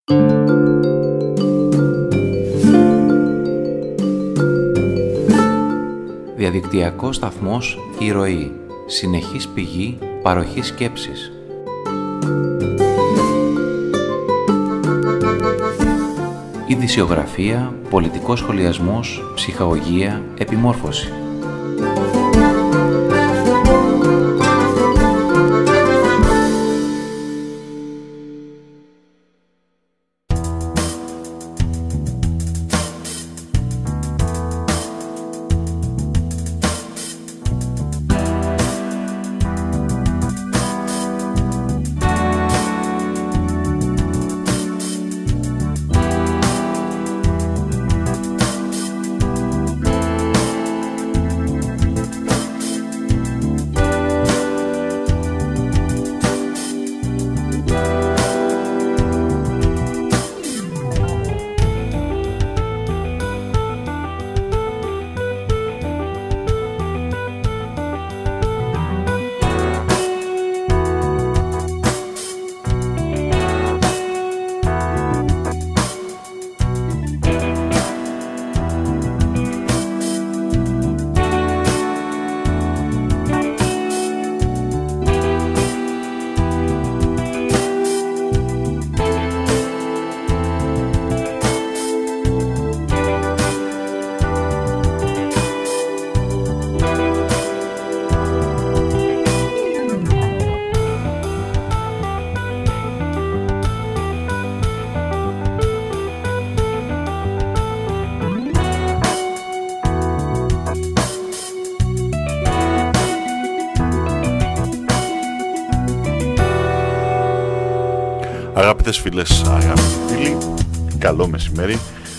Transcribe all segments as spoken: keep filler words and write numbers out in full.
Διαδικτυακός σταθμός «Η Ροή». Συνεχής πηγή παροχής σκέψης. Ειδησιογραφία, πολιτικός σχολιασμός, ψυχαγωγία, επιμόρφωση. Αγαπητές φίλες, αγαπητοί φίλοι, καλό μεσημέρι.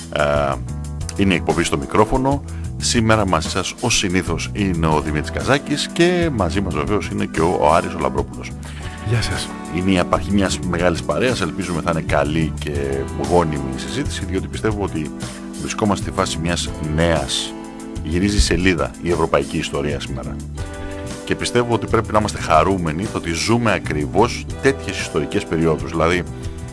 Είναι η εκπομπή στο μικρόφωνο. Σήμερα μαζί σας ως συνήθως είναι ο Δημήτρης Καζάκης και μαζί μας βεβαίως είναι και ο, ο Άρης ο Λαμπρόπουλος. Γεια σας. Είναι η απαρχή μιας μεγάλης παρέας, ελπίζουμε θα είναι καλή και γόνιμη συζήτηση, διότι πιστεύω ότι βρισκόμαστε στη φάση μιας νέας, γυρίζει σελίδα η ευρωπαϊκή ιστορία σήμερα. Και πιστεύω ότι πρέπει να είμαστε χαρούμενοι το ότι ζούμε ακριβώς τέτοιες ιστορικές περιόδους. Δηλαδή,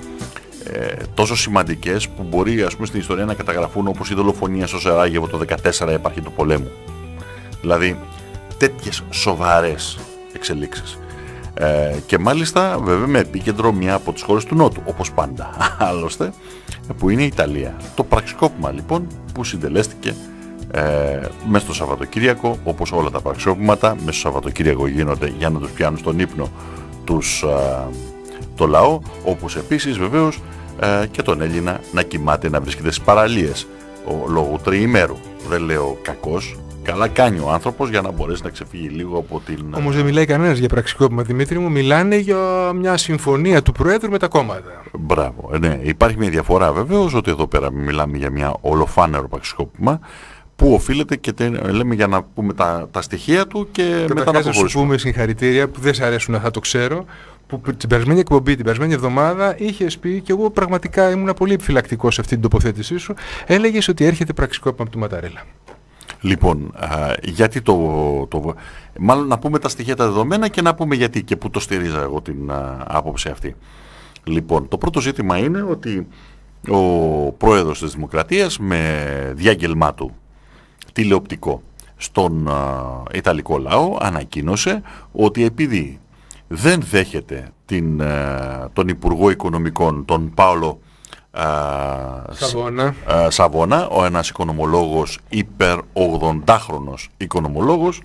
ε, τόσο σημαντικές που μπορεί, ας πούμε, στην ιστορία να καταγραφούν, όπως η δολοφονία στο Σεράγεβο το δεκατέσσερα επαρχή του πολέμου. Δηλαδή, τέτοιες σοβαρές εξελίξεις. Ε, και μάλιστα, βέβαια, με επίκεντρο μια από τις χώρες του Νότου, όπως πάντα, άλλωστε, που είναι η Ιταλία. Το πραξικόπημα, λοιπόν, που συντελέστηκε Ε, μέσα στο Σαββατοκύριακο, όπως όλα τα πραξικόπηματα μέσα στο Σαββατοκύριακο γίνονται για να τους πιάνουν στον ύπνο τους, α, το λαό, όπως επίσης βεβαίως α, και τον Έλληνα να κοιμάται, να βρίσκεται στις παραλίες ο, λόγω τριημέρου. Δεν λέω κακός, καλά κάνει ο άνθρωπος για να μπορέσει να ξεφύγει λίγο από την... Όμως δεν μιλάει κανένας για πραξικόπημα, Δημήτρη μου, μιλάνε για μια συμφωνία του Προέδρου με τα κόμματα. Μπράβο, ναι, υπάρχει μια διαφορά βεβαίως, ότι εδώ πέρα μιλάμε για μια ολοφάνερο πραξικόπημα, που οφείλεται και τε, λέμε για να πούμε τα, τα στοιχεία του και Καταρχάς μετά να αποχωρήσουμε. Να σου πούμε συγχαρητήρια που δεν σ' αρέσουν, θα το ξέρω, που την περασμένη εκπομπή, την περασμένη εβδομάδα είχες πει, και εγώ πραγματικά ήμουν πολύ επιφυλακτικός σε αυτή την τοποθέτησή σου, έλεγες ότι έρχεται πραξικόπημα από τη Ματαρέλα. Λοιπόν, α, γιατί το, το... Μάλλον να πούμε τα στοιχεία τα δεδομένα και να πούμε γιατί και πού το στηρίζα εγώ την α, άποψη αυτή. Λοιπόν, το πρώτο ζήτημα είναι ότι ο πρόεδρος της Δημοκρατίας με διάγγελμά του τηλεοπτικό στον α, Ιταλικό λαό ανακοίνωσε ότι επειδή δεν δέχεται την, α, τον Υπουργό Οικονομικών, τον Πάολο α, Σαβώνα. α, Σαβώνα, ο ένας οικονομολόγος, υπερ ογδοντάχρονος οικονομολόγος,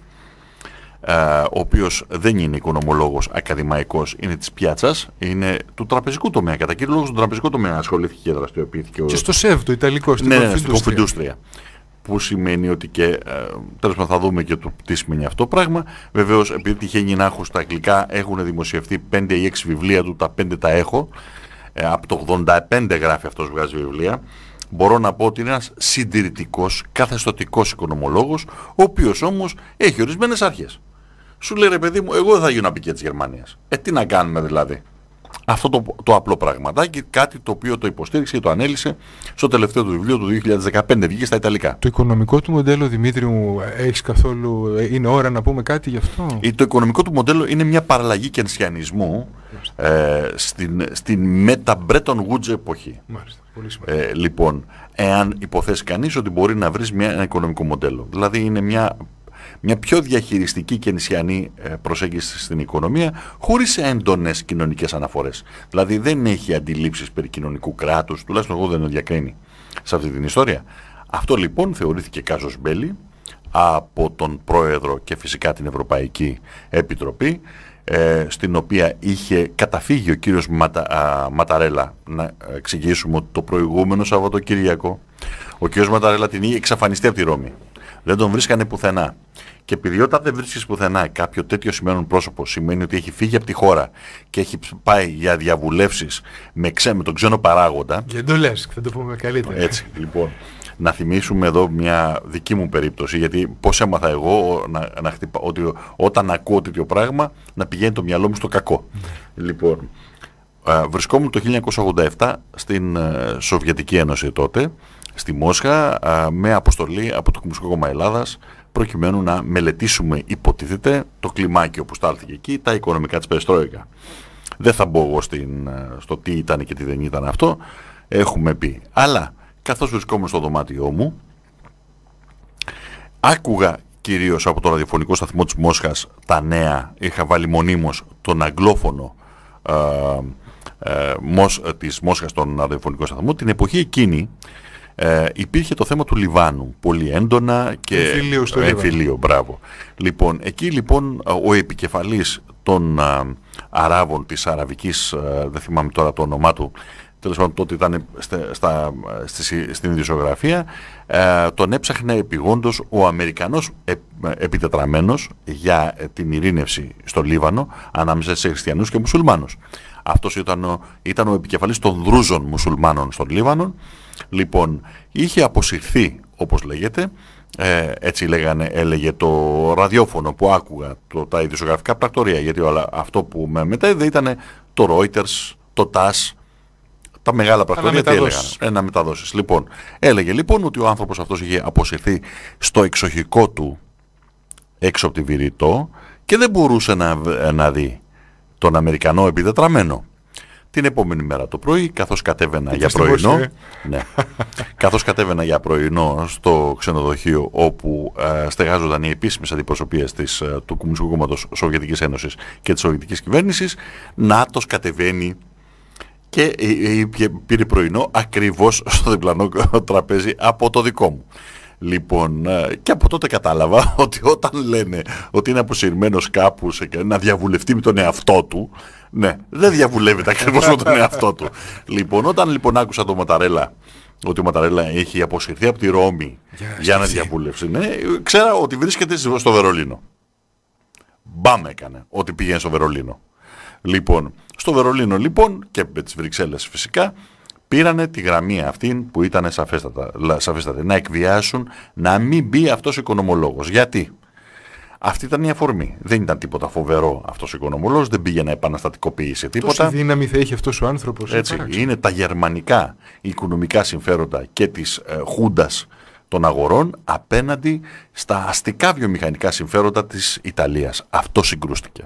α, ο οποίος δεν είναι οικονομολόγος ακαδημαϊκός, είναι της πιάτσας, είναι του τραπεζικού τομέα, κατά κύριο λόγο στον τραπεζικό τομέα ασχολήθηκε και δραστηριοποιήθηκε. Και στο ΣΕΒ, το Ιταλικό, στην ναι, στην κομφιντούστρια. Που σημαίνει ότι και, ε, τέλος πάντων θα δούμε και το τι σημαίνει αυτό πράγμα. Βεβαίως, επειδή τυχαίνει να έχω στα αγγλικά, έχουν δημοσιευτεί πέντε ή έξι βιβλία του, τα πέντε τα έχω. Ε, από το ογδόντα πέντε γράφει αυτός, βγάζει βιβλία. Μπορώ να πω ότι είναι ένας συντηρητικός, καθεστωτικός οικονομολόγος, ο οποίος όμως έχει ορισμένες αρχές. Σου λέει, ρε παιδί μου, εγώ δεν θα γίνω απικία της Γερμανίας. Ε, τι να κάνουμε δηλαδή. αυτό το, το απλό πραγματάκι, κάτι το οποίο το υποστήριξε και το ανέλησε στο τελευταίο του βιβλίο του δύο χιλιάδες δεκαπέντε, βγήκε στα Ιταλικά. Το οικονομικό του μοντέλο, Δημήτρη μου, έχεις καθόλου, είναι ώρα να πούμε κάτι γι' αυτό? Το οικονομικό του μοντέλο είναι μια παραλλαγή κενσιανισμού ε, στην, στην μετα-Bretton Woods εποχή. Μάλιστα, πολύ σημαντικό. Ε, λοιπόν, εάν υποθέσει κανείς ότι μπορεί να βρει μια, ένα οικονομικό μοντέλο, δηλαδή είναι μια, μια πιο διαχειριστική κενσιανή προσέγγιση στην οικονομία, χωρίς έντονες κοινωνικές αναφορές. Δηλαδή δεν έχει αντιλήψεις περί κοινωνικού κράτους, τουλάχιστον εγώ δεν το διακρίνει σε αυτή την ιστορία. Αυτό λοιπόν θεωρήθηκε κάζος μπέλι από τον Πρόεδρο και φυσικά την Ευρωπαϊκή Επιτροπή, ε, στην οποία είχε καταφύγει ο κύριος Ματα, α, Ματαρέλα. Να εξηγήσουμε ότι το προηγούμενο Σαββατοκύριακο ο κύριος Ματαρέλα την είχε εξαφανιστεί από τη Ρώμη. Δεν τον βρίσκανε πουθενά. Και επειδή όταν δεν βρίσκεις πουθενά κάποιο τέτοιο σημαίνον πρόσωπο, σημαίνει ότι έχει φύγει από τη χώρα και έχει πάει για διαβουλεύσεις με, ξέ, με τον ξένο παράγοντα. Και το λες, θα το πούμε καλύτερα. Έτσι, λοιπόν. Να θυμίσουμε εδώ μια δική μου περίπτωση, γιατί πώς έμαθα εγώ να, να χτυπα, ότι όταν ακούω τέτοιο πράγμα να πηγαίνει το μυαλό μου στο κακό. Mm. Λοιπόν, α, βρισκόμουν το χίλια εννιακόσια ογδόντα επτά στην α, Σοβιετική Ένωση τότε, στη Μόσχα, α, με αποστολή από το Κομμουνιστικό Κόμμα Ελλάδας, προκειμένου να μελετήσουμε, υποτίθεται, το κλιμάκιο που στάλθηκε εκεί, τα οικονομικά της Περεστρόικα. Δεν θα μπω εγώ στην, στο τι ήταν και τι δεν ήταν αυτό, έχουμε πει. Αλλά καθώς βρισκόμουν στο δωμάτιό μου, άκουγα κυρίως από το ραδιοφωνικό σταθμό της Μόσχας τα νέα, είχα βάλει μονίμως τον αγγλόφωνο ε, ε, μοσ, της Μόσχας στον ραδιοφωνικό σταθμό. Την εποχή εκείνη ε, υπήρχε το θέμα του Λιβάνου, πολύ έντονα και εμφυλίου στο εμφυλίου, μπράβο. Λοιπόν, εκεί λοιπόν ο επικεφαλής των ε, Αράβων της Αραβικής, ε, δεν θυμάμαι τώρα το όνομά του, τέλος πάντων τότε ήταν στα, στα, στη, στην ιδιοσιογραφία, ε, τον έψαχνε επιγόντως ο Αμερικανός ε, επιτετραμένος για την ειρήνευση στο Λίβανο ανάμεσα σε χριστιανούς και μουσουλμάνους. Αυτός ήταν ο, ήταν ο επικεφαλής των δρούζων μουσουλμάνων στον Λίβανο. Λοιπόν, είχε αποσυρθεί, όπως λέγεται, ε, έτσι λέγανε, έλεγε το ραδιόφωνο που άκουγα, το, τα ιδιοσιογραφικά πρακτορία, γιατί όλα, αυτό που με μετέδιδε ήταν το Reuters, το τας, τα μεγάλα πρακτορία τι έλεγαν, ε, να μεταδώσεις. Λοιπόν, έλεγε λοιπόν ότι ο άνθρωπος αυτός είχε αποσυρθεί στο εξοχικό του έξω από τη Βηρητό και δεν μπορούσε να, να δει τον Αμερικανό επιτετραμένο. Την επόμενη μέρα το πρωί, καθώς κατέβαινα για πρωινό, ναι, καθώς κατέβαινα για πρωινό στο ξενοδοχείο όπου ε, στεγάζονταν οι επίσημες αντιπροσωπείες της, ε, του Κομμουνιστικού Κόμματος Σοβιετικής Ένωσης και της Σοβιετικής Κυβέρνησης, νάτος κατεβαίνει και πήρε πρωινό ακριβώς στο διπλανό τραπέζι από το δικό μου. Λοιπόν, και από τότε κατάλαβα ότι όταν λένε ότι είναι αποσυρμένος κάπου σε να διαβουλευτεί με τον εαυτό του, ναι, δεν διαβουλεύεται ακριβώς με τον εαυτό του. Λοιπόν, όταν λοιπόν άκουσα τον Ματαρέλα, ότι ο Ματαρέλα έχει αποσυρθεί από τη Ρώμη για, για να διαβουλεύσει, ναι, ξέρα ότι βρίσκεται στο Βερολίνο. Μπαμ έκανε ότι πήγαινε στο Βερολίνο. Λοιπόν, στο Βερολίνο λοιπόν και με τις Βρυξέλλες φυσικά πήρανε τη γραμμή αυτή που ήταν σαφέστατα, σαφέστατα να εκβιάσουν να μην μπει αυτός ο οικονομολόγος. Γιατί? Αυτή ήταν η αφορμή. Δεν ήταν τίποτα φοβερό αυτός ο οικονομολόγος, δεν πήγε να επαναστατικοποιήσει τίποτα. Τόση δύναμη θα έχει αυτός ο άνθρωπος. Έτσι, είναι τα γερμανικά οικονομικά συμφέροντα και της ε, Χούντας των αγορών απέναντι στα αστικά βιομηχανικά συμφέροντα της Ιταλίας. Αυτό συγκρούστηκε.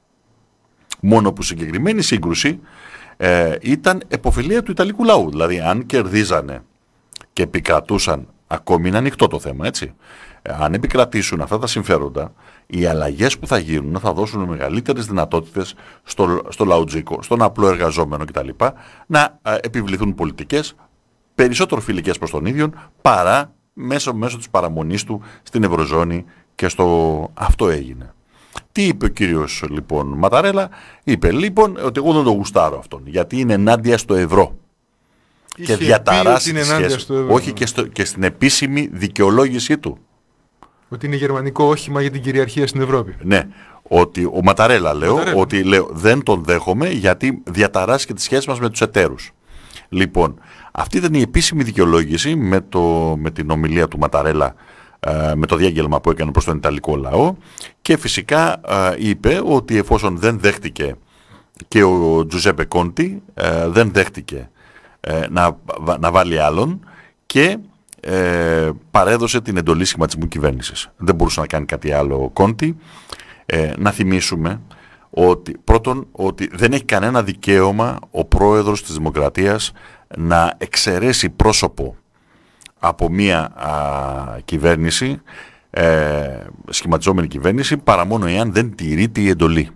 Μόνο που συγκεκριμένη σύγκρουση ε, ήταν επωφελία του Ιταλικού λαού. Δηλαδή αν κερδίζανε και επικρατούσαν, ακόμη είναι ανοιχτό το θέμα, έτσι, ε, αν επικρατήσουν αυτά τα συμφέροντα, οι αλλαγές που θα γίνουν θα δώσουν μεγαλύτερες δυνατότητες στο, στο λαουτζίκο, στον απλό εργαζόμενο κτλ. Να ε, επιβληθούν πολιτικές περισσότερο φιλικές προς τον ίδιο παρά μέσω, μέσω της παραμονής του στην Ευρωζώνη και στο αυτό έγινε. Τι είπε ο κύριος λοιπόν Ματαρέλα? Είπε λοιπόν ότι εγώ δεν το γουστάρω αυτόν, γιατί είναι ενάντια στο ευρώ. Είχε και διαταράσσει τις σχέσεις, όχι και, στο, και στην επίσημη δικαιολόγησή του. Ότι είναι γερμανικό όχημα για την κυριαρχία στην Ευρώπη. Ναι, ότι ο Ματαρέλα λέω, Ματαρέλα. ότι λέω, δεν τον δέχομαι γιατί διαταράσσει και τις σχέσεις μας με τους εταίρους. Λοιπόν, αυτή ήταν η επίσημη δικαιολόγηση με, το, με την ομιλία του Ματαρέλα, με το διάγγελμα που έκανε προς τον Ιταλικό λαό, και φυσικά είπε ότι εφόσον δεν δέχτηκε και ο Τζουζέπε Κόντι ε, δεν δέχτηκε ε, να, να βάλει άλλον και ε, παρέδωσε την εντολή σχηματισμού κυβέρνησης. Δεν μπορούσε να κάνει κάτι άλλο ο Κόντι. Ε, να θυμίσουμε ότι πρώτον ότι δεν έχει κανένα δικαίωμα ο πρόεδρος της Δημοκρατίας να εξαιρέσει πρόσωπο από μία α, κυβέρνηση, ε, σχηματιζόμενη κυβέρνηση, παρά μόνο εάν δεν τηρείται η εντολή.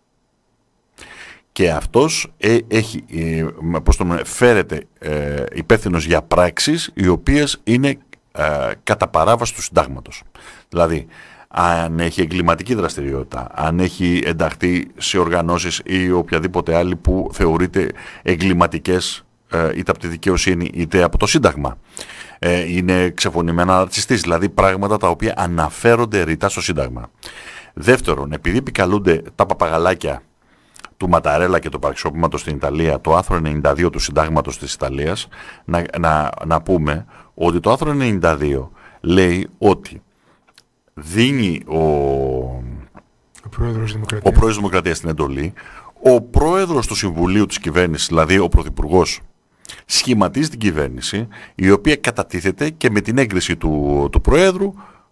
Και αυτός ε, έχει, ε, πώς το φέρεται ε, υπεύθυνος για πράξεις οι οποίες είναι ε, κατά παράβαση του συντάγματος. Δηλαδή, αν έχει εγκληματική δραστηριότητα, αν έχει ενταχθεί σε οργανώσεις ή οποιαδήποτε άλλη που θεωρείται εγκληματικές ε, είτε από τη δικαιοσύνη είτε από το Σύνταγμα. Ε, είναι ξεφωνημένα ρατσιστής, δηλαδή πράγματα τα οποία αναφέρονται ρητά στο Σύνταγμα. Δεύτερον, επειδή επικαλούνται τα παπαγαλάκια του Ματαρέλα και του παραξιώματος στην Ιταλία, το άρθρο ενενήντα δύο του Συντάγματος της Ιταλίας, να, να, να πούμε ότι το άρθρο ενενήντα δύο λέει ότι δίνει ο, ο πρόεδρος Δημοκρατίας. ο πρόεδρος Δημοκρατίας την εντολή, ο πρόεδρος του Συμβουλίου της Κυβέρνησης, δηλαδή ο πρωθυπουργός, σχηματίζει την κυβέρνηση, η οποία κατατίθεται και με την έγκριση του, του Προέδρου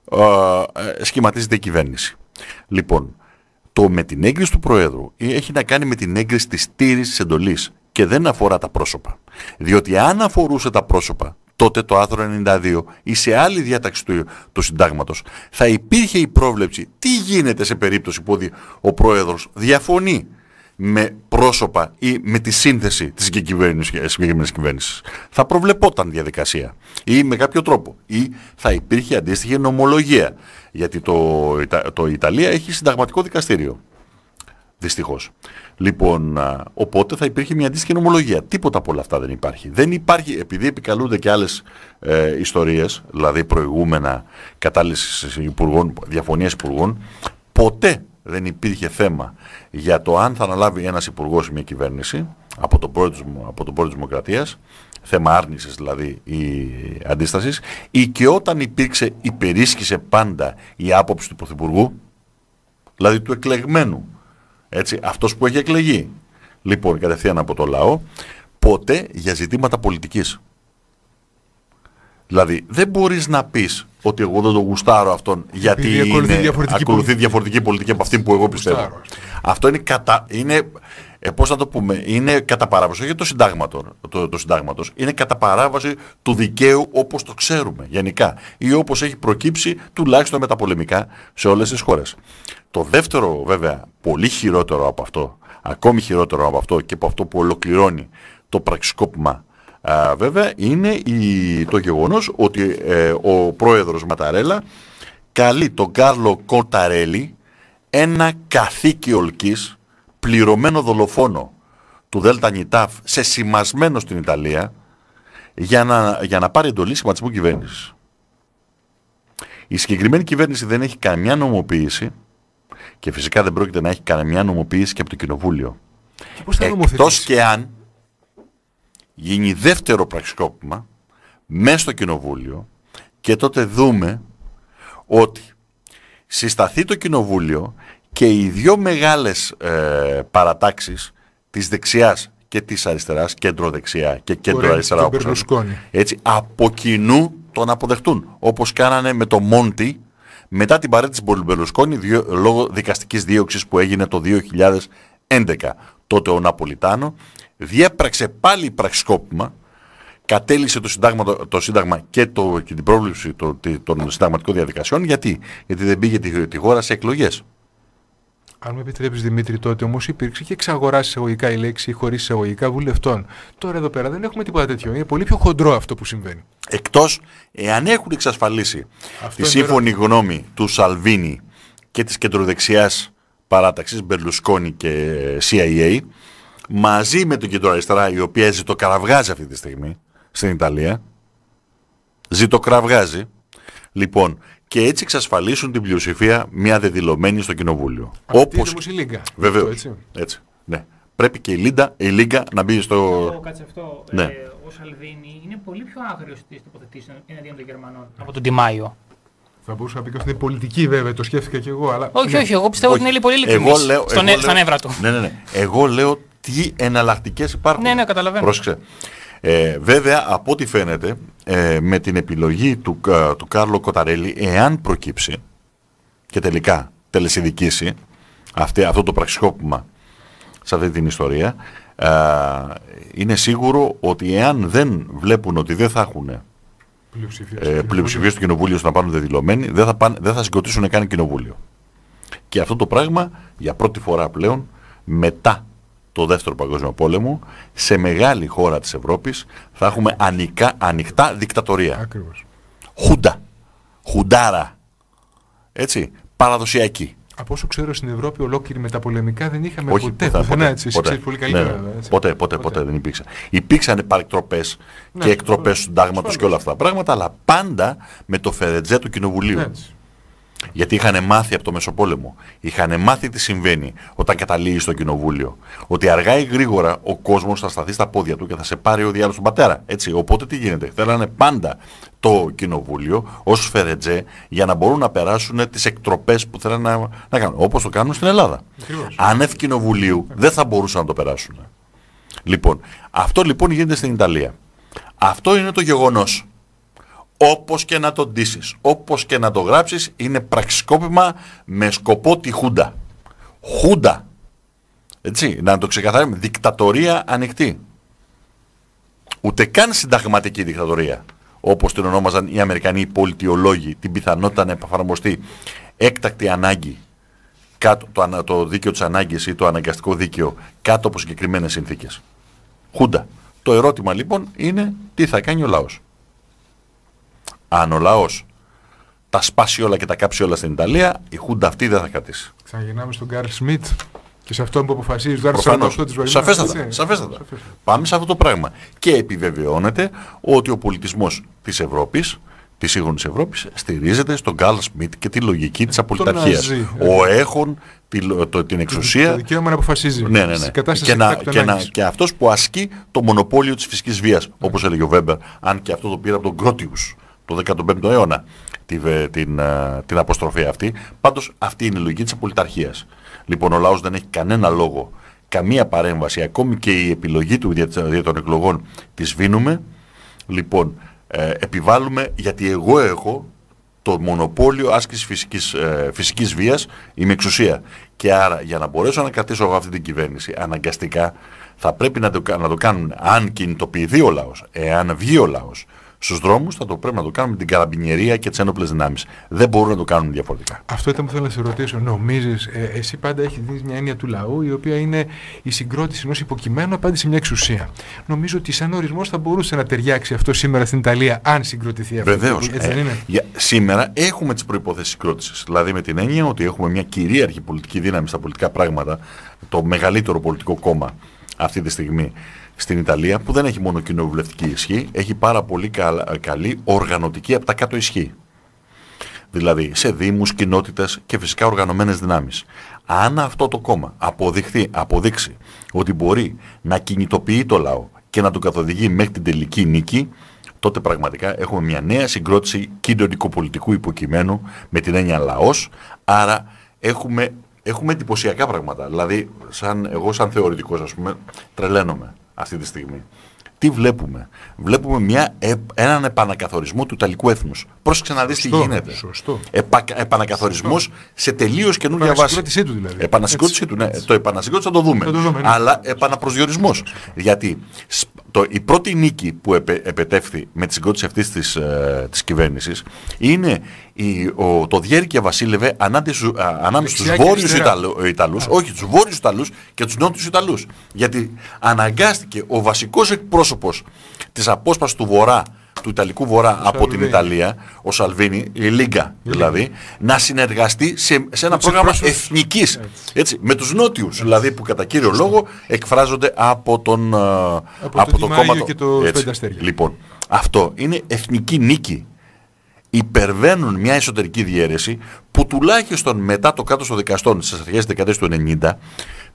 ε, σχηματίζεται η κυβέρνηση. Λοιπόν, το με την έγκριση του Προέδρου έχει να κάνει με την έγκριση της τήρησης της εντολής και δεν αφορά τα πρόσωπα. Διότι αν αφορούσε τα πρόσωπα, τότε το άρθρο ενενήντα δύο ή σε άλλη διάταξη του, του συντάγματος θα υπήρχε η πρόβλεψη τι γίνεται σε περίπτωση που ο Πρόεδρος διαφωνεί με πρόσωπα ή με τη σύνθεση της συγκεκριμένης κυβέρνησης. Θα προβλεπόταν διαδικασία ή με κάποιο τρόπο ή θα υπήρχε αντίστοιχη νομολογία, γιατί το, το Ιταλία έχει συνταγματικό δικαστήριο, δυστυχώς. Λοιπόν, οπότε θα υπήρχε μια αντίστοιχη νομολογία. Τίποτα από όλα αυτά δεν υπάρχει. Δεν υπάρχει, επειδή επικαλούνται και άλλες ε, ιστορίες, δηλαδή προηγούμενα κατάλυσης υπουργών, διαφωνίες υπουργών, ποτέ δεν υπήρχε θέμα για το αν θα αναλάβει ένας υπουργός μια κυβέρνηση από τον πρόεδρο, από τον πρόεδρο της Δημοκρατίας, θέμα άρνησης δηλαδή ή αντίστασης, ή και όταν υπήρξε, υπερίσχυσε πάντα η άποψη του πρωθυπουργού, δηλαδή του εκλεγμένου, έτσι, αυτός που έχει εκλεγεί, λοιπόν, κατευθείαν από το λαό, ποτέ για ζητήματα πολιτικής. Δηλαδή, δεν μπορείς να πεις ότι εγώ δεν το γουστάρω αυτόν γιατί είναι, ακολουθεί διαφορετική, ακολουθεί πολιτική. διαφορετική πολιτική από αυτή που εγώ πιστεύω. Γουστάρω. Αυτό είναι, κατα, είναι ε, πώς να το πούμε, είναι κατά παράβαση, όχι το, το, το συντάγματος, είναι κατά παράβαση του δικαίου όπως το ξέρουμε γενικά ή όπως έχει προκύψει τουλάχιστον με τα πολεμικά σε όλες τις χώρες. Το δεύτερο βέβαια, πολύ χειρότερο από αυτό, ακόμη χειρότερο από αυτό και από αυτό που ολοκληρώνει το πραξικόπημα, Α, βέβαια είναι η, το γεγονός ότι ε, ο πρόεδρος Ματαρέλα καλεί τον Κάρλο Κοταρέλη, ένα καθήκη ολκής πληρωμένο δολοφόνο του Δέλτα Νιτάφ, σε σημασμένο στην Ιταλία, για να, για να πάρει εντολή σχηματισμού κυβέρνησης. Η συγκεκριμένη κυβέρνηση δεν έχει καμιά νομοποίηση και φυσικά δεν πρόκειται να έχει καμιά νομοποίηση και από το Κοινοβούλιο. Και εκτός και αν γίνει δεύτερο πραξικόπημα μέσα στο Κοινοβούλιο και τότε δούμε ότι συσταθεί το Κοινοβούλιο και οι δύο μεγάλες ε, παρατάξεις της δεξιάς και της αριστεράς, κέντρο-δεξιά και κέντρο-αριστερά, έτσι, από κοινού τον αποδεχτούν, όπως κάνανε με το Μόντι μετά την παρέτηση του Μπερλουσκόνη λόγω δικαστικής δίωξης που έγινε το δύο χιλιάδες έντεκα. Τότε ο Ναπολιτάνο διέπραξε πάλι πραξικόπημα, κατέληξε το Σύνταγμα, το σύνταγμα και, το, και την πρόβλεψη το, των συνταγματικών διαδικασιών. Γιατί? Γιατί δεν πήγε τη, τη χώρα σε εκλογές. Αν με επιτρέπεις, Δημήτρη, τότε όμως υπήρξε και εξαγοράς εισαγωγικά η λέξη ή χωρίς εισαγωγικά βουλευτών. Τώρα εδώ πέρα δεν έχουμε τίποτα τέτοιο. Είναι πολύ πιο χοντρό αυτό που συμβαίνει. Εκτός εάν έχουν εξασφαλίσει αυτό τη σύμφωνη ρω... γνώμη του Σαλβίνη και της κεντροδεξιάς παράταξης Μπερλουσκόνη και σι άι έι, μαζί με τον κεντροαριστερά, η οποία ζητοκραυγάζει αυτή τη στιγμή στην Ιταλία, ζητοκραυγάζει, λοιπόν, και έτσι εξασφαλίσουν την πλειοψηφία μια δεδηλωμένη στο Κοινοβούλιο. Αυτή όπως είναι όμως η Λίγκα. Βεβαίως, έτσι. έτσι. Ναι. Πρέπει και η, Λίντα, η Λίγκα να μπει στο... Το, κάτσε αυτό, ναι. ε, ο Σαλβίνη είναι πολύ πιο άγριος στις τοποθετήσεις εναντίον των Γερμανών από τον Ντι Μάιο. Θα μπορούσα να πει και ότι είναι πολιτική, βέβαια, το σκέφτηκα κι εγώ. Αλλά... Όχι, ναι. όχι, εγώ πιστεύω όχι. ότι είναι πολύ ειλικρινής στον, εγώ στα λέω, νεύρα του. Ναι, ναι, ναι. Εγώ λέω τι εναλλακτικές υπάρχουν. Ναι, ναι, καταλαβαίνω. Πρόσεξε. Ε, βέβαια, από ό,τι φαίνεται, ε, με την επιλογή του, ε, του Κάρλο Κοταρέλη, εάν προκύψει και τελικά τελεσιδικήσει αυτή, αυτό το πραξικόπημα σε αυτή την ιστορία, ε, είναι σίγουρο ότι εάν δεν βλέπουν ότι δεν θα έχουν ε, πλειοψηφία στο κοινοβούλιο στο να πάνε δεδηλωμένοι, δεν θα, πάνε, δεν θα συγκροτήσουν καν κοινοβούλιο. Και αυτό το πράγμα για πρώτη φορά πλέον μετά το δεύτερο παγκόσμιο πόλεμο, σε μεγάλη χώρα της Ευρώπης θα έχουμε ανικά, ανοιχτά δικτατορία. Ακριβώς. Χούντα. Χουντάρα. Έτσι. Παραδοσιακή. Από όσο ξέρω στην Ευρώπη ολόκληρη μεταπολεμικά δεν είχαμε Όχι, ποτέ. ποτέ, Πουθενά, ποτέ, έτσι, ποτέ, εσύ πολύ ναι, καλύτερα. ναι, Έτσι. ποτέ, ποτέ, ποτέ, ποτέ δεν υπήρξαν. Υπήρξαν παρεκτροπές Ναι, και εκτροπές του ασφαλώς. συντάγματος και όλα αυτά τα πράγματα, αλλά πάντα με το φερετζέ του κοινοβουλίου. Έτσι. Γιατί είχαν μάθει από το Μεσοπόλεμο. Είχαν μάθει τι συμβαίνει όταν καταλήγει στο κοινοβούλιο. Ότι αργά ή γρήγορα ο κόσμος θα σταθεί στα πόδια του και θα σε πάρει ο διάλογος στον πατέρα. Έτσι. Οπότε τι γίνεται. Θέλανε πάντα το κοινοβούλιο ως φερετζέ για να μπορούν να περάσουν τις εκτροπές που θέλουν να, να κάνουν. Όπως το κάνουν στην Ελλάδα. Ακριβώς. Άνευ κοινοβουλίου δεν θα μπορούσαν να το περάσουν. Λοιπόν, αυτό λοιπόν γίνεται στην Ιταλία. Αυτό είναι το γεγονός. Όπως και να το ντύσεις, όπως και να το γράψεις, είναι πραξικόπημα με σκοπό τη Χούντα. Χούντα. Έτσι, να το ξεκαθαρίσουμε. Δικτατορία ανοιχτή. Ούτε καν συνταγματική δικτατορία. Όπως την ονόμαζαν οι Αμερικανοί πολιτιολόγοι, την πιθανότητα να εφαρμοστεί έκτακτη ανάγκη, κάτω, το, το δίκαιο της ανάγκης ή το αναγκαστικό δίκαιο, κάτω από συγκεκριμένες συνθήκες. Χούντα. Το ερώτημα λοιπόν είναι τι θα κάνει ο λαός. Αν ο λαός τα σπάσει όλα και τα κάψει όλα στην Ιταλία, η Χούντα αυτή δεν θα κρατήσει. Ξαναγυρνάμε στον Καρλ Σμιτ και σε αυτό που αποφασίζει το Προφανώς. της Βαρινάς. Σαφέστατα, σαφέστατα. Πάμε σε αυτό το πράγμα. Και επιβεβαιώνεται ότι ο πολιτισμός της Ευρώπης, της σύγχρονης Ευρώπης, στηρίζεται στον Καρλ Σμιτ και τη λογική της απολυταρχίας. Ο έχων τη, το, την εξουσία. Το δικαίωμα να αποφασίζει. Ναι, ναι, ναι. Και, να, και, να, και αυτός που ασκεί το μονοπόλιο της φυσικής βίας, όπως έλεγε ο Βέμπερ, αν και αυτό το πήρε από τον Γκρότιους το δέκατο πέμπτο αιώνα την, την, την αποστροφή αυτή. Πάντως αυτή είναι η λογική της απολυταρχίας. Λοιπόν, ο λαός δεν έχει κανένα λόγο, καμία παρέμβαση, ακόμη και η επιλογή του δια, δια των εκλογών τη σβήνουμε. Λοιπόν, ε, επιβάλλουμε, γιατί εγώ έχω το μονοπόλιο άσκησης φυσικής, ε, φυσικής βίας, είμαι εξουσία. Και άρα για να μπορέσω να κρατήσω εγώ αυτή την κυβέρνηση, αναγκαστικά θα πρέπει να το, να το κάνουν, αν κινητοποιηθεί ο λαός, εάν βγει ο λαός στους δρόμους, θα το πρέπει να το κάνουμε με την καραμπινιερία και τις ένοπλες δυνάμεις. Δεν μπορούν να το κάνουν διαφορετικά. Αυτό ήταν που θέλω να σε ρωτήσω. Νομίζεις, ε, εσύ πάντα έχεις δει μια έννοια του λαού, η οποία είναι η συγκρότηση ενός υποκειμένου απέναντι σε μια εξουσία. Νομίζω ότι σαν ορισμός θα μπορούσε να ταιριάξει αυτό σήμερα στην Ιταλία, αν συγκροτηθεί αυτό. Βεβαίως. Έτσι δεν είναι? Ε, σήμερα έχουμε τις προϋποθέσεις συγκρότησης. Δηλαδή με την έννοια ότι έχουμε μια κυρίαρχη πολιτική δύναμη στα πολιτικά πράγματα, το μεγαλύτερο πολιτικό κόμμα αυτή τη στιγμή στην Ιταλία, που δεν έχει μόνο κοινοβουλευτική ισχύ, έχει πάρα πολύ καλή οργανωτική από τα κάτω ισχύ. Δηλαδή σε δήμους, κοινότητες και φυσικά οργανωμένες δυνάμεις. Αν αυτό το κόμμα αποδειχθεί, αποδείξει ότι μπορεί να κινητοποιεί το λαό και να τον καθοδηγεί μέχρι την τελική νίκη, τότε πραγματικά έχουμε μια νέα συγκρότηση κοινωνικοπολιτικού υποκειμένου με την έννοια λαός, άρα έχουμε, έχουμε εντυπωσιακά πράγματα. Δηλαδή, σαν, εγώ σαν θεωρητικός, ας πούμε, τρελαίνομαι αυτή τη στιγμή. Τι βλέπουμε? Βλέπουμε μια, ε, έναν επανακαθορισμό του Ιταλικού έθνους. Πρόσεξε να δεις τι γίνεται. Σωστό. Επα, επανακαθορισμός σωστό. Σε τελείως καινούργια βάση. Επανασυγκρότησή του δηλαδή. Επανασυγκρότησή του, ναι. Έτσι. Το επανασυγκρότηση θα το δούμε. Θα το δούμε, ναι. Αλλά επαναπροσδιορισμός. Γιατί το, η πρώτη νίκη που επε, επετεύχθη με τη συγκρότηση αυτής της, ε, της κυβέρνησης είναι η, ο, το διέρκεια βασίλευε ανάμεσα στους βόρειους Ιταλού, Ιταλούς, όχι τους βόρειους Ιταλούς και τους νότιους Ιταλούς. Γιατί αναγκάστηκε ο βασικός εκπρόσωπος της απόσπασης του Βορρά, του Ιταλικού Βορρά ο από Σαλβίνη. Την Ιταλία, ο Σαλβίνη, η Λίγκα δηλαδή, να συνεργαστεί σε, σε ένα πρόγραμμα εθνικής, έτσι, με τους νότιους, δηλαδή που κατά κύριο λόγο εκφράζονται από τον, από από το, το κόμμα. Και το Λοιπόν, αυτό είναι εθνική νίκη. Υπερβαίνουν μια εσωτερική διαίρεση που τουλάχιστον μετά το κάτω των δικαστών στις αρχές της δεκαετίας του ενενήντα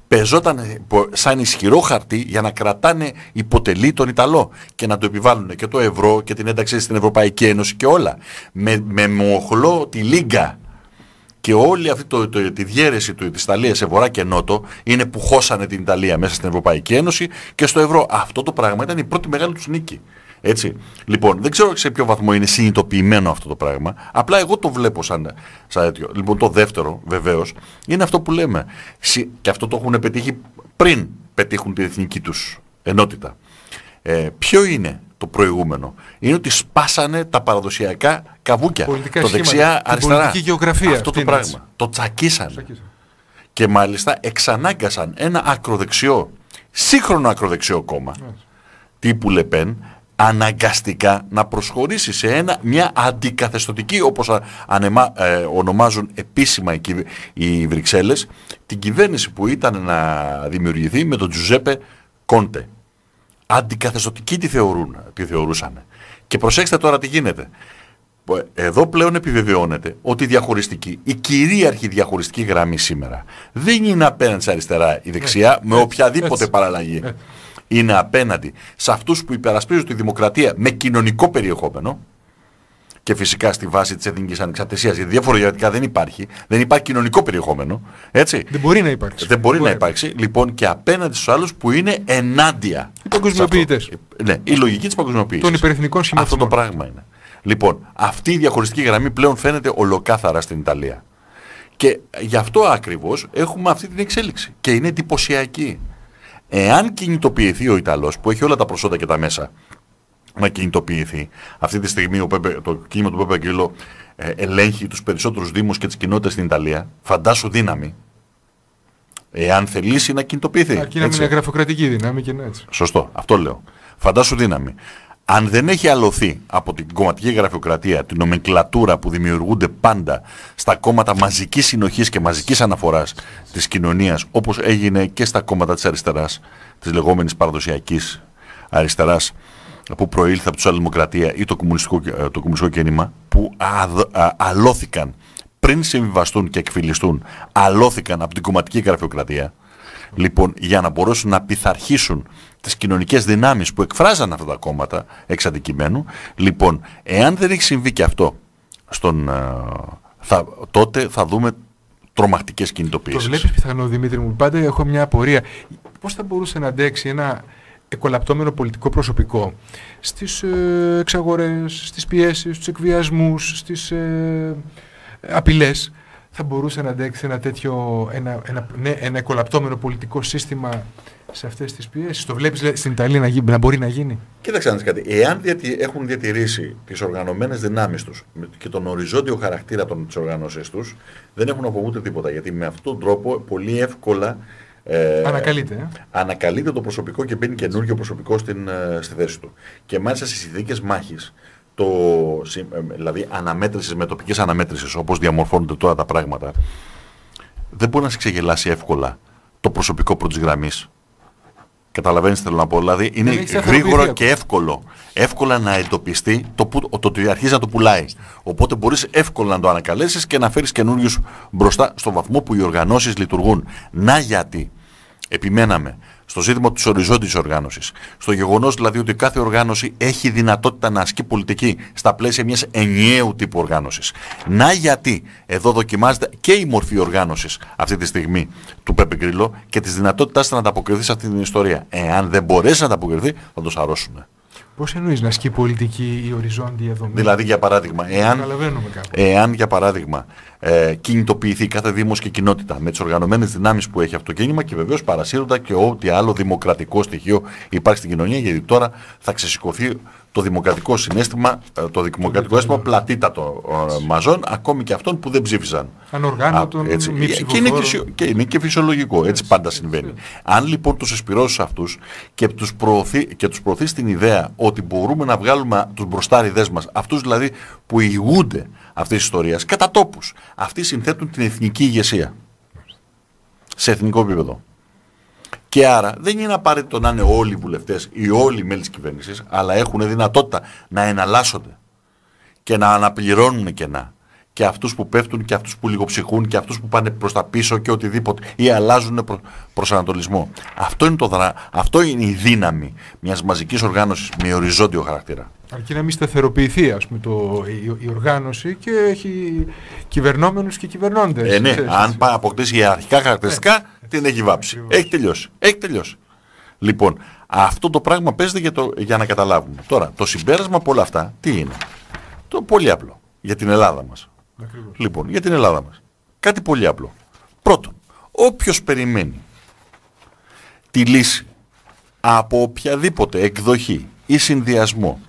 Πεζόταν σαν ισχυρό χαρτί για να κρατάνε υποτελή τον Ιταλό και να το επιβάλλουν και το ευρώ και την ένταξη στην Ευρωπαϊκή Ένωση και όλα. Με, με μοχλό τη Λίγκα. Και όλη αυτή το, το, τη διαίρεση του, της Ιταλίας σε βορρά και νότο είναι που χώσανε την Ιταλία μέσα στην Ευρωπαϊκή Ένωση και στο ευρώ. Αυτό το πράγμα ήταν η πρώτη μεγάλη τους νίκη. Έτσι. Λοιπόν, δεν ξέρω σε ποιο βαθμό είναι συνειδητοποιημένο αυτό το πράγμα. Απλά εγώ το βλέπω σαν, σαν τέτοιο. Λοιπόν, το δεύτερο, βεβαίως, είναι αυτό που λέμε. Και αυτό το έχουν πετύχει πριν πετύχουν την εθνική τους ενότητα. Ε, ποιο είναι το προηγούμενο? Είναι ότι σπάσανε τα παραδοσιακά καβούκια. Πολιτικά το δεξιά-αριστερά. Πολιτική γεωγραφία. Αυτό το πράγμα. Έτσι. Το τσακίσανε. Τσακίσαν. Και μάλιστα εξανάγκασαν ένα ακροδεξιό, σύγχρονο ακροδεξιό κόμμα, yes. τύπου Λεπέν, αναγκαστικά να προσχωρήσει σε ένα, μια αντικαθεστωτική, όπως α, ανεμα, ε, ονομάζουν επίσημα οι, οι Βρυξέλλες, την κυβέρνηση που ήταν να δημιουργηθεί με τον Τζουζέπε Κόντε. Αντικαθεστωτική τη, θεωρούν, τη θεωρούσαν. Και προσέξτε τώρα τι γίνεται. Εδώ πλέον επιβεβαιώνεται ότι η διαχωριστική, η κυρίαρχη διαχωριστική γραμμή σήμερα δεν είναι απέναντι σε αριστερά ή δεξιά με οποιαδήποτε παραλλαγή. Είναι απέναντι σε αυτούς που υπερασπίζουν τη δημοκρατία με κοινωνικό περιεχόμενο και φυσικά στη βάση της εθνικής ανεξαρτησίας, γιατί διαφορετικά δεν υπάρχει, δεν υπάρχει κοινωνικό περιεχόμενο, έτσι. Δεν μπορεί να υπάρξει. Δεν μπορεί, μπορεί να υπάρξει, λοιπόν, και απέναντι στους άλλους που είναι ενάντια. Οι παγκοσμιοποιητές. Ναι, η λογική της παγκοσμιοποίησης. Των υπερεθνικών σχηματισμών. Αυτό το πράγμα είναι. Λοιπόν, αυτή η διαχωριστική γραμμή πλέον φαίνεται ολοκάθαρα στην Ιταλία. Και γι' αυτό ακριβώς έχουμε αυτή την εξέλιξη. Και είναι εντυπωσιακή. Εάν κινητοποιηθεί ο Ιταλός, που έχει όλα τα προσόντα και τα μέσα να κινητοποιηθεί, αυτή τη στιγμή ο Πέπε, το κίνημα του Πέπε Γκρίλο ε, ελέγχει τους περισσότερους δήμους και τις κοινότητες στην Ιταλία, φαντάσου δύναμη, εάν θελήσει να κινητοποιηθεί. Αρκεί να μην είναι γραφειοκρατική δύναμη και είναι έτσι. Σωστό, αυτό λέω. Φαντάσου δύναμη. Αν δεν έχει αλωθεί από την κομματική γραφειοκρατία, την νομενκλατούρα που δημιουργούνται πάντα στα κόμματα μαζικής συνοχής και μαζικής αναφοράς της κοινωνίας, όπως έγινε και στα κόμματα της αριστεράς, της λεγόμενης παραδοσιακής αριστεράς, που προήλθε από τη Σοσιαλδημοκρατία ή το κομμουνιστικό, το κομμουνιστικό κίνημα, που α, α, αλώθηκαν πριν συμβιβαστούν και εκφυλιστούν, αλώθηκαν από την κομματική γραφειοκρατία. Λοιπόν, για να μπορέσουν να πειθαρχήσουν τις κοινωνικές δυνάμεις που εκφράζαν αυτά τα κόμματα εξ αντικειμένου. Λοιπόν, εάν δεν έχει συμβεί και αυτό, στον, θα, τότε θα δούμε τρομακτικές κινητοποιήσεις. Το βλέπεις πιθανό, Δημήτρη μου? Πάντα έχω μια απορία. Πώς θα μπορούσε να αντέξει ένα εκολαπτώμενο πολιτικό προσωπικό στις ε, εξαγορές, στις πιέσεις, στους εκβιασμούς, στις ε, απειλές? Θα μπορούσε να αντέξει ένα τέτοιο, ένα, ένα, ναι, ένα εκολαπτώμενο πολιτικό σύστημα σε αυτές τις πιέσεις? Το βλέπεις λέει, στην Ιταλία να, γι, να μπορεί να γίνει? Κοίταξε να δεις κάτι. Εάν διατη, έχουν διατηρήσει τις οργανωμένες δυνάμεις τους και τον οριζόντιο χαρακτήρα των, της οργάνωσης τους, δεν έχουν να φοβούνται τίποτα. Γιατί με αυτόν τον τρόπο πολύ εύκολα ε, ανακαλείται, ε? ανακαλείται το προσωπικό και μπαίνει καινούργιο προσωπικό στην, ε, στη θέση του. Και μάλιστα στις συνθήκες μάχης, το, δηλαδή αναμέτρησης με τοπικές αναμέτρησης, όπως διαμορφώνονται τώρα τα πράγματα, δεν μπορεί να σε ξεγελάσει εύκολα το προσωπικό πρώτης γραμμής. Καταλαβαίνεις τι θέλω να πω? Δηλαδή είναι γρήγορο και εύκολο. Εύκολα να εντοπιστεί το, που, το ότι αρχίζει να το πουλάει. Οπότε μπορείς εύκολα να το ανακαλέσεις και να φέρεις καινούριους μπροστά στο βαθμό που οι οργανώσεις λειτουργούν. Να γιατί επιμέναμε στο ζήτημα της οριζόντιας οργάνωσης. Στο γεγονός δηλαδή ότι κάθε οργάνωση έχει δυνατότητα να ασκεί πολιτική στα πλαίσια μιας ενιαίου τύπου οργάνωσης. Να γιατί εδώ δοκιμάζεται και η μορφή οργάνωσης αυτή τη στιγμή του Πέπε Γκρίλο και της δυνατότητάς να ανταποκριθεί σε αυτή την ιστορία. Εάν δεν μπορέσει να ανταποκριθεί, θα το σαρώσουν. Πώς εννοείς να ασκεί πολιτική η οριζόντια δομή? Δηλαδή, για παράδειγμα, εάν, εάν για παράδειγμα, ε, κινητοποιηθεί κάθε δήμος και κοινότητα με τις οργανωμένες δυνάμεις που έχει αυτό το κίνημα και βεβαίως παρασύροντα και ό,τι άλλο δημοκρατικό στοιχείο υπάρχει στην κοινωνία, γιατί τώρα θα ξεσηκωθεί το δημοκρατικό συναίσθημα, το δημοκρατικό αίσθημα πλατήτατο ε, μαζών, ακόμη και αυτών που δεν ψήφισαν. Ανοργάνωτων, μη ψηφοφόρων. Και, και είναι και φυσιολογικό, έτσι, έτσι πάντα συμβαίνει. Έτσι. Αν λοιπόν τους εισπυρώσεις αυτούς και τους προωθεί, και τους προωθεί στην ιδέα ότι μπορούμε να βγάλουμε τους μπροστάριδες μας, αυτούς δηλαδή που ηγούνται αυτής της ιστορίας, κατά τόπους, αυτοί συνθέτουν την εθνική ηγεσία σε εθνικό επίπεδο. Και άρα δεν είναι απαραίτητο να είναι όλοι οι βουλευτές ή όλοι οι μέλη της κυβέρνησης, αλλά έχουν δυνατότητα να εναλλάσσονται και να αναπληρώνουν κενά και αυτούς που πέφτουν και αυτούς που λιγοψυχούν και αυτούς που πάνε προς τα πίσω και οτιδήποτε ή αλλάζουν προ, προσανατολισμό. Αυτό είναι, το δρα... Αυτό είναι η δύναμη μιας μαζικής οργάνωσης με οριζόντιο χαρακτήρα. Αρκεί να μην σταθεροποιηθεί, ας πούμε, το, η, η οργάνωση και έχει κυβερνόμενους και κυβερνώντες. Ε, ναι, αν πάει αποκτήσει ιεραρχικά χαρακτηριστικά, ναι, την έχει βάψει. Ακριβώς. Έχει τελειώσει. Έχει τελειώσει. Λοιπόν, αυτό το πράγμα παίζεται για, το, για να καταλάβουμε. Τώρα, το συμπέρασμα από όλα αυτά, τι είναι? Το πολύ απλό. Για την Ελλάδα μας. Ακριβώς. Λοιπόν, για την Ελλάδα μας. Κάτι πολύ απλό. Πρώτον, όποιος περιμένει τη λύση από οποιαδήποτε εκδοχή ή συνδυασμό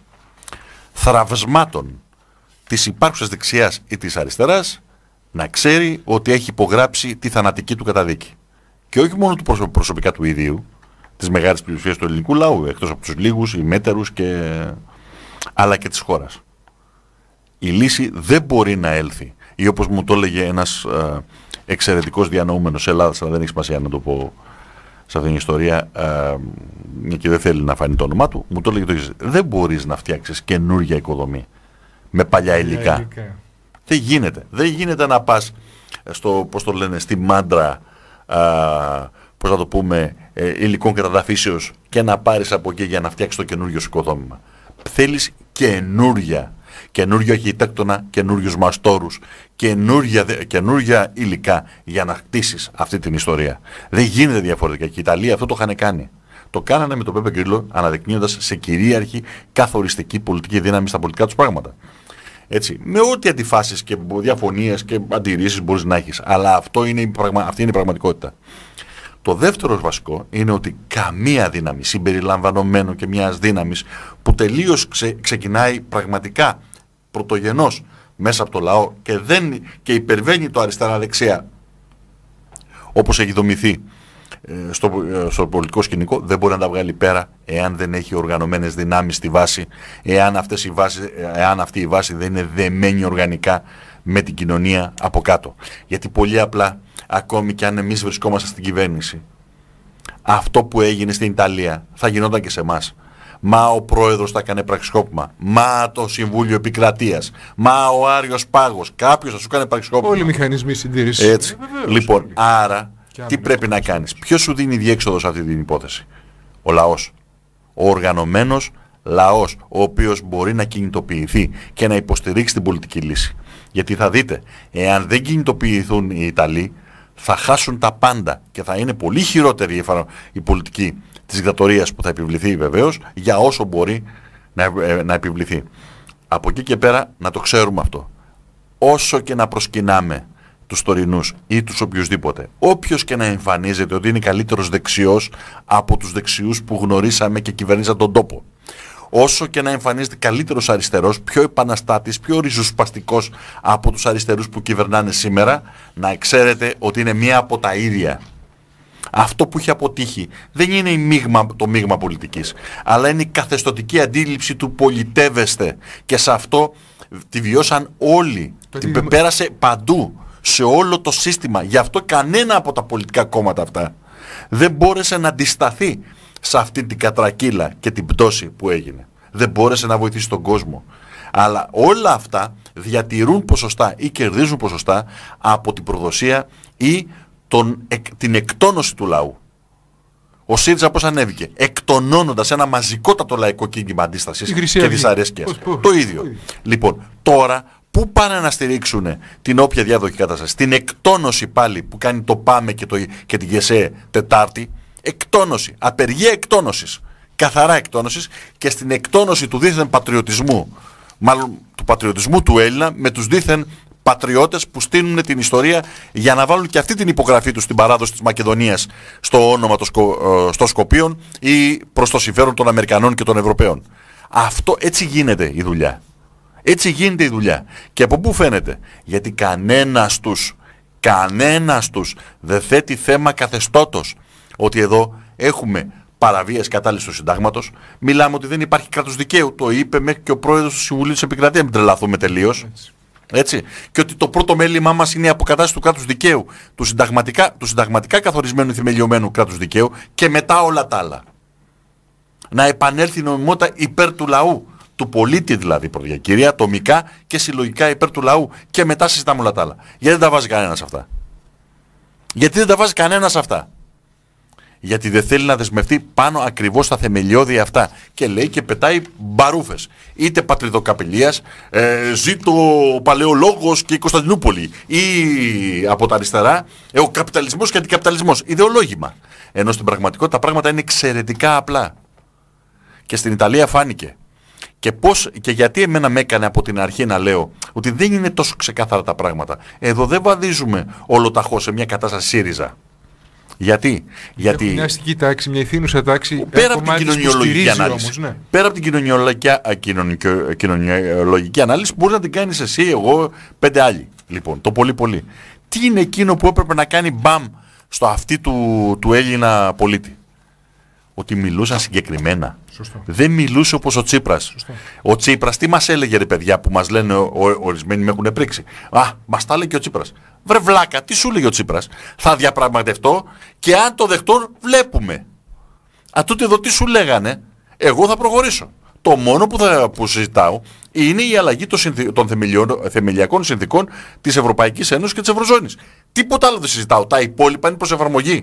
θραυσμάτων της υπάρχουσας δεξιάς ή της αριστεράς, να ξέρει ότι έχει υπογράψει τη θανατική του καταδίκη. Και όχι μόνο του προσωπικά του ίδιου, της μεγάλης πλειοψηφίας του ελληνικού λαού, εκτός από τους λίγους, οι μέτερους, και... αλλά και της χώρας. Η λύση δεν μπορεί να έλθει. Ή όπως μου το έλεγε ένας ε, εξαιρετικός διανοούμενος Ελλάδας, αλλά δεν έχει σημασία να το πω σε αυτήν την ιστορία, ε, και δεν θέλει να φανεί το όνομά του, μου το έλεγε το εξής: δεν μπορείς να φτιάξεις καινούργια οικοδομή με παλιά υλικά. υλικά. Δεν γίνεται. Δεν γίνεται να πας στο, πώς το λένε, στη μάντρα, ε, πώς θα το πούμε, ε, υλικών καταδαφίσεως και να πάρεις από εκεί για να φτιάξεις το καινούργιο σου οικοδόμημα. Θέλεις καινούργια. Καινούργιο αρχιτέκτονα, καινούριους μαστόρους, καινούργια, καινούργια υλικά για να χτίσεις αυτή την ιστορία. Δεν γίνεται διαφορετικά. Και η Ιταλία αυτό το είχαν κάνει. Το κάνανε με τον Πέπε Γκρίλο, αναδεικνύοντας σε κυρίαρχη καθοριστική πολιτική δύναμη στα πολιτικά τους πράγματα. Έτσι, με ό,τι αντιφάσεις και διαφωνίες και αντιρρήσεις μπορείς να έχεις. Αλλά αυτό είναι η πραγμα... αυτή είναι η πραγματικότητα. Το δεύτερο βασικό είναι ότι καμία δύναμη, συμπεριλαμβανομένου και μιας δύναμης που τελείως ξε, ξεκινάει πραγματικά πρωτογενώς μέσα από το λαό και, δεν, και υπερβαίνει το αριστερά-δεξιά, όπως έχει δομηθεί ε, στο, ε, στο πολιτικό σκηνικό, δεν μπορεί να τα βγάλει πέρα εάν δεν έχει οργανωμένες δυνάμεις στη βάση, εάν, αυτές οι βάσεις, εάν αυτή η βάση δεν είναι δεμένη οργανικά με την κοινωνία από κάτω. Γιατί πολύ απλά, ακόμη και αν εμείς βρισκόμαστε στην κυβέρνηση, αυτό που έγινε στην Ιταλία θα γινόταν και σε εμάς. Μα ο πρόεδρος θα έκανε πραξικόπημα. Μα το Συμβούλιο Επικρατείας. Μα ο Άριος Πάγος. Κάποιος θα σου κάνει πραξικόπημα. Όλοι οι μηχανισμοί συντήρησης. Έτσι. Βεβαίως, λοιπόν, όλοι. Άρα, τι πρέπει να κάνεις? Ποιος σου δίνει διέξοδο σε αυτή την υπόθεση? Ο λαός. Ο οργανωμένος λαός, ο οποίος μπορεί να κινητοποιηθεί και να υποστηρίξει την πολιτική λύση. Γιατί θα δείτε, εάν δεν κινητοποιηθούν οι Ιταλοί, θα χάσουν τα πάντα και θα είναι πολύ χειρότερη η πολιτική της δικτατορίας που θα επιβληθεί βεβαίως, για όσο μπορεί να, ε, να επιβληθεί. Από εκεί και πέρα να το ξέρουμε αυτό. Όσο και να προσκυνάμε τους τωρινούς ή τους οποιουσδήποτε, όποιος και να εμφανίζεται ότι είναι καλύτερος δεξιός από τους δεξιούς που γνωρίσαμε και κυβερνήσαν τον τόπο, όσο και να εμφανίζεται καλύτερος αριστερός, πιο επαναστάτης, πιο ριζοσπαστικός από τους αριστερούς που κυβερνάνε σήμερα, να ξέρετε ότι είναι μία από τα ίδια. Αυτό που έχει αποτύχει δεν είναι η μείγμα, το μείγμα πολιτικής, αλλά είναι η καθεστωτική αντίληψη του πολιτεύεστε. Και σε αυτό τη βιώσαν όλοι. Την δήμα... πέρασε παντού, σε όλο το σύστημα. Γι' αυτό κανένα από τα πολιτικά κόμματα αυτά δεν μπόρεσε να αντισταθεί σε αυτή την κατρακύλα και την πτώση που έγινε. Δεν μπόρεσε να βοηθήσει τον κόσμο. Αλλά όλα αυτά διατηρούν ποσοστά ή κερδίζουν ποσοστά από την προδοσία ή τον, την εκτόνωση του λαού. Ο ΣΥΡΙΖΑ πώς ανέβηκε? Εκτονώνοντας ένα μαζικότατο λαϊκό κίνημα αντίστασης και δυσαρέσκειας. Το ίδιο. ίδιο. Λοιπόν, τώρα πού πάνε να στηρίξουν την όποια διάδοχη κατάσταση? Την εκτόνωση πάλι που κάνει το ΠΑΜΕ και, το, και την ΓΕΣΕ Τετάρτη. Εκτόνωση, απεργία εκτόνωσης, καθαρά εκτόνωσης, και στην εκτόνωση του δίθεν πατριωτισμού, μάλλον του πατριωτισμού του Έλληνα, με τους δίθεν πατριώτες που στείλουν την ιστορία για να βάλουν και αυτή την υπογραφή τους στην παράδοση της Μακεδονίας στο όνομα των σκο, ε, στο Σκοπίων ή προς το συμφέρον των Αμερικανών και των Ευρωπαίων. Αυτό έτσι γίνεται η δουλειά. Έτσι γίνεται η δουλειά. Και από πού φαίνεται? Γιατί κανένας τους, κανένας τους δεν θέτει θέμα καθεστώτος. Ότι εδώ έχουμε παραβίαση κατάλυσης του συντάγματος, μιλάμε ότι δεν υπάρχει κράτος δικαίου. Το είπε μέχρι και ο πρόεδρος του Συμβουλίου της Επικρατείας, μην τρελαθούμε τελείως. Έτσι. Έτσι. Και ότι το πρώτο μέλημά μας είναι η αποκατάσταση του κράτους δικαίου, του συνταγματικά, του συνταγματικά καθορισμένου θεμελιωμένου κράτους δικαίου, και μετά όλα τα άλλα. Να επανέλθει η νομιμότητα υπέρ του λαού. του πολίτη δηλαδή πρώτα, κυρία, ατομικά και συλλογικά υπέρ του λαού και μετά συζητάμε όλα τα άλλα. Γιατί δεν τα βάζει κανένας αυτά. Γιατί δεν τα βάζει κανένας αυτά. Γιατί δεν θέλει να δεσμευτεί πάνω ακριβώς στα θεμελιώδη αυτά. Και λέει και πετάει μπαρούφες. Είτε πατριδοκαπηλείας, ε, ζήτω ο Παλαιολόγος και η Κωνσταντινούπολη. Ή από τα αριστερά, ε, ο καπιταλισμός και ο αντικαπιταλισμός. Ιδεολόγημα. Ενώ στην πραγματικότητα τα πράγματα είναι εξαιρετικά απλά. Και στην Ιταλία φάνηκε. Και, πώς, και γιατί εμένα με έκανε από την αρχή να λέω ότι δεν είναι τόσο ξεκάθαρα τα πράγματα. Εδώ δεν βαδίζουμε ολοταχώς σε μια κατάσταση ΣΥΡΙΖΑ. Γιατί, γιατί μια αστική τάξη, μια ηθήνουσα τάξη. Πέρα από την κοινωνιολογική ανάλυση. Όμως, ναι. Πέρα από την κοινωνιολογική, κοινωνιολογική ανάλυση, μπορεί να την κάνει εσύ, εγώ, πέντε άλλοι. Λοιπόν, το πολύ πολύ. Τι είναι εκείνο που έπρεπε να κάνει μπαμ στο αυτί του, του Έλληνα πολίτη? Ότι μιλούσαν συγκεκριμένα. Σωστό. Δεν μιλούσε όπως ο Τσίπρας. Σωστό. Ο Τσίπρας τι μας έλεγε, ρε παιδιά, που μας λένε ο, ο, ορισμένοι με έχουν πρίξει. Α, μας τα έλεγε ο Τσίπρας. Βρε βλάκα, τι σου έλεγε ο Τσίπρας? Θα διαπραγματευτώ και αν το δεχτώ βλέπουμε. Α, τούτε εδώ τι σου λέγανε? Εγώ θα προχωρήσω. Το μόνο που, θα, που συζητάω είναι η αλλαγή των, συνθη, των θεμελιακών συνθηκών της Ευρωπαϊκής Ένωσης και της Ευρωζώνης. Τίποτα άλλο δεν συζητάω. Τα υπόλοιπα είναι προς εφαρμογή.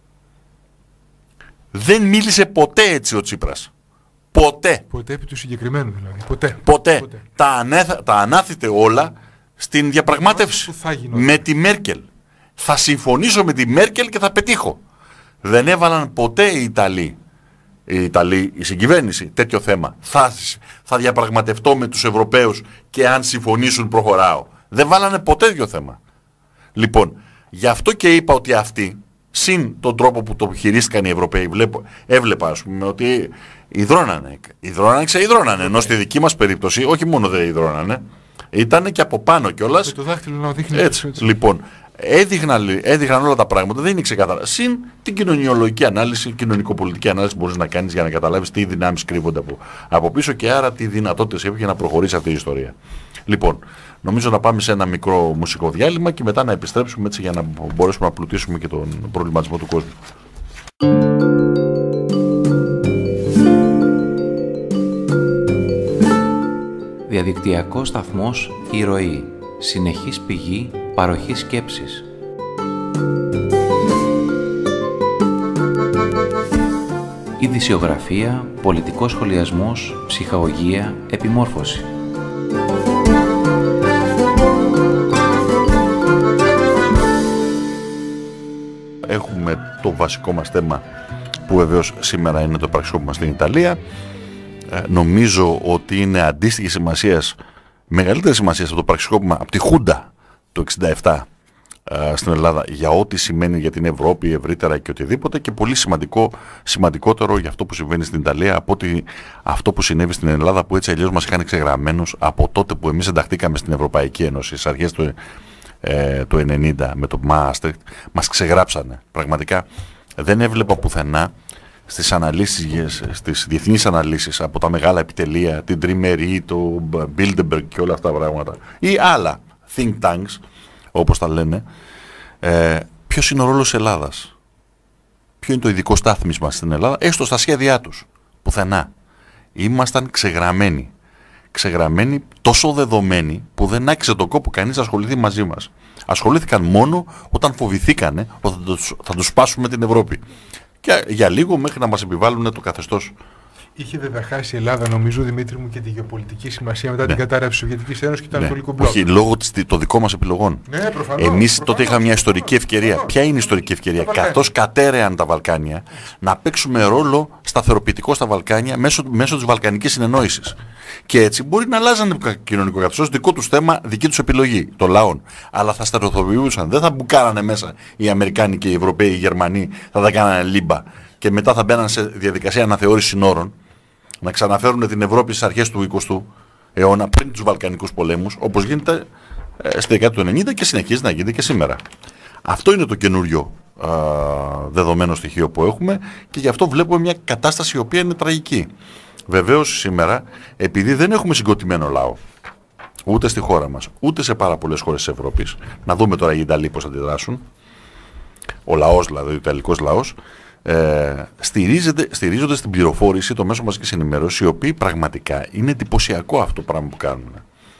Δεν μίλησε ποτέ έτσι ο Τσίπρας. Ποτέ. Ποτέ επί του συγκεκριμένου δηλαδή. Ποτέ. Ποτέ. Ποτέ. Τα, ανέθα, τα ανάθετε όλα στην διαπραγμάτευση με τη Μέρκελ. Θα συμφωνήσω με τη Μέρκελ και θα πετύχω. Δεν έβαλαν ποτέ οι Ιταλοί, οι Ιταλοί, η συγκυβέρνηση, τέτοιο θέμα. Θα, θα διαπραγματευτώ με τους Ευρωπαίους και αν συμφωνήσουν προχωράω. Δεν βάλανε ποτέ τέτοιο θέμα. Λοιπόν, γι' αυτό και είπα ότι αυτοί, συν τον τρόπο που το χειρίστηκαν οι Ευρωπαίοι, βλέπω, έβλεπα ας πούμε ότι υδρώνανε. Υδρώνανε, ξεϊδρώνανε. Ενώ στη δική μας περίπτωση, όχι μόνο δεν υδρώνανε, ήταν και από πάνω κιόλας. Με το δάχτυλο να δείχνει έτσι, έτσι. Λοιπόν, έδειχναν, έδειχναν όλα τα πράγματα, δεν είναι ξεκάθαρα. Συν την κοινωνιολογική ανάλυση, κοινωνικοπολιτική ανάλυση που μπορείς να κάνεις για να καταλάβεις τι δυνάμεις κρύβονται από, από πίσω και άρα τι δυνατότητες έχει για να προχωρήσει αυτή η ιστορία. Λοιπόν, νομίζω να πάμε σε ένα μικρό μουσικό διάλειμμα και μετά να επιστρέψουμε έτσι για να μπορέσουμε να πλουτίσουμε και τον προβληματισμό του κόσμου. Διαδικτυακός σταθμός Η Ροή. Συνεχής πηγή παροχή σκέψης. Ειδησιογραφία, πολιτικός σχολιασμός, ψυχαγωγία, επιμόρφωση. Έχουμε το βασικό μας θέμα που βεβαίως σήμερα είναι το πραξικόπημα στην Ιταλία. Ε, νομίζω ότι είναι αντίστοιχη σημασίας, μεγαλύτερη σημασία από το πραξικόπημα από τη Χούντα το εξήντα επτά ε, στην Ελλάδα για ό,τι σημαίνει για την Ευρώπη ευρύτερα και οτιδήποτε και πολύ σημαντικό, σημαντικότερο για αυτό που συμβαίνει στην Ιταλία από ότι αυτό που συνέβη στην Ελλάδα που έτσι αλλιώς μας είχαν ξεγραμμένους από τότε που εμείς ενταχθήκαμε στην Ευρωπαϊκή Ένωση στις αρχές του, ε, του ενενήντα με το Μάστριχτ, μας ξεγράψανε. Πραγματικά δεν έβλεπα πουθενά στις αναλύσεις, στις διεθνείς αναλύσεις από τα μεγάλα επιτελεία, την Τριμερή, το Bilderberg και όλα αυτά τα πράγματα ή άλλα think tanks όπως τα λένε, ε, ποιος είναι ο ρόλος Ελλάδας, ποιο είναι το ειδικό στάθμισμα στην Ελλάδα, έστω στα σχέδιά τους, πουθενά. Ήμασταν ξεγραμμένοι, ξεγραμμένοι τόσο δεδομένοι που δεν άξιζε τον κόπο κανείς να ασχοληθεί μαζί μας. Ασχολήθηκαν μόνο όταν φοβηθήκανε ότι θα τους, θα τους σπάσουμε την Ευρώπη. Και για λίγο μέχρι να μας επιβάλλουν το καθεστώς. Είχε βέβαια χάσει η Ελλάδα, νομίζω, Δημήτρη μου, και τη γεωπολιτική σημασία μετά ναι. την κατάρρευση της Σοβιετικής Ένωσης και του ναι. Ανατολικού Μπλοκ. Όχι, λόγω των δικών μας επιλογών. Ναι, προφανώς. Εμείς προφανώς, τότε είχαμε μια ιστορική ευκαιρία. προφανώς. Ποια είναι η ιστορική ευκαιρία? Καθώς κατέρεαν τα Βαλκάνια, να παίξουμε ρόλο σταθεροποιητικό στα Βαλκάνια μέσω, μέσω της Βαλκανικής συνεννόησης. Και έτσι μπορεί να αλλάζανε το κοινωνικό καθεστώς, δικό τους θέμα, δική τους επιλογή των λαών. Αλλά θα στερεοθοποιούσαν, δεν θα μπουκάρανε μέσα οι Αμερικάνοι και οι Ευρωπαίοι, οι Γερμανοί, θα τα κάνανε λίμπα. Και μετά θα μπαίναν σε διαδικασία αναθεώρησης συνόρων, να ξαναφέρουν την Ευρώπη στις αρχές του εικοστού αιώνα, πριν τους Βαλκανικούς πολέμους, όπως γίνεται ε, στη δεκαετία του ενενήντα και συνεχίζει να γίνεται και σήμερα. Αυτό είναι το καινούριο ε, δεδομένο στοιχείο που έχουμε και γι' αυτό βλέπουμε μια κατάσταση η οποία είναι τραγική. Βεβαίως σήμερα, επειδή δεν έχουμε συγκροτημένο λαό, ούτε στη χώρα μας, ούτε σε πάρα πολλές χώρες της Ευρώπης, να δούμε τώρα οι Ιταλοί πώς αντιδράσουν, ο λαός δηλαδή, ο Ιταλικός λαός, ε, στηρίζονται, στηρίζονται στην πληροφόρηση των μέσων μαζικής ενημέρωσης, οι οποίοι πραγματικά είναι εντυπωσιακό αυτό το πράγμα που κάνουν.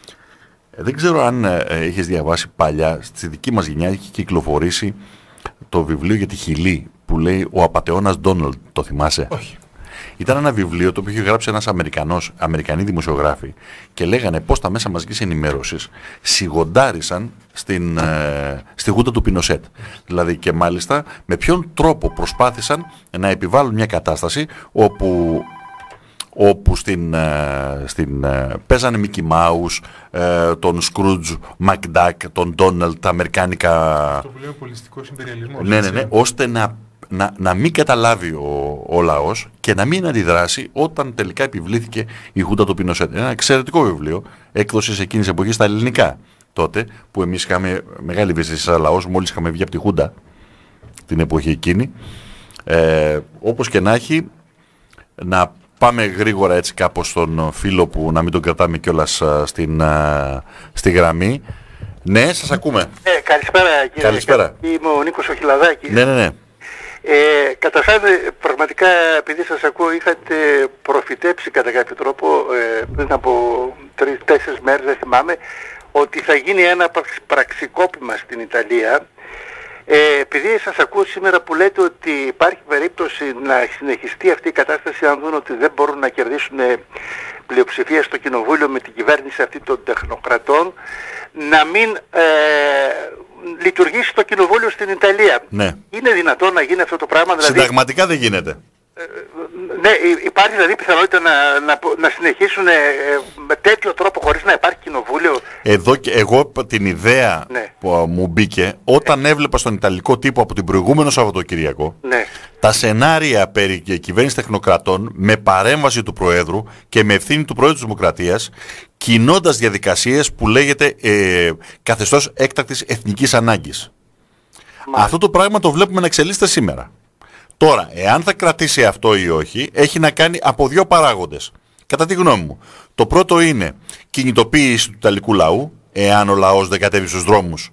Ε, δεν ξέρω αν ε, έχεις διαβάσει παλιά, στη δική μας γενιά έχει κυκλοφορήσει το βιβλίο για τη Χιλή που λέει «Ο απατεώνας Ντόναλντ», το θυμάσαι? Όχι. Ήταν ένα βιβλίο το οποίο είχε γράψει ένας Αμερικανός, Αμερικανοί δημοσιογράφοι και λέγανε πώς τα μέσα μαζικής ενημέρωσης σιγοντάρισαν στην, ε, στη γούτα του Πινοσέτ. Δηλαδή και μάλιστα με ποιον τρόπο προσπάθησαν να επιβάλλουν μια κατάσταση όπου, όπου στην, ε, στην, ε, παίζανε Μίκι Μάους, ε, τον Σκρούτζ Μακντάκ, τον Ντόναλντ, τα αμερικάνικα... Αυτό που λέει ο πολιτιστικός συμπεριαλισμός. Ναι, ναι, ναι, ώστε να... Να, να μην καταλάβει ο, ο λαός και να μην αντιδράσει όταν τελικά επιβλήθηκε η Χούντα του Πινοσέτ. Ένα εξαιρετικό βιβλίο, έκδοση εκείνης της εποχής στα ελληνικά. Τότε που εμείς είχαμε μεγάλη ευαισθησία σαν λαός, μόλις είχαμε βγει από τη Χούντα την εποχή εκείνη. Ε, όπως και να έχει, να πάμε γρήγορα έτσι κάπως στον φίλο που να μην τον κρατάμε κιόλας στην, στη γραμμή. Ναι, σας ακούμε. Ε, καλησπέρα κύριε. Καλησπέρα. Είμαι ο Νίκος ο Χιλαδάκης. Ναι, ναι, ναι. Ε, καταρχάς, πραγματικά επειδή σας ακούω είχατε προφητέψει κατά κάποιο τρόπο ε, πριν από τρεις τέσσερις μέρες, δεν θυμάμαι, ότι θα γίνει ένα πραξικόπημα στην Ιταλία. Ε, επειδή σας ακούω σήμερα που λέτε ότι υπάρχει περίπτωση να συνεχιστεί αυτή η κατάσταση αν δουν ότι δεν μπορούν να κερδίσουν πλειοψηφία στο κοινοβούλιο με την κυβέρνηση αυτή των τεχνοκρατών, να μην ε, λειτουργήσει το κοινοβούλιο στην Ιταλία. Ναι. Είναι δυνατόν να γίνει αυτό το πράγμα? Δηλαδή, συνταγματικά δεν γίνεται. Ε, ναι, υπάρχει δηλαδή πιθανότητα να, να, να συνεχίσουν ε, με τέτοιο τρόπο χωρίς να υπάρχει κοινοβούλιο? Εδώ και εγώ την ιδέα ναι. που μου μπήκε όταν ε. έβλεπα στον Ιταλικό τύπο από την προηγούμενο Σαββατοκυριακό ναι. τα σενάρια περί κυβέρνηση τεχνοκρατών με παρέμβαση του Προέδρου και με ευθύνη του Προέδρου της Δημοκρατίας, κινώντας διαδικασίες που λέγεται ε, καθεστώς έκτακτης εθνικής ανάγκης. Μάλιστα. Αυτό το πράγμα το βλέπουμε να εξελίσσεται σήμερα. Τώρα, εάν θα κρατήσει αυτό ή όχι, έχει να κάνει από δύο παράγοντες. Κατά τη γνώμη μου. Το πρώτο είναι κινητοποίηση του Ιταλικού λαού, εάν ο λαός δεν κατέβει στους δρόμους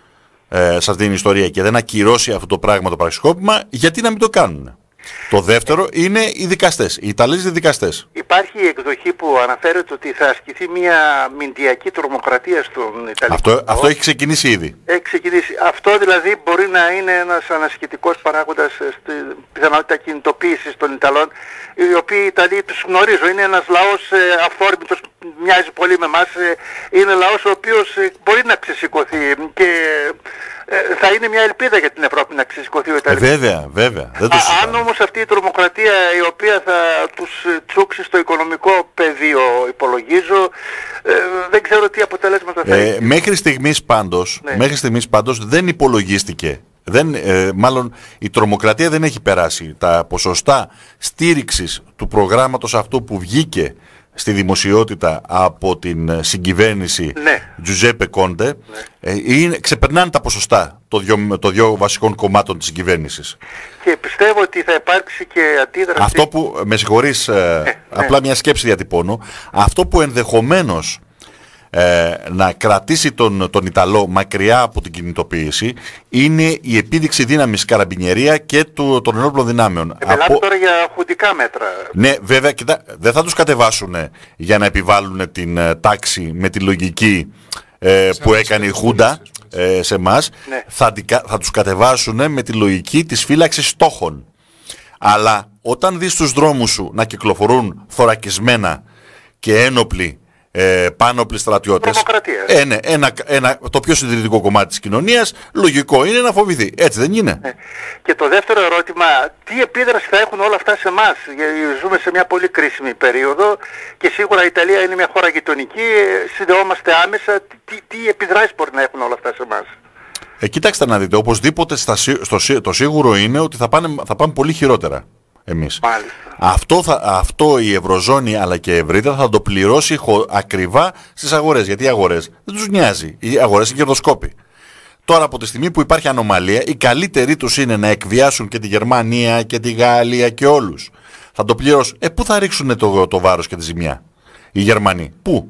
ε, σε αυτήν την ιστορία και δεν ακυρώσει αυτό το πράγμα το πραξικόπημα, γιατί να μην το κάνουν. Το δεύτερο είναι οι δικαστές, οι Ιταλοί δικαστές. Υπάρχει η εκδοχή που αναφέρεται ότι θα ασκηθεί μια μηντιακή τρομοκρατία στον Ιταλικό. Αυτό, αυτό έχει ξεκινήσει ήδη. Έχει ξεκινήσει. Αυτό δηλαδή μπορεί να είναι ένας ανασχετικός παράγοντας στη πιθανότητα κινητοποίησης των Ιταλών, οι οποίοι οι Ιταλοί τους γνωρίζω. Είναι ένας λαός ε, αφόρμητος, μοιάζει πολύ με εμάς. Ε, είναι λαός ο οποίος ε, μπορεί να ξεσηκωθεί και ε, θα είναι μια ελπίδα για την Ευρώπη να ξεσηκωθεί ο Ιταλικός. Ε, βέβαια, βέβαια. Δεν το αν όμως αυτή η τρομοκρατία η οποία θα τους τσούξει στο οικονομικό πεδίο, υπολογίζω, ε, δεν ξέρω τι αποτελέσματα θα έχει. Ε, μέχρι στιγμής πάντως, ναι. μέχρι στιγμής πάντως δεν υπολογίστηκε. Δεν, ε, μάλλον η τρομοκρατία δεν έχει περάσει. Τα ποσοστά στήριξης του προγράμματος αυτού που βγήκε στη δημοσιότητα από την συγκυβέρνηση ναι. Τζουζέπε Κόντε, ναι. ε, είναι, ξεπερνάνε τα ποσοστά των δύο, το δύο βασικών κομμάτων της συγκυβέρνησης. Και πιστεύω ότι θα υπάρξει και αντίδραση. Αυτό που, με συγχωρείς, ε, ναι, απλά ναι. μια σκέψη διατυπώνω, αυτό που ενδεχομένως Ε, να κρατήσει τον, τον Ιταλό μακριά από την κινητοποίηση είναι η επίδειξη δύναμης καραμπινιερία και του, των ενόπλων δυνάμεων. Ε, μιλάμε από... τώρα για χουντικά μέτρα. Ναι, βέβαια, κοιτά, δεν θα τους κατεβάσουν για να επιβάλλουν την ε, τάξη με τη λογική ε, που έκανε η Χούντα ε, σε εμάς. Ναι. Θα, θα τους κατεβάσουν με τη λογική της φύλαξης στόχων. Αλλά όταν δεις τους δρόμους σου να κυκλοφορούν θωρακισμένα και ένοπλοι Ε, πάνωπλοι στρατιώτες. Ε, ναι, ένα, ένα, το πιο συντηρητικό κομμάτι της κοινωνίας, λογικό είναι να φοβηθεί. Έτσι δεν είναι? Ε, και το δεύτερο ερώτημα, τι επίδραση θα έχουν όλα αυτά σε εμάς? Γιατί ζούμε σε μια πολύ κρίσιμη περίοδο και σίγουρα η Ιταλία είναι μια χώρα γειτονική, συνδεόμαστε άμεσα. Τι, τι επιδράσεις μπορεί να έχουν όλα αυτά σε εμάς? Ε, κοιτάξτε να δείτε, οπωσδήποτε στα, στο, το σίγουρο είναι ότι θα πάνε, θα πάνε πολύ χειρότερα εμείς. Αυτό, θα, αυτό η Ευρωζώνη αλλά και ευρύτερα θα το πληρώσει χω, ακριβά στις αγορές. Γιατί οι αγορές δεν τους νοιάζει. Οι αγορές είναι κερδοσκόποι. Τώρα από τη στιγμή που υπάρχει ανομαλία, οι καλύτεροι τους είναι να εκβιάσουν και τη Γερμανία και τη Γαλλία και όλους. Θα το πληρώσουν. Ε, πού θα ρίξουν το, το βάρος και τη ζημιά οι Γερμανοί? Πού?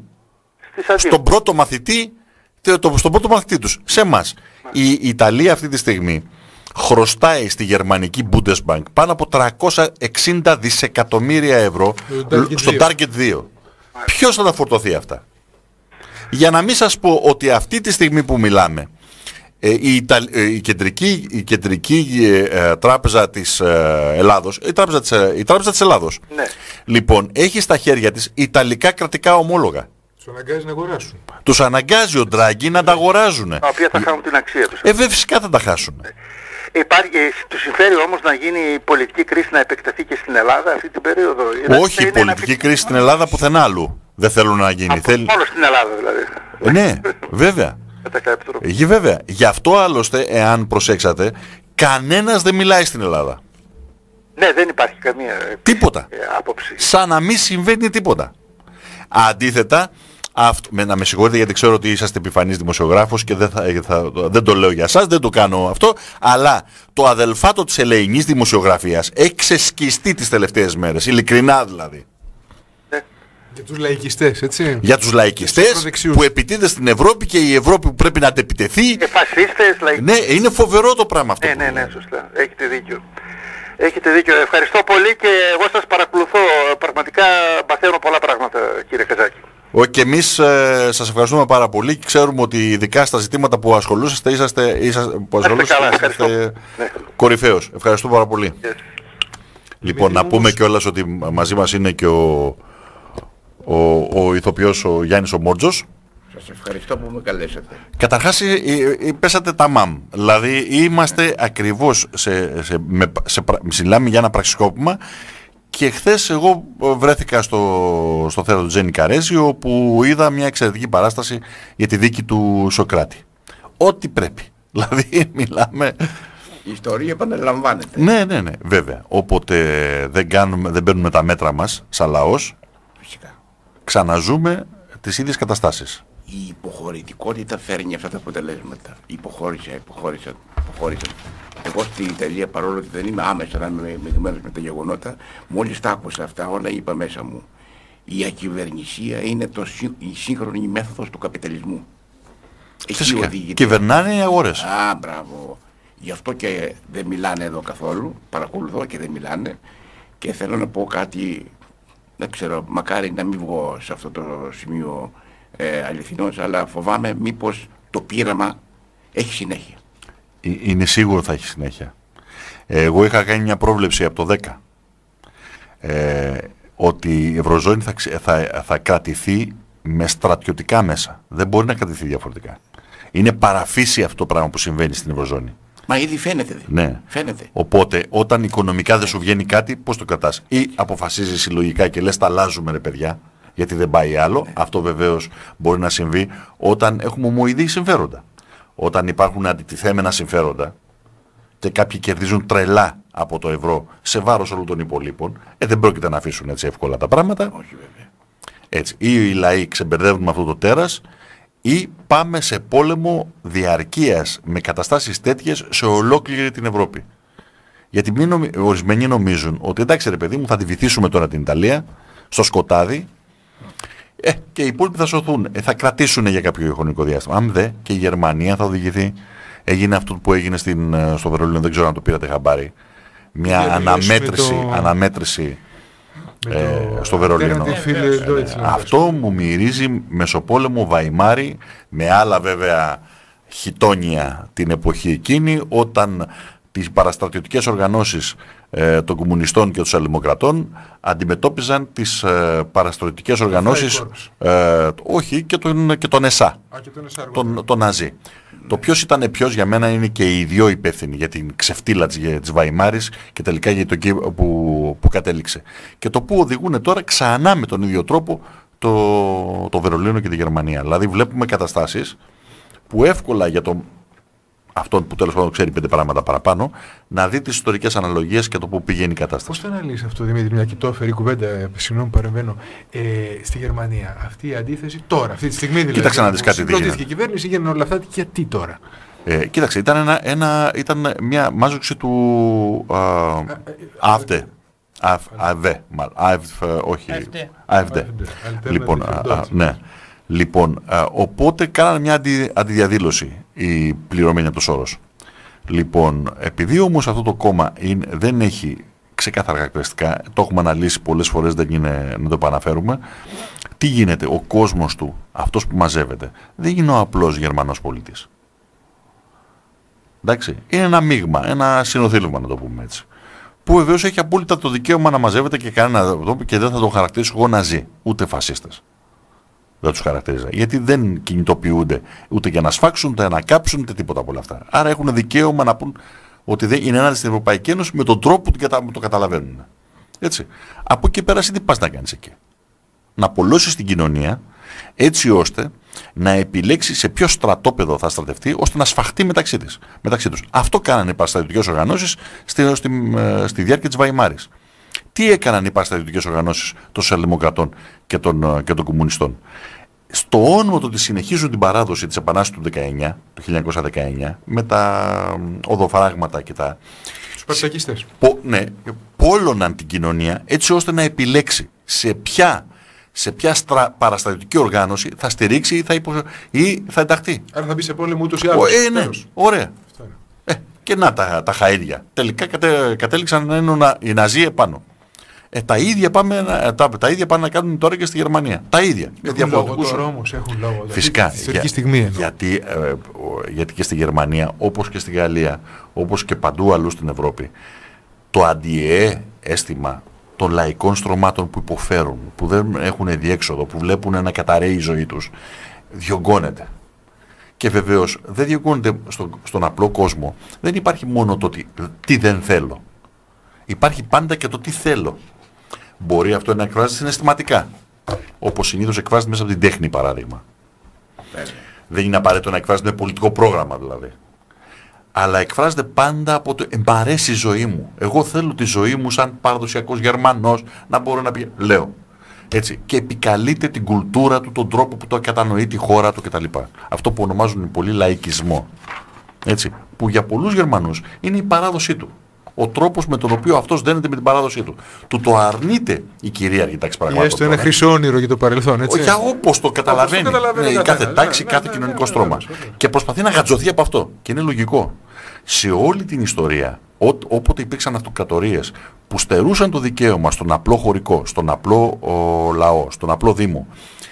Στον πρώτο μαθητή, το, στον πρώτο μαθητή τους. Σε εμάς. Η, η Ιταλία αυτή τη στιγμή χρωστάει στη γερμανική Bundesbank πάνω από τριακόσια εξήντα δισεκατομμύρια ευρώ στο Target δύο. Ποιος θα τα φορτωθεί αυτά? Για να μην σας πω ότι αυτή τη στιγμή που μιλάμε, η, Ιταλ... η κεντρική, η κεντρική ε, τράπεζα της ε, Ελλάδος, η τράπεζα της, η τράπεζα της Ελλάδος, ναι. λοιπόν, έχει στα χέρια της ιταλικά κρατικά ομόλογα. Τους αναγκάζει να αγοράσουν. Τους αναγκάζει ο Ντράγκη να τα αγοράζουν. Τα οποία θα χάνουν την αξία τους. Ε, βέβαια, φυσικά θα τα χάσουν. Υπάρχει, τους συμφέρει όμως να γίνει η πολιτική κρίση να επεκταθεί και στην Ελλάδα αυτή την περίοδο? Όχι, η πολιτική ένα... κρίση στην Ελλάδα πουθενά άλλου δεν θέλουν να γίνει. Από Θέλ... Μόνο στην Ελλάδα δηλαδή. Ε, ναι, βέβαια. Ε, βέβαια. Γι' αυτό άλλωστε, εάν προσέξατε, κανένας δεν μιλάει στην Ελλάδα. Ναι, δεν υπάρχει καμία τίποτα. Ε, άποψη. Σαν να μην συμβαίνει τίποτα. Αντίθετα, αυτό, με, να με συγχωρείτε γιατί ξέρω ότι είσαστε επιφανής δημοσιογράφος και δεν, θα, θα, δεν το λέω για σας, δεν το κάνω αυτό, αλλά το αδελφάτο της ελεηνής δημοσιογραφίας έχει ξεσκιστεί τις τελευταίες μέρες, ειλικρινά δηλαδή. Για τους λαϊκιστές, έτσι. Για τους λαϊκιστές που επιτίθεται στην Ευρώπη και η Ευρώπη που πρέπει να αντεπιτεθεί. Και φασίστες, λαϊκιστές. Ναι, είναι φοβερό το πράγμα αυτό. Ναι, ναι, ναι, σωστά. Έχετε δίκιο. Έχετε δίκιο. Ευχαριστώ πολύ και εγώ σας παρακολουθώ. Πραγματικά μαθαίνω πολλά πράγματα, κύριε Καζάκη. Όχι, και εμείς ε, σας ευχαριστούμε πάρα πολύ και ξέρουμε ότι ειδικά στα ζητήματα που ασχολούσαστε είσαστε, είσαστε, που ασχολούσαστε, καλά, είσαστε ναι. κορυφαίος. Ευχαριστώ πάρα πολύ. Yes. Λοιπόν, να πούμε κιόλας ότι μαζί μας είναι και ο, ο, ο ηθοποιός ο Γιάννης ο Μόρτζος. Σας ευχαριστώ που με καλέσατε. Καταρχάς, πέσατε τα μαμ. Δηλαδή, είμαστε ακριβώς σε, σε, με, σε, μιλάμε για ένα πραξικόπημα. Και χθες εγώ βρέθηκα στο, στο θέατρο του Τζένι Καρέζη, όπου είδα μια εξαιρετική παράσταση για τη δίκη του Σοκράτη. Ό,τι πρέπει. Δηλαδή, μιλάμε... Η ιστορία επαναλαμβάνεται. Ναι, ναι, ναι, βέβαια. Όποτε δεν, κάνουμε, δεν παίρνουμε τα μέτρα μας, σαν λαός, φυσικά, ξαναζούμε τις ίδιες καταστάσεις. Η υποχωρητικότητα φέρνει αυτά τα αποτελέσματα. Υποχώρησα, υποχώρησα, υποχώρησα. Εγώ στην Ιταλία, παρόλο ότι δεν είμαι άμεσα μειγμένος με τα γεγονότα, μόλις τα άκουσα αυτά, όλα είπα μέσα μου. Η ακυβερνησία είναι το, η σύγχρονη μέθοδος του καπιταλισμού. Εκεί οδηγείται. Κυβερνάνε οι αγορές. Α, μπράβο. Γι' αυτό και δεν μιλάνε εδώ καθόλου. Παρακολουθώ και δεν μιλάνε. Και θέλω να πω κάτι, δεν ξέρω, μακάρι να μην βγω σε αυτό το σημείο ε, αληθινός, αλλά φοβάμαι μήπως το πείραμα έχει συνέχεια. Είναι σίγουρο θα έχει συνέχεια. Εγώ είχα κάνει μια πρόβλεψη από το δέκα ε, ότι η Ευρωζώνη θα, θα, θα κρατηθεί με στρατιωτικά μέσα. Δεν μπορεί να κρατηθεί διαφορετικά. Είναι παραφύση αυτό το πράγμα που συμβαίνει στην Ευρωζώνη. Μα ήδη φαίνεται. Ναι. Φαίνεται. Οπότε όταν οικονομικά δεν σου βγαίνει κάτι, πώς το κρατάς? Ή αποφασίζεις συλλογικά και λες τα αλλάζουμε ρε παιδιά, γιατί δεν πάει άλλο. Ναι. Αυτό βεβαίως μπορεί να συμβεί όταν έχουμε ομοειδή συμφέροντα. Όταν υπάρχουν αντιτιθέμενα συμφέροντα και κάποιοι κερδίζουν τρελά από το ευρώ σε βάρος όλων των υπολείπων, ε, δεν πρόκειται να αφήσουν έτσι εύκολα τα πράγματα. Όχι βέβαια. Έτσι, ή οι λαοί ξεμπερδεύουν με αυτό το τέρας, ή πάμε σε πόλεμο διαρκείας με καταστάσεις τέτοιες σε ολόκληρη την Ευρώπη. Γιατί μην νομι... ορισμένοι νομίζουν ότι εντάξει ρε παιδί μου, θα τη βυθίσουμε τώρα την Ιταλία στο σκοτάδι. Ε, και οι υπόλοιποι θα σωθούν. Ε, θα κρατήσουν για κάποιο χρονικό διάστημα. Αν δε και η Γερμανία θα οδηγηθεί. Έγινε αυτό που έγινε στην, στο Βερολίνο, δεν ξέρω αν το πήρατε χαμπάρι. Μια αναμέτρηση, το... αναμέτρηση ε, το... στο Βερολίνο. Ε, αυτό μου μυρίζει Μεσοπόλεμο Βαϊμάρι, με άλλα βέβαια χιτόνια την εποχή εκείνη, όταν τις παραστρατιωτικές οργανώσεις ε, των κομμουνιστών και των σοσιαλδημοκρατών αντιμετώπιζαν τις ε, παραστρατιωτικές οργανώσεις, ε, όχι, και τον, και τον ΕΣΑ, Α, και τον, ΕΣΑ τον, τον Ναζί. Ναι. Το ποιος ήταν ποιος για μένα είναι και οι δύο υπεύθυνοι για την ξεφτύλα της, της Βαϊμάρης και τελικά για το που, που κατέληξε. Και το που οδηγούν τώρα ξανά με τον ίδιο τρόπο το, το Βερολίνο και τη Γερμανία. Δηλαδή βλέπουμε καταστάσεις που εύκολα για τον αυτόν που τέλος πάντων ξέρει πέντε πράγματα παραπάνω, να δει τις ιστορικές αναλογίες και το πού πηγαίνει η κατάσταση. Πώς θα αναλύσει αυτό, Δημήτρη, μια κοιτόφερη κουβέντα, συγγνώμη παρεμβαίνω, ε, στη Γερμανία, αυτή η αντίθεση τώρα, αυτή τη στιγμή δηλαδή. Κοίταξε να δεις κάτι. Συγκροτήθηκε η κυβέρνηση, έγιναν όλα αυτά, γιατί τώρα? Ε, κοίταξε, ήταν, ένα, ένα, ήταν μια μάζοξη του ΑΦΔΕ. ΑΕΒ, όχι. ΑΕΒ. Λοιπόν, ναι. Λοιπόν, α, οπότε κάνανε μια αντι, αντιδιαδήλωση οι πληρωμένοι από το Σόρος. Λοιπόν, επειδή όμως αυτό το κόμμα είναι, δεν έχει ξεκάθαρα χαρακτηριστικά, το έχουμε αναλύσει πολλές φορές, δεν είναι να το επαναφέρουμε, τι γίνεται, ο κόσμος του, αυτός που μαζεύεται, δεν είναι ο απλός Γερμανός πολίτης. Εντάξει, είναι ένα μείγμα, ένα συνοθήλευμα να το πούμε έτσι. Που βεβαίως έχει απόλυτα το δικαίωμα να μαζεύεται και, κανένα, και δεν θα τον χαρακτηρίσω εγώ ναζί, ούτε φασίστες. Δεν τους χαρακτηρίζα. Γιατί δεν κινητοποιούνται ούτε για να σφάξουν, ούτε να κάψουν, ούτε τίποτα από όλα αυτά. Άρα έχουν δικαίωμα να πούν ότι δεν είναι ένας στην Ευρωπαϊκή Ένωση με τον τρόπο που το καταλαβαίνουν. Έτσι. Από εκεί πέρα, εσύ τι πας να κάνεις εκεί? Να απολώσεις την κοινωνία έτσι ώστε να επιλέξει σε ποιο στρατόπεδο θα στρατευτεί, ώστε να σφαχτεί μεταξύ, της, μεταξύ τους. Αυτό κάνανε οι παραστατικές οργανώσεις στη, στη, στη διάρκεια της Βαϊμάρης. Τι έκαναν οι παραστατικές οργανώσεις των σοσιαλδημοκρατών και των, και των κομμουνιστών? Στο όνομα του ότι συνεχίζουν την παράδοση της Επανάστασης του δεκαεννιά, του χίλια εννιακόσια δεκαεννιά, με τα οδοφράγματα και τα... Τους Σπαρτακιστές. Πο, ναι, πόλωναν την κοινωνία έτσι ώστε να επιλέξει σε ποια, σε ποια στρα, παραστατική οργάνωση θα στηρίξει ή θα, υπο, ή θα ενταχθεί. Άρα θα μπει σε πόλεμο ούτως ή άλλως. Ε, ναι, ωραία. Ε, και να τα, τα χαΐδια. Τελικά κατε, κατέληξαν να είναι οι Ναζί επάνω. Ε, τα, ίδια πάμε, τα, τα ίδια πάνε να κάνουν τώρα και στη Γερμανία. Τα ίδια. Έχουν λόγο τώρα όμως, έχουν λόγο. Φυσικά. Για, στιγμή γιατί, ε, γιατί και στη Γερμανία, όπως και στη Γαλλία, όπως και παντού αλλού στην Ευρώπη, το αντιέ αίσθημα των λαϊκών στρωμάτων που υποφέρουν, που δεν έχουν διέξοδο, που βλέπουν να καταραίει η ζωή τους, διωγγώνεται. Και βεβαίως δεν διωγγώνεται στο, στον απλό κόσμο. Δεν υπάρχει μόνο το τι, τι δεν θέλω. Υπάρχει πάντα και το τι θέλω. Μπορεί αυτό να εκφράζεται συναισθηματικά. Όπως συνήθως εκφράζεται μέσα από την τέχνη, παράδειγμα. Yeah. Δεν είναι απαραίτητο να εκφράζεται με πολιτικό πρόγραμμα δηλαδή. Αλλά εκφράζεται πάντα από το «μ' αρέσει η ζωή μου». Εγώ θέλω τη ζωή μου σαν παραδοσιακός Γερμανός να μπορώ να πει. Λέω. Έτσι. Και επικαλείται την κουλτούρα του, τον τρόπο που το κατανοεί τη χώρα του κτλ. Αυτό που ονομάζουν οι πολλοί λαϊκισμό. Έτσι. Που για πολλούς Γερμανούς είναι η παράδοσή του. Ο τρόπος με τον οποίο αυτός δένεται με την παράδοσή του. Του το αρνείται η κυρίαρχη τάξη πραγμάτων. Έστω ένα χρυσό όνειρο για το παρελθόν, έτσι. Όχι, όπως το καταλαβαίνει, το καταλαβαίνει ναι, κάθε τάξη, ναι, κάθε ναι, κοινωνικό ναι, στρώμα. Ναι, ναι, ναι. Και προσπαθεί να γατζωθεί από αυτό. Και είναι λογικό. Σε όλη την ιστορία, ό, όποτε υπήρξαν αυτοκρατορίες που στερούσαν το δικαίωμα στον απλό χωρικό, στον απλό ο, λαό, στον απλό δήμο,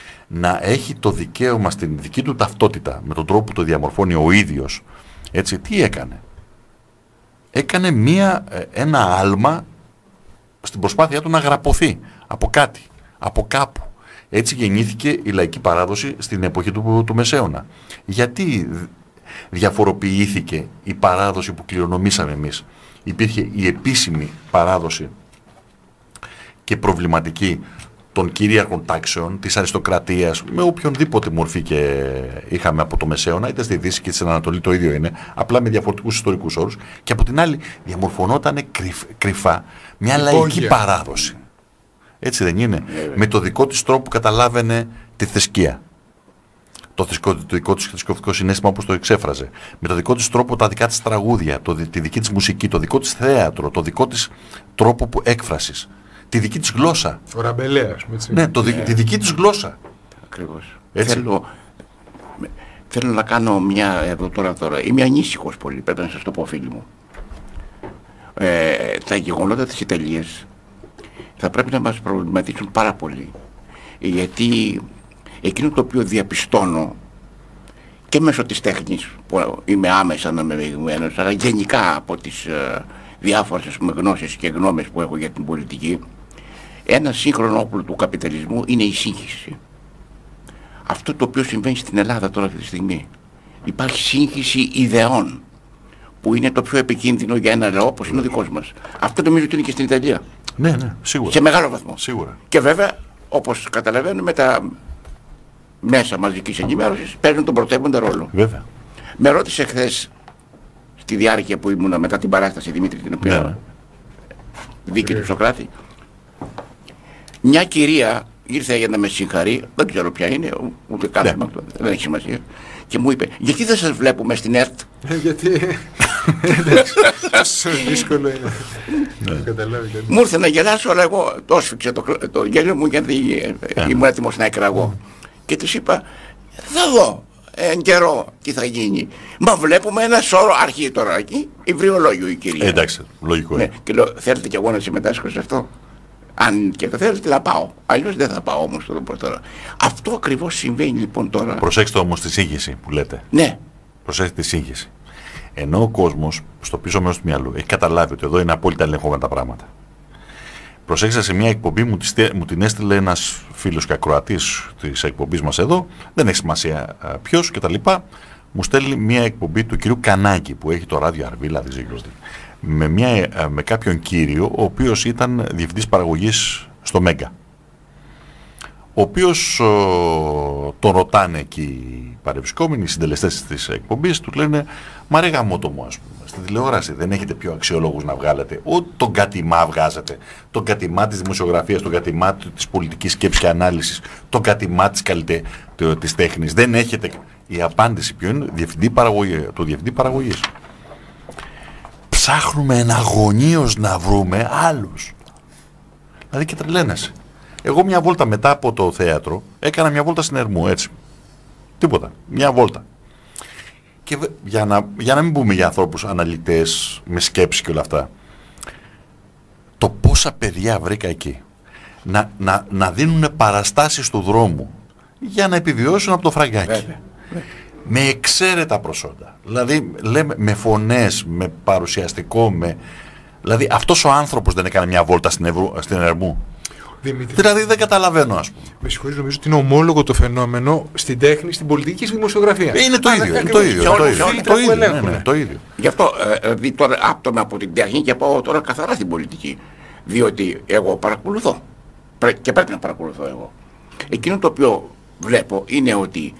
να έχει το δικαίωμα στην δική του ταυτότητα, με τον τρόπο που το διαμορφώνει ο ίδιος, έτσι, τι έκανε? Έκανε μία, ένα άλμα στην προσπάθειά του να γραπωθεί από κάτι, από κάπου. Έτσι γεννήθηκε η λαϊκή παράδοση στην εποχή του, του Μεσαίωνα. Γιατί διαφοροποιήθηκε η παράδοση που κληρονομήσαμε εμείς? Υπήρχε η επίσημη παράδοση και προβληματική των κυρίαρχων τάξεων, της αριστοκρατίας, με οποιονδήποτε μορφή και είχαμε από το Μεσαίωνα, είτε στη Δύση και στην Ανατολή το ίδιο είναι, απλά με διαφορετικούς ιστορικούς όρους, και από την άλλη διαμορφωνόταν κρυφ, κρυφά μια λαϊκή παράδοση. Έτσι δεν είναι? Yeah. Με το δικό της τρόπο καταλάβαινε τη θρησκεία. Το, θρησκό, το δικό της θρησκευτικό συναίσθημα όπως το εξέφραζε. Με το δικό της τρόπο τα δικά της τραγούδια, το, τη δική της μουσική, το δικό της θέατρο, το δικό της τρόπο που έκφρασης. Τη δική της γλώσσα. Ο Ραμπελέας. Ναι, το, yeah. τη δική της γλώσσα. Ακριβώς. Θέλω, θέλω να κάνω μια εδώ τώρα τώρα. Είμαι ανήσυχος πολύ, πρέπει να σας το πω, φίλοι μου. Ε, τα γεγονότα της Ιταλίας θα πρέπει να μας προβληματίσουν πάρα πολύ. Γιατί εκείνο το οποίο διαπιστώνω και μέσω της τέχνης, που είμαι άμεσα αναμειγμένος, αλλά γενικά από τις ε, διάφορες γνώσεις και γνώμες που έχω για την πολιτική, ένα σύγχρονο όπλο του καπιταλισμού είναι η σύγχυση. Αυτό το οποίο συμβαίνει στην Ελλάδα τώρα αυτή τη στιγμή. Υπάρχει σύγχυση ιδεών, που είναι το πιο επικίνδυνο για ένα λαό όπως είναι ο δικός μας. Αυτό νομίζω ότι είναι και στην Ιταλία. Ναι, ναι, σίγουρα. Σε μεγάλο βαθμό. Σίγουρα. Και βέβαια, όπως καταλαβαίνουμε, τα μέσα μαζικής ενημέρωσης παίρνουν τον πρωτεύοντα ρόλο. Βέβαια. Με ρώτησε χθες, στη διάρκεια που ήμουνα μετά την παράσταση, Δημήτρη, την οποία ναι. δίκη του Σοκράτη, μια κυρία ήρθε για να με συγχαρεί, δεν ξέρω ποια είναι, ούτε κάθε ναι. δεν έχει σημασία, και μου είπε, γιατί δεν σας βλέπουμε στην ΕΡΤ? Γιατί, δύσκολο είναι. Μου ήρθε να γελάσω, αλλά εγώ το όσφιξε το γέλιο μου, γιατί ήμουν έτοιμος να εκραγώ. Και τους είπα, θα δω, εν καιρό τι θα γίνει. Μα βλέπουμε ένα σώρο αρχή τώρα εκεί, υβριολόγιο η κυρία. Ε, εντάξει, λογικό. Ναι, και λέω, θέλετε κι εγώ να συμμετάσχω σε αυτό. Αν και το θέλετε να πάω. Αλλιώς δεν θα πάω όμως το τώρα. Αυτό ακριβώς συμβαίνει λοιπόν τώρα. Προσέξτε όμως τη σύγχυση που λέτε. Ναι. Προσέξτε τη σύγχυση. Ενώ ο κόσμος στο πίσω μέρος του μυαλού έχει καταλάβει ότι εδώ είναι απόλυτα ελεγχόμενα τα πράγματα. Προσέξτε, σε μια εκπομπή μου, μου την έστειλε ένας φίλος και ακροατής της εκπομπής μας εδώ, δεν έχει σημασία ποιος και τα λοιπά, μου στέλνει μια εκπομπή του κυρίου Κανάκη που έχει το ράδιο Αρβίλα, δεν ξέρω, με, μια, με κάποιον κύριο ο οποίος ήταν διευθυντής παραγωγής στο Μέγκα. Ο οποίος ο, τον ρωτάνε εκεί οι παρευρισκόμενοι, οι συντελεστές της εκπομπής, του λένε «Μα ρε γαμώτο μου, ας πούμε, στην τηλεόραση δεν έχετε πιο αξιόλογους να βγάλετε, ό, τον κατημά βγάζετε, τον κατημά της δημοσιογραφίας, τον κατημά της πολιτικής σκέψης και ανάλυσης, τον κατημά της, καλυτε, της τέχνης, δεν έχετε». Η απάντηση ποιο είναι, διευθυντή παραγωγή, το διευθυντή παραγωγής. Ψάχνουμε εναγωνίως να βρούμε άλλους. Δηλαδή και τρελαίνεσαι. Εγώ μια βόλτα μετά από το θέατρο έκανα μια βόλτα στην Ερμού, έτσι. Τίποτα. Μια βόλτα. Και για να, για να μην πούμε για ανθρώπους αναλυτές, με σκέψη και όλα αυτά, το πόσα παιδιά βρήκα εκεί να, να, να δίνουν παραστάσεις του δρόμου για να επιβιώσουν από το φραγκάκι. Βέβαια. Με εξαίρετα προσόντα. Δηλαδή, λέμε, με φωνές, με παρουσιαστικό, με... Δηλαδή, αυτός ο άνθρωπος δεν έκανε μια βόλτα στην, Ευρω... στην Ερμού. Δημήτρη. Δηλαδή δεν καταλαβαίνω, ας πούμε. Με συγχωρείς, νομίζω ότι είναι ομόλογο το φαινόμενο στην τέχνη, στην πολιτική και στη δημοσιογραφία. Είναι το ίδιο. Είναι το ίδιο. Το ίδιο. Γι' αυτό ε, τώρα άπτομαι από την τέχνη και πάω τώρα καθαρά στην πολιτική. Διότι εγώ παρακολουθώ. Και πρέπει να παρακολουθώ εγώ. Εκείνο το οποίο βλέπω είναι ότι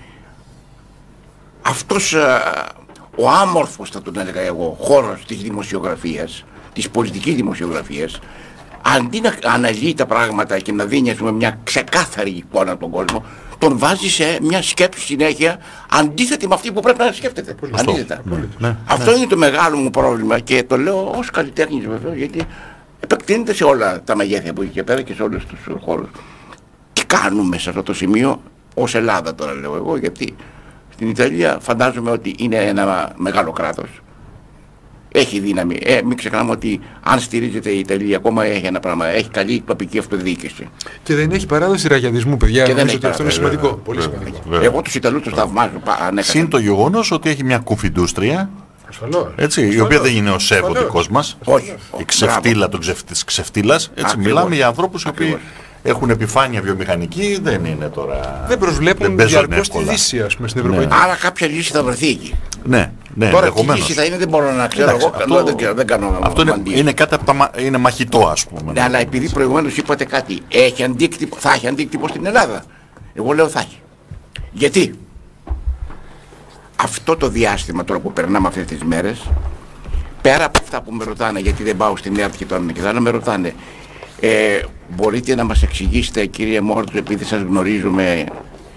αυτός ε, ο άμορφος, θα τον έλεγα εγώ, χώρος της δημοσιογραφίας, της πολιτικής δημοσιογραφίας, αντί να αναλύει τα πράγματα και να δίνει, ας πούμε, μια ξεκάθαρη εικόνα από τον κόσμο, τον βάζει σε μια σκέψη συνέχεια αντίθετη με αυτή που πρέπει να σκέφτεται. Αντίθετα. Ναι, ναι, αυτό ναι. Είναι το μεγάλο μου πρόβλημα και το λέω ως καλλιτέχνης βεβαίως, γιατί επεκτείνεται σε όλα τα μεγέθη από εκεί και πέρα και σε όλους τους χώρους. Τι κάνουμε σε αυτό το σημείο ως Ελλάδα τώρα, λέω εγώ, γιατί στην Ιταλία φαντάζομαι ότι είναι ένα μεγάλο κράτος. Έχει δύναμη. Ε, μην ξεχνάμε ότι αν στηρίζεται η Ιταλία, ακόμα έχει ένα πράγμα. Έχει καλή τοπική αυτοδιοίκηση. Και δεν έχει παράδοση ραγιαδισμού, παιδιά. Και δεν έχει ότι αυτό είναι σημαντικό. Βέβαια, πολύ βέβαια, σημαντικό. βέβαια. Εγώ τους Ιταλούς τους θαυμάζω. Συν το γεγονός ότι έχει μια κουφιντούστρια. Ασφαλώς. Έτσι, ασφαλώς. Η οποία δεν είναι ο σέβο δικός μας. Όχι. Η ξεφτύλα της ξεφτύλας. Έτσι, ακριβώς. Μιλάμε για ανθρώπους οι οποίοι έχουν επιφάνεια βιομηχανική, δεν είναι τώρα. Δεν προσβλέπουν διαρκώς τη Δύση, ας πούμε, στην Ευρωπαϊκή. Ναι. Άρα κάποια λύση θα βρεθεί εκεί. Ναι, ναι. Τώρα τι λύση θα είναι δεν μπορώ να ξέρω. Εντάξει, εγώ αυτό, δεν, ξέρω, δεν κάνω. Αυτό είναι, είναι κάτι από τα είναι μαχητό, ας πούμε. Ναι, αλλά επειδή προηγουμένως είπατε κάτι, έχει αντίκτυπο, θα έχει αντίκτυπο στην Ελλάδα. Εγώ λέω θα έχει. Γιατί αυτό το διάστημα τώρα που περνάμε αυτές τις μέρες, πέρα από αυτά που με ρωτάνε, γιατί δεν πάω στην ΕΡΤ και τώρα και θα με ρωτάνε, ε, μπορείτε να μας εξηγήσετε, κύριε Μόρτου, επειδή σας γνωρίζουμε,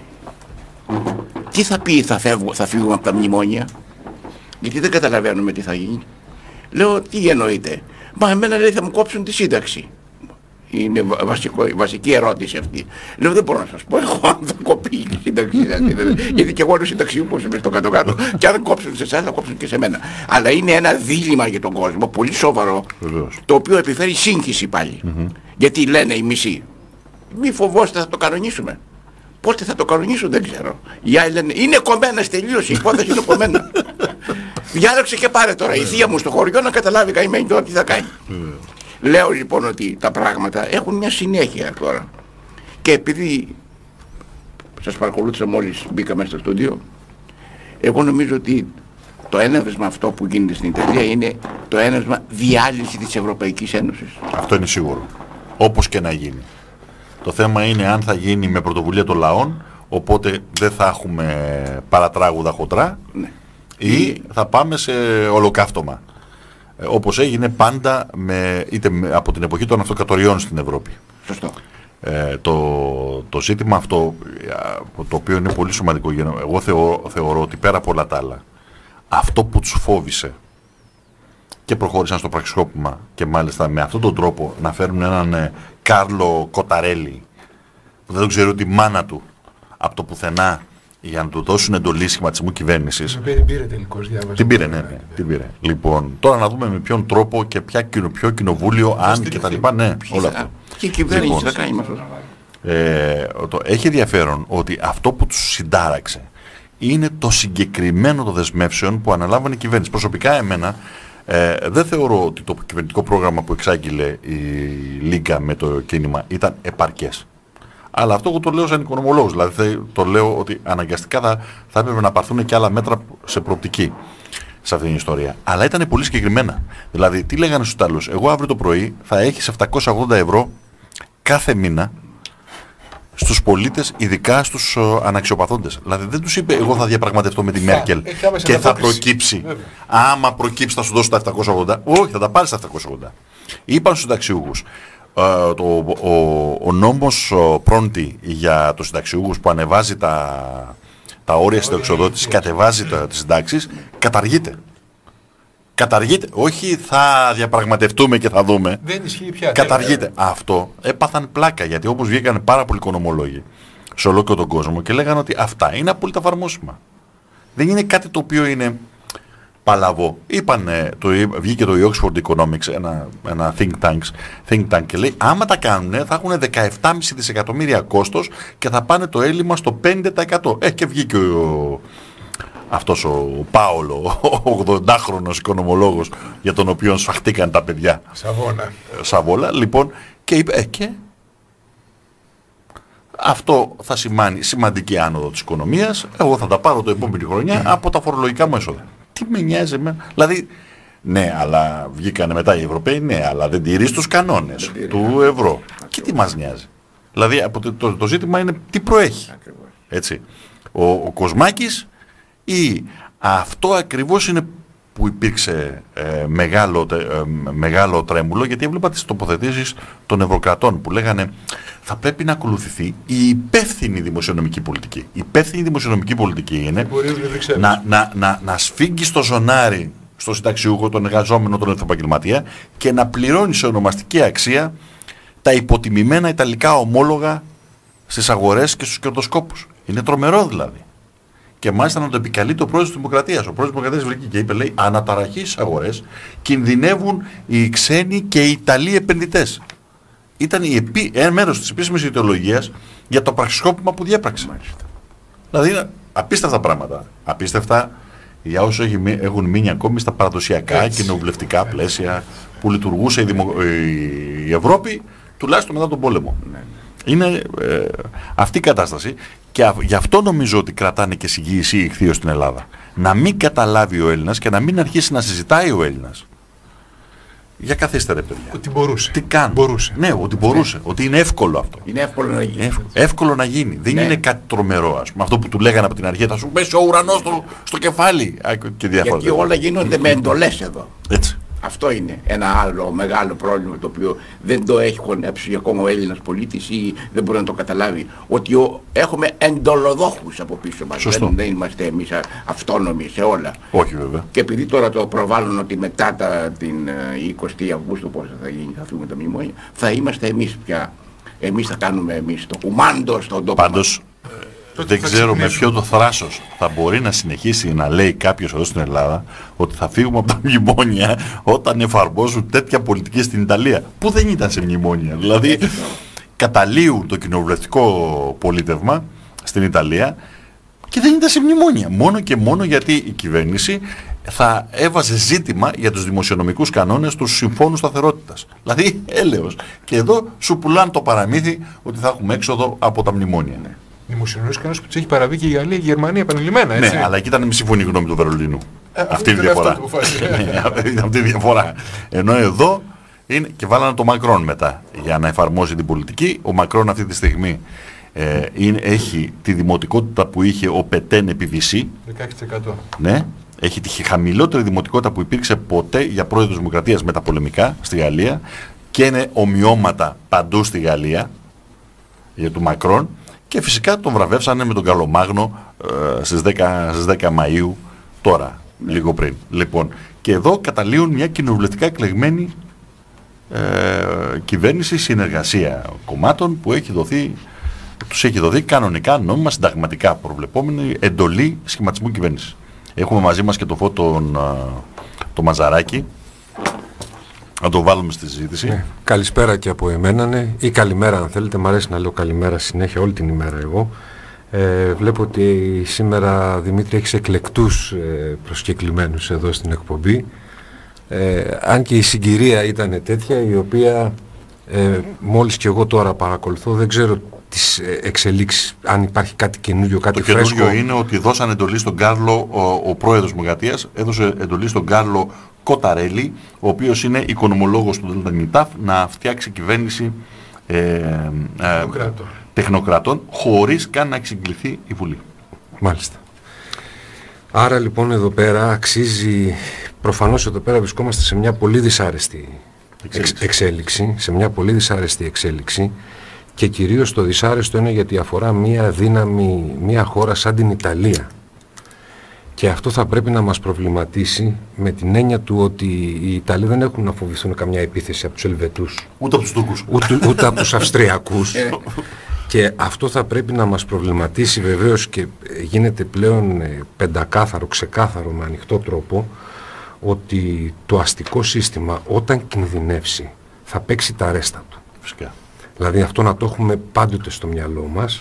τι θα πει θα, φεύγω, θα φύγουμε από τα μνημόνια, γιατί δεν καταλαβαίνουμε τι θα γίνει. Λέω, τι εννοείτε? Μα εμένα λέει θα μου κόψουν τη σύνταξη. Είναι βασικό, βασική ερώτηση αυτή. Λέω, δεν μπορώ να σας πω εγώ αν θα κοπεί η σύνταξη, γιατί και εγώ είμαι συνταξιούχος είμαι στο κάτω-κάτω, και αν κόψουν σε εσάς θα κόψουν και σε μένα. Αλλά είναι ένα δίλημμα για τον κόσμο, πολύ σοβαρό, το οποίο επιφέρει σύγχυση πάλι. Mm-hmm. Γιατί λένε οι μισοί, μη φοβόστε, θα το κανονίσουμε. Πότε θα το κανονίσουν δεν ξέρω. Οι άλλοι λένε, είναι κομμένα, τελείωσε, η υπόθεση είναι κομμένα. Διάλεξε και πάρε τώρα η θεία μου στο χωριό να καταλάβει καημένη τώρα τι θα κάνει. Λέω λοιπόν ότι τα πράγματα έχουν μια συνέχεια τώρα. Και επειδή σας παρακολούθησα μόλις μπήκα μέσα στο στούντιο, εγώ νομίζω ότι το έναυσμα αυτό που γίνεται στην Ιταλία είναι το έναυσμα διάλυση της Ευρωπαϊκής Ένωσης. Αυτό είναι σίγουρο. Όπως και να γίνει. Το θέμα είναι αν θα γίνει με πρωτοβουλία των λαών, οπότε δεν θα έχουμε παρατράγουδα χοντρά, ναι. Ή θα πάμε σε ολοκαύτωμα. Όπως έγινε πάντα με, είτε με, από την εποχή των αυτοκρατοριών στην Ευρώπη. Σωστό. Ε, το, το ζήτημα αυτό, το οποίο είναι πολύ σημαντικό, εγώ θεωρώ, θεωρώ ότι πέρα από όλα τα άλλα, αυτό που τους φόβησε και προχώρησαν στο πραξικόπημα και μάλιστα με αυτόν τον τρόπο να φέρουν έναν ε, Κάρλο Κοταρέλη, που δεν τον ξέρει ούτε η μάνα του, από το πουθενά, για να του δώσουν εντολή σχηματισμού κυβέρνησης. Την οποία την πήρε τελικώς, διάβαζα. Την πήρε, ναι, ναι, την πήρε. Λοιπόν, τώρα να δούμε με ποιον τρόπο και ποια, ποιο κοινοβούλιο, αν και τα λοιπά, ναι, όλα αυτά. Και η κυβέρνηση λοιπόν, θα κάνει με αυτό. Ε, το, έχει ενδιαφέρον ότι αυτό που τους συντάραξε είναι το συγκεκριμένο των δεσμεύσεων που αναλάμβανε η κυβέρνηση. Προσωπικά εμένα ε, δεν θεωρώ ότι το κυβερνητικό πρόγραμμα που εξάγγειλε η Λίγκα με το κίνημα ήταν επαρκές. Αλλά αυτό εγώ το λέω σαν οικονομολόγος, δηλαδή το λέω ότι αναγκαστικά θα, θα έπρεπε να πάρθουν και άλλα μέτρα σε προοπτική σε αυτήν την ιστορία. Αλλά ήταν πολύ συγκεκριμένα. Δηλαδή, τι λέγανε στους Ιταλούς, εγώ αύριο το πρωί θα έχεις επτακόσια ογδόντα ευρώ κάθε μήνα στους πολίτες, ειδικά στους uh, αναξιοπαθόντες. Δηλαδή δεν τους είπε εγώ θα διαπραγματευτώ με τη Μέρκελ και θα προκύψει. Βέβαια. Άμα προκύψει θα σου δώσω τα επτακόσια ογδόντα. Όχι, θα τα πάρεις τα επτακόσια ογδόντα. Είπαν στους συνταξιούχους. Uh, το, ο, ο, ο νόμος uh, Πρόντι για τους συνταξιούχους που ανεβάζει τα, τα όρια συνταξιοδότησης, κατεβάζει τα, τις συντάξεις, καταργείται. Καταργείται. Όχι θα διαπραγματευτούμε και θα δούμε. Δεν ισχύει πια. Καταργείται. Αυτό έπαθαν πλάκα, γιατί όπως βγήκαν πάρα πολλοί οικονομολόγοι σε ολόκληρο τον κόσμο και λέγανε ότι αυτά είναι απόλυτα εφαρμόσιμα. Δεν είναι κάτι το οποίο είναι παλαβό. Είπανε, το, βγήκε το Oxford Economics, ένα, ένα think, tanks, think tank και λέει άμα τα κάνουν θα έχουν δεκαεπτά κόμμα πέντε δισεκατομμύρια κόστος και θα πάνε το έλλειμμα στο πέντε τοις εκατό. Ε, και βγήκε ο, αυτός ο Πάολο, ο ογδοντάχρονος οικονομολόγος για τον οποίο σφαχτήκαν τα παιδιά. Σαβόλα. Σαβόλα, λοιπόν, και είπε, ε, και αυτό θα σημάνει σημαντική άνοδο της οικονομίας, εγώ θα τα πάρω το επόμενη χρονιά από τα φορολογικά μου έσοδα. Τι με νοιάζει εμένα, δηλαδή, ναι, αλλά βγήκανε μετά οι Ευρωπαίοι, ναι, αλλά δεν τηρείς τους κανόνες του ευρώ. Και τι μας νοιάζει. Δηλαδή, από το, το, το ζήτημα είναι τι προέχει. Έτσι. Ο, ο Κοσμάκης ή αυτό ακριβώς είναι που υπήρξε ε, μεγάλο, ε, μεγάλο τρέμουλο, γιατί έβλεπα τις τοποθετήσεις των ευρωκρατών που λέγανε θα πρέπει να ακολουθηθεί η υπεύθυνη δημοσιονομική πολιτική. Η υπεύθυνη δημοσιονομική πολιτική είναι να, να, να, να σφίγγει στο ζωνάρι, στο συνταξιούχο, τον εργαζόμενο, τον επαγγελματία και να πληρώνει σε ονομαστική αξία τα υποτιμημένα ιταλικά ομόλογα στις αγορές και στους κερδοσκόπους. Είναι τρομερό δηλαδή. Και μάλιστα να το επικαλεί το πρόεδρος της Δημοκρατίας. Ο πρόεδρος της Δημοκρατίας βρήκε και είπε, λέει, αναταραχή στις αγορές κινδυνεύουν οι ξένοι και οι Ιταλοί επενδυτές. Ήταν η επί, ένα μέρος της επίσημης ιδεολογίας για το πραξικόπημα που διέπραξε. Μάλιστα. Δηλαδή είναι απίστευτα πράγματα. Απίστευτα για όσους έχουν μείνει ακόμη στα παραδοσιακά κοινοβουλευτικά πλαίσια που λειτουργούσε η, δημο, η Ευρώπη τουλάχιστον μετά τον πόλεμο. Ναι. Είναι ε, αυτή η κατάσταση και α, γι' αυτό νομίζω ότι κρατάνε και συγγύηση ηχθείως στην Ελλάδα. Να μην καταλάβει ο Έλληνας και να μην αρχίσει να συζητάει ο Έλληνας. Για καθίστε ρε παιδιά. Ότι μπορούσε. Τι κάνουν. Μπορούσε. Ναι, ότι μπορούσε. Ναι. Ότι είναι εύκολο αυτό. Είναι εύκολο να γίνει. Εύκολο, εύκολο να γίνει. Δεν ναι. είναι κάτι τρομερό, ας πούμε. Αυτό που του λέγανε από την αρχή, θα σου πέσει ο ουρανός στο, στο κεφάλι. Και γιατί όλα γίνονται με εντολές εδώ. Έτσι. Αυτό είναι ένα άλλο μεγάλο πρόβλημα το οποίο δεν το έχει χωνέψει ακόμα ο Έλληνας πολίτης ή δεν μπορεί να το καταλάβει. Ότι ο, έχουμε εντολοδόχους από πίσω μας. Δεν, δεν είμαστε εμείς αυτόνομοι σε όλα. Όχι βέβαια. Και επειδή τώρα το προβάλλουν ότι μετά τα, την εικοστή Αυγούστου πώς θα γίνει, θα φύγουμε τα μνημόνια, θα είμαστε εμείς πια. Εμείς θα κάνουμε εμείς το κουμάντο στον τόπο. Πάντως, δεν ξέρω με ποιο το θράσος θα μπορεί να συνεχίσει να λέει κάποιος εδώ στην Ελλάδα ότι θα φύγουμε από τα μνημόνια όταν εφαρμόζουν τέτοια πολιτική στην Ιταλία που δεν ήταν σε μνημόνια. Δηλαδή καταλύουν το κοινοβουλευτικό πολίτευμα στην Ιταλία και δεν ήταν σε μνημόνια. Μόνο και μόνο γιατί η κυβέρνηση θα έβαζε ζήτημα για τους δημοσιονομικούς κανόνες του Συμφώνου Σταθερότητας. Δηλαδή έλεος. Και εδώ σου πουλάνε το παραμύθι ότι θα έχουμε έξοδο από τα μνημόνια. Ναι. Δημοσιονομικούς κανόνες που τους έχει παραβεί και η Γαλλία και η Γερμανία επανειλημμένα, έτσι. Ναι, αλλά εκεί ήταν μη συμφωνή γνώμη του Βερολίνου. Ε, αυτή είναι η διαφορά. Είναι αυτή η διαφορά. Ενώ εδώ είναι και βάλανε το Μακρόν μετά για να εφαρμόσει την πολιτική. Ο Μακρόν αυτή τη στιγμή ε, είναι, έχει τη δημοτικότητα που είχε ο Πετέν επί Βυσσή. δεκαέξι τοις εκατό. Ναι. Έχει τη χαμηλότερη δημοτικότητα που υπήρξε ποτέ για πρόεδρο της Δημοκρατίας με τα πολεμικά στη Γαλλία και είναι ομοιώματα παντού στη Γαλλία για του Μακρόν. Και φυσικά τον βραβεύσανε με τον Καλομάγνο ε, στις, δέκα, στις δέκα Μαΐου τώρα, ναι. λίγο πριν. Λοιπόν, και εδώ καταλύουν μια κοινοβουλευτικά εκλεγμένη ε, κυβέρνηση, συνεργασία κομμάτων που έχει δοθεί τους έχει δοθεί κανονικά, νόμιμα, συνταγματικά προβλεπόμενη εντολή σχηματισμού κυβέρνησης. Έχουμε μαζί μας και το φώτο το Μαζαράκι. Να το βάλουμε στη συζήτηση. Ναι. Καλησπέρα και από εμένα, ναι. Ή καλημέρα αν θέλετε. Μ' αρέσει να λέω καλημέρα συνέχεια όλη την ημέρα εγώ. Ε, βλέπω ότι σήμερα, Δημήτρη, έχεις εκλεκτούς ε, προσκεκλημένους εδώ στην εκπομπή. Ε, αν και η συγκυρία ήταν τέτοια, η οποία ε, μόλις και εγώ τώρα παρακολουθώ, δεν ξέρω τις εξελίξεις, αν υπάρχει κάτι καινούριο, κάτι το φρέσκο. Το καινούριο είναι ότι δώσαν εντολή στον Κάρλο, ο, ο πρόεδρος Μογατίας έδωσε εντολή στον Κάρλο Κοταρέλη, ο οποίος είναι οικονομολόγος του ΔΝΤ, να φτιάξει κυβέρνηση ε, ε, τεχνοκρατών, χωρίς καν να εξηγηθεί η Βουλή. Μάλιστα. Άρα λοιπόν εδώ πέρα αξίζει, προφανώς εδώ πέρα βρισκόμαστε σε μια πολύ δυσάρεστη εξέλιξη, εξ, εξέλιξη σε μια πολύ δυσάρεστη εξέλιξη, και κυρίως το δυσάρεστο είναι γιατί αφορά μια δύναμη, μια χώρα σαν την Ιταλία. Και αυτό θα πρέπει να μας προβληματίσει με την έννοια του ότι οι Ιταλοί δεν έχουν να φοβηθούν καμιά επίθεση από τους Ελβετούς. Ούτε από τους Τούρκους. Ούτε, ούτε από τους Αυστριακούς. Και αυτό θα πρέπει να μας προβληματίσει βεβαίως, και γίνεται πλέον πεντακάθαρο, ξεκάθαρο, με ανοιχτό τρόπο, ότι το αστικό σύστημα όταν κινδυνεύσει θα παίξει τα ρέστα του. Φυσικά. Δηλαδή αυτό να το έχουμε πάντοτε στο μυαλό μας,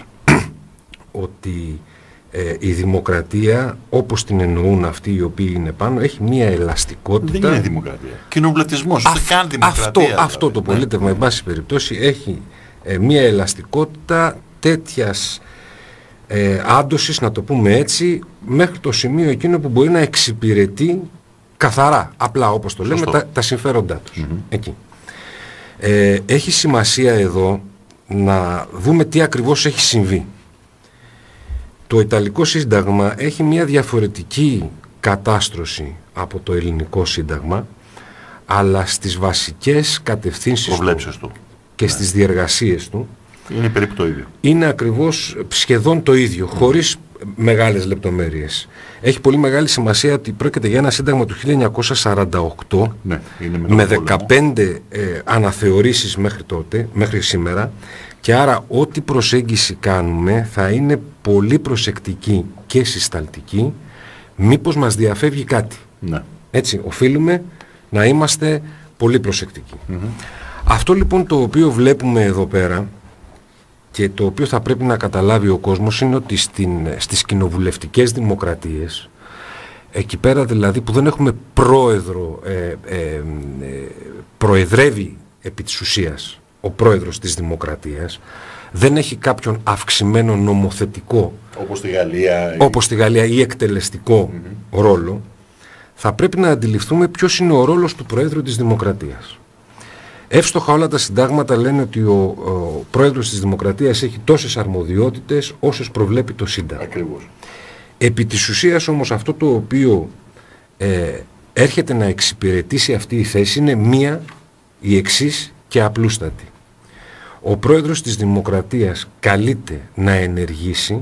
ότι ε, η δημοκρατία όπως την εννοούν αυτοί οι οποίοι είναι πάνω έχει μία ελαστικότητα. Δεν είναι δημοκρατία. Κοινοβουλευτισμός, ούτε καν δημοκρατία. Αυτό, δηλαδή. αυτό το πολίτευμα, ναι, εν πάση περιπτώσει, έχει ε, μία ελαστικότητα τέτοιας ε, άντωσης, να το πούμε έτσι, μέχρι το σημείο εκείνο που μπορεί να εξυπηρετεί καθαρά, απλά όπως το λέμε, τα, τα συμφέροντά τους. Mm-hmm. Εκεί. Ε, έχει σημασία εδώ να δούμε τι ακριβώς έχει συμβεί. Το Ιταλικό Σύνταγμα έχει μια διαφορετική κατάστρωση από το Ελληνικό Σύνταγμα, αλλά στις βασικές κατευθύνσεις του, του και ναι. στις διεργασίες του είναι περίπου το ίδιο. Είναι ακριβώς σχεδόν το ίδιο, mm. χωρίς μεγάλες λεπτομέρειες. Έχει πολύ μεγάλη σημασία ότι πρόκειται για ένα σύνταγμα του χίλια εννιακόσια σαράντα οκτώ, ναι, είναι με, με δεκαπέντε ε, αναθεωρήσεις μέχρι τότε, μέχρι σήμερα, και άρα ό,τι προσέγγιση κάνουμε θα είναι πολύ προσεκτική και συσταλτική, μήπως μας διαφεύγει κάτι. Ναι. Έτσι, οφείλουμε να είμαστε πολύ προσεκτικοί. Mm-hmm. Αυτό λοιπόν το οποίο βλέπουμε εδώ πέρα και το οποίο θα πρέπει να καταλάβει ο κόσμος είναι ότι στην, στις κοινοβουλευτικές δημοκρατίες, εκεί πέρα δηλαδή που δεν έχουμε πρόεδρο, ε, ε, ε, προεδρεύει επί της ουσίας ο πρόεδρος της δημοκρατίας, δεν έχει κάποιον αυξημένο νομοθετικό, όπως στη Γαλλία, όπως στη Γαλλία ή εκτελεστικό mm-hmm. ρόλο, θα πρέπει να αντιληφθούμε ποιος είναι ο ρόλος του Προέδρου της Δημοκρατίας. Εύστοχα όλα τα συντάγματα λένε ότι ο, ο πρόεδρος της Δημοκρατίας έχει τόσες αρμοδιότητες όσες προβλέπει το Σύνταγμα. Ακριβώς. Επί της ουσίας όμως αυτό το οποίο ε, έρχεται να εξυπηρετήσει αυτή η θέση είναι μία, η εξής και απλούστατη. Ο πρόεδρος της Δημοκρατίας καλείται να ενεργήσει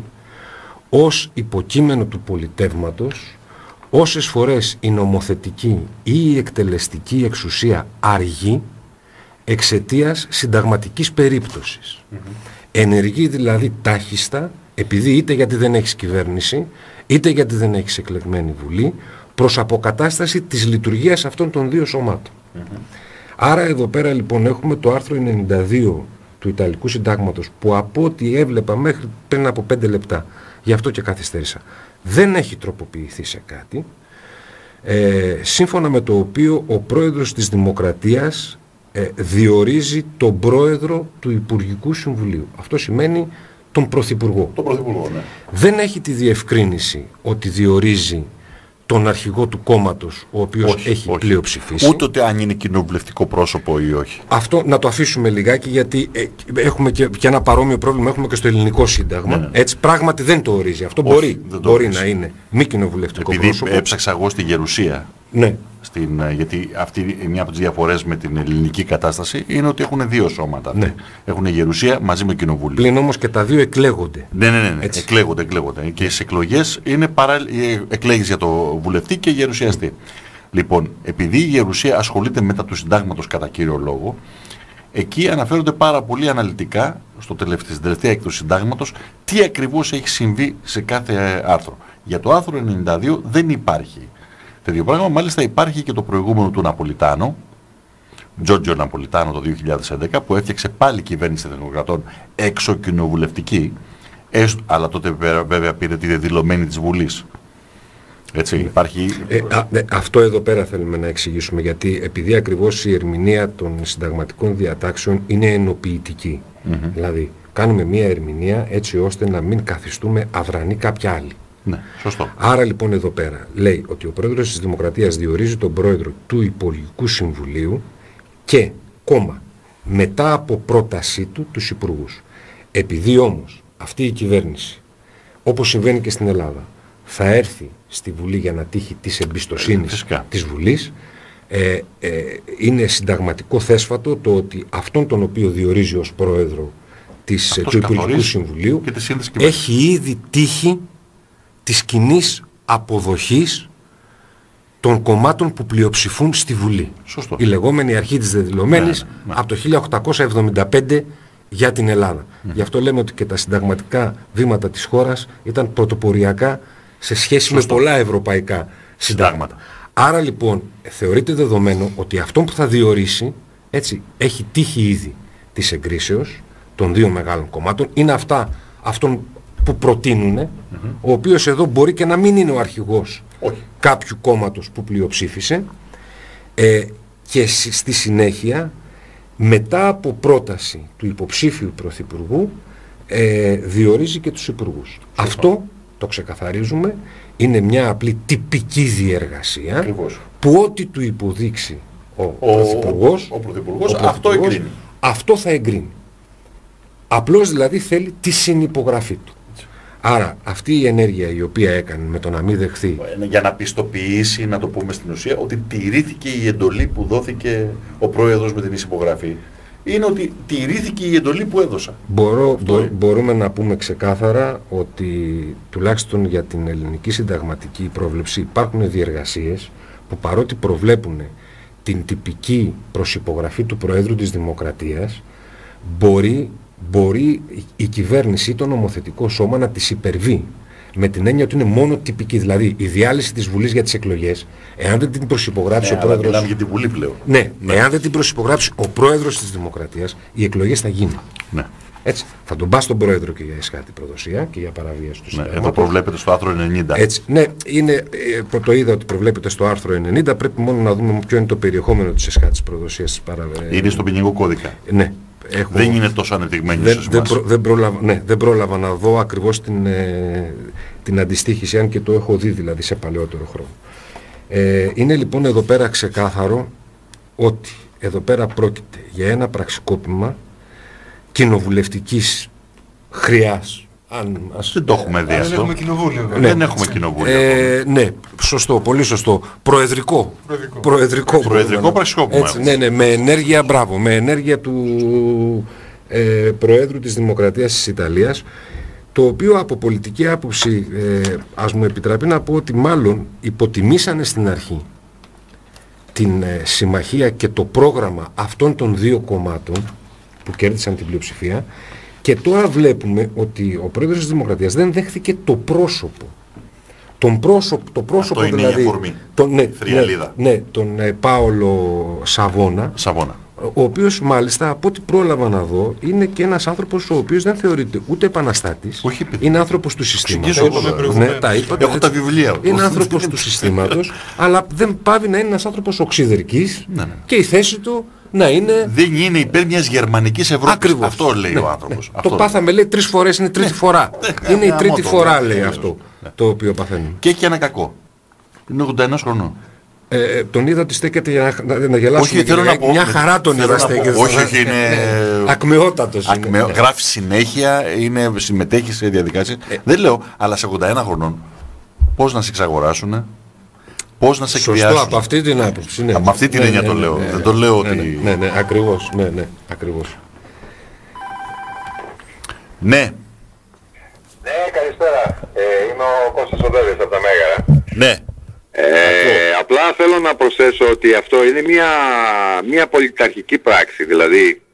ως υποκείμενο του πολιτεύματος όσες φορές η νομοθετική ή η εκτελεστική εξουσία αργεί εξαιτίας συνταγματικής περίπτωσης. Mm-hmm. Ενεργεί δηλαδή τάχιστα, επειδή είτε γιατί δεν έχεις κυβέρνηση, είτε γιατί δεν έχεις εκλεγμένη βουλή, προς αποκατάσταση της λειτουργίας αυτών των δύο σωμάτων. Mm-hmm. Άρα εδώ πέρα λοιπόν έχουμε το άρθρο ενενήντα δύο του Ιταλικού Συντάγματος, που από ό,τι έβλεπα μέχρι πριν από πέντε λεπτά, γι' αυτό και καθυστέρησα, δεν έχει τροποποιηθεί σε κάτι, ε, σύμφωνα με το οποίο ο πρόεδρος της Δημοκρατίας ε, διορίζει τον πρόεδρο του Υπουργικού Συμβουλίου. Αυτό σημαίνει τον Πρωθυπουργό. Τον Πρωθυπουργό, ναι. Δεν έχει τη διευκρίνηση ότι διορίζει τον αρχηγό του κόμματος, ο οποίος όχι, έχει όχι. πλειοψηφίσει. Ούτε ότι αν είναι κοινοβουλευτικό πρόσωπο ή όχι. Αυτό να το αφήσουμε λιγάκι, γιατί ε, έχουμε και, και ένα παρόμοιο πρόβλημα έχουμε και στο ελληνικό σύνταγμα. Ναι, ναι. Έτσι πράγματι δεν το ορίζει. Αυτό όχι, μπορεί, μπορεί να είναι μη κοινοβουλευτικό Επειδή πρόσωπο. Επειδή έψαξα εγώ στη Γερουσία. Ναι. Στην, γιατί αυτή μια από τις διαφορές με την ελληνική κατάσταση είναι ότι έχουν δύο σώματα. Ναι. Έχουν Γερουσία μαζί με κοινοβούλιο. Πλην όμως και τα δύο εκλέγονται. Ναι, ναι, ναι, ναι. Εκλέγονται, εκλέγονται. Και στις εκλογές είναι παρά, εκλέγεις για το βουλευτή και γερουσιαστή. Λοιπόν, επειδή η Γερουσία ασχολείται μετά του συντάγματος κατά κύριο λόγο, Εκεί αναφέρονται πάρα πολύ αναλυτικά, στο τελευταίο, στην τελευταία έκδοση συντάγματος, τι ακριβώς έχει συμβεί σε κάθε άρθρο. Για το άρθρο ενενήντα δύο δεν υπάρχει τέτοιο πράγμα, μάλιστα υπάρχει και το προηγούμενο του Ναπολιτάνο, Τζόρτζιο Ναπολιτάνο το δύο χιλιάδες έντεκα, που έφτιαξε πάλι κυβέρνηση δημοκρατών εξοκοινοβουλευτική, αλλά τότε βέβαια πήρε τη δεδηλωμένη της Βουλής. Έτσι, υπάρχει... ε, α, ναι, αυτό εδώ πέρα θέλουμε να εξηγήσουμε, γιατί επειδή ακριβώς η ερμηνεία των συνταγματικών διατάξεων είναι ενοποιητική. Mm-hmm. Δηλαδή, κάνουμε μία ερμηνεία έτσι ώστε να μην καθιστούμε αδρανή κάποια άλλη. Ναι, σωστό. Άρα λοιπόν εδώ πέρα λέει ότι ο πρόεδρος της Δημοκρατίας διορίζει τον πρόεδρο του Υπουργικού Συμβουλίου και, κόμμα, μετά από πρότασή του τους υπουργούς. Επειδή όμως αυτή η κυβέρνηση, όπως συμβαίνει και στην Ελλάδα, θα έρθει στη Βουλή για να τύχει της εμπιστοσύνης ε, της Βουλής, ε, ε, είναι συνταγματικό θέσφατο το ότι αυτόν τον οποίο διορίζει ως πρόεδρο της, του Υπουργικού Συμβουλίου έχει ήδη τύχει της κοινής αποδοχής των κομμάτων που πλειοψηφούν στη Βουλή. Σωστό. Η λεγόμενη αρχή της δεδηλωμένης ναι, ναι, ναι. από το χίλια οκτακόσια εβδομήντα πέντε για την Ελλάδα. Mm. Γι' αυτό λέμε ότι και τα συνταγματικά βήματα της χώρας ήταν πρωτοποριακά σε σχέση Σωστό. με πολλά ευρωπαϊκά συντάγματα. Άρα λοιπόν θεωρείται δεδομένο ότι αυτόν που θα διορίσει, έτσι, έχει τύχει ήδη της εγκρίσεως των δύο μεγάλων κομμάτων. Είναι αυτά αυτόν που προτείνουν, mm-hmm. ο οποίος εδώ μπορεί και να μην είναι ο αρχηγός Όχι. κάποιου κόμματος που πλειοψήφισε, ε, και στη συνέχεια μετά από πρόταση του υποψήφιου πρωθυπουργού ε, διορίζει και τους υπουργούς. Σωστό. Αυτό το ξεκαθαρίζουμε, είναι μια απλή τυπική διεργασία Ακριβώς. που ό,τι του υποδείξει ο, ο πρωθυπουργός, ο, ο, πρωθυπουργός, ο αυτό εγκρίνει. Αυτό θα εγκρίνει. Απλώς δηλαδή θέλει τη συνυπογραφή του. Άρα αυτή η ενέργεια η οποία έκανε με το να μην δεχθεί... Για να πιστοποιήσει, να το πούμε στην ουσία, ότι τηρήθηκε η εντολή που δόθηκε ο πρόεδρος με την εισυπογραφή, είναι ότι τηρήθηκε η εντολή που έδωσα. Μπορώ, μπο, μπορούμε να πούμε ξεκάθαρα ότι τουλάχιστον για την ελληνική συνταγματική πρόβλεψη υπάρχουν διεργασίες που παρότι προβλέπουν την τυπική προσυπογραφή του Προέδρου της Δημοκρατίας, μπορεί... μπορεί η κυβέρνηση ή το νομοθετικό σώμα να τις υπερβεί, με την έννοια ότι είναι μόνο τυπική. Δηλαδή η διάλυση της Βουλής για τις εκλογές, εάν δεν την προσυπογράψει ναι, ο πρόεδρος... μιλάμε για τη Βουλή πλέον. Ναι, ναι, εάν δεν την προσυπογράψει ο πρόεδρος της Δημοκρατίας, οι εκλογές θα γίνουν. Ναι. Έτσι, θα τον πά στον πρόεδρο και για εσχάτη προδοσία και για παραβίαση του συντάγματος. Ναι, εδώ προβλέπεται στο άρθρο ενενήντα. Έτσι, ναι, είναι, το είδα ότι προβλέπεται στο άρθρο ενενήντα, πρέπει μόνο να δούμε ποιο είναι το περιεχόμενο της εσχάτης προδοσίας. Είναι στο ποινικό κώδικα. Ναι. Έχω... Δεν είναι τόσο ανεπτυγμένη δεν, δεν, προ, δεν, πρόλαβα, ναι, δεν πρόλαβα να δω ακριβώς την, ε, την αντιστοίχηση, αν και το έχω δει δηλαδή σε παλαιότερο χρόνο. Ε, είναι λοιπόν εδώ πέρα ξεκάθαρο ότι εδώ πέρα πρόκειται για ένα πραξικόπημα κοινοβουλευτικής χρειάς. Αν, ας, δεν το έχουμε δει αυτό. Δεν έχουμε κοινοβούλιο. Ναι. Δεν έχουμε κοινοβούλιο. Ε, ναι, σωστό, πολύ σωστό. Προεδρικό. Προεδρικό, Προεδρικό, Προεδρικό πραξικόπημα. Ναι, ναι, με ενέργεια, μπράβο, με ενέργεια του ε, Προέδρου της Δημοκρατίας της Ιταλίας, το οποίο από πολιτική άποψη, ε, ας μου επιτραπεί να πω ότι μάλλον υποτιμήσανε στην αρχή την ε, συμμαχία και το πρόγραμμα αυτών των δύο κομμάτων που κέρδισαν την πλειοψηφία. Και τώρα βλέπουμε ότι ο πρόεδρος της Δημοκρατίας δεν δέχθηκε το πρόσωπο. Τον πρόσωπο, το πρόσωπο Αυτό δηλαδή. Είναι η αφορμή. Τον, ναι, Θριαλίδα. Ναι, ναι, τον ε, Πάολο Σαβώνα. Σαβώνα. Ο οποίος μάλιστα από ό,τι πρόλαβα να δω είναι και ένας άνθρωπος ο οποίος δεν θεωρείται ούτε επαναστάτης. Όχι, είναι άνθρωπος του συστήματος. Ναι, τα είπα, έχω τα βιβλία του. Είναι άνθρωπος του συστήματος, αλλά δεν πάβει να είναι ένας άνθρωπος οξυδερκής ναι, ναι. και η θέση του να είναι... Δεν είναι υπέρ μιας γερμανικής Ευρώπης. Ακριβώς. Αυτό λέει ναι, ο άνθρωπος. Ναι. Αυτό το πάθαμε λέει τρεις φορές, είναι τρίτη ναι. φορά. Ναι. Είναι η τρίτη φορά λέει αυτό ναι. το οποίο παθαίνουμε. Και έχει ένα κακό. Είναι ογδόντα ένα χρονών. Ε, τον είδα ότι στέκεται για να, να, να γελάσουμε. Όχι, θέλω να πω. Μια χαρά τον είδα στέκεται. Όχι, όχι, είναι... Ακμεότατος. Ακμεώ, γράφει συνέχεια, είναι, συμμετέχει σε διαδικασίες. Ε, Δεν λέω, αλλά σε ογδόντα ένα χρονών πώς να σε εξαγοράσουνε, πώς να σε εκβιάσουν. Σωστό, από αυτή την άποψη. Ναι. Από αυτή την έννοια ναι, ναι, το λέω. Ναι, ναι, Δεν το λέω ναι, ότι... Ναι, ναι, ακριβώς. Ναι, ναι, ακριβώς. Ναι. Ναι, καλησπέρα. Ε, είμαι ο Κώστας Οδέβης από τα Μέγαρα. Ναι. Ε, απλά θέλω να προσθέσω ότι αυτό είναι μια, μια πολιταρχική πράξη. Δηλαδή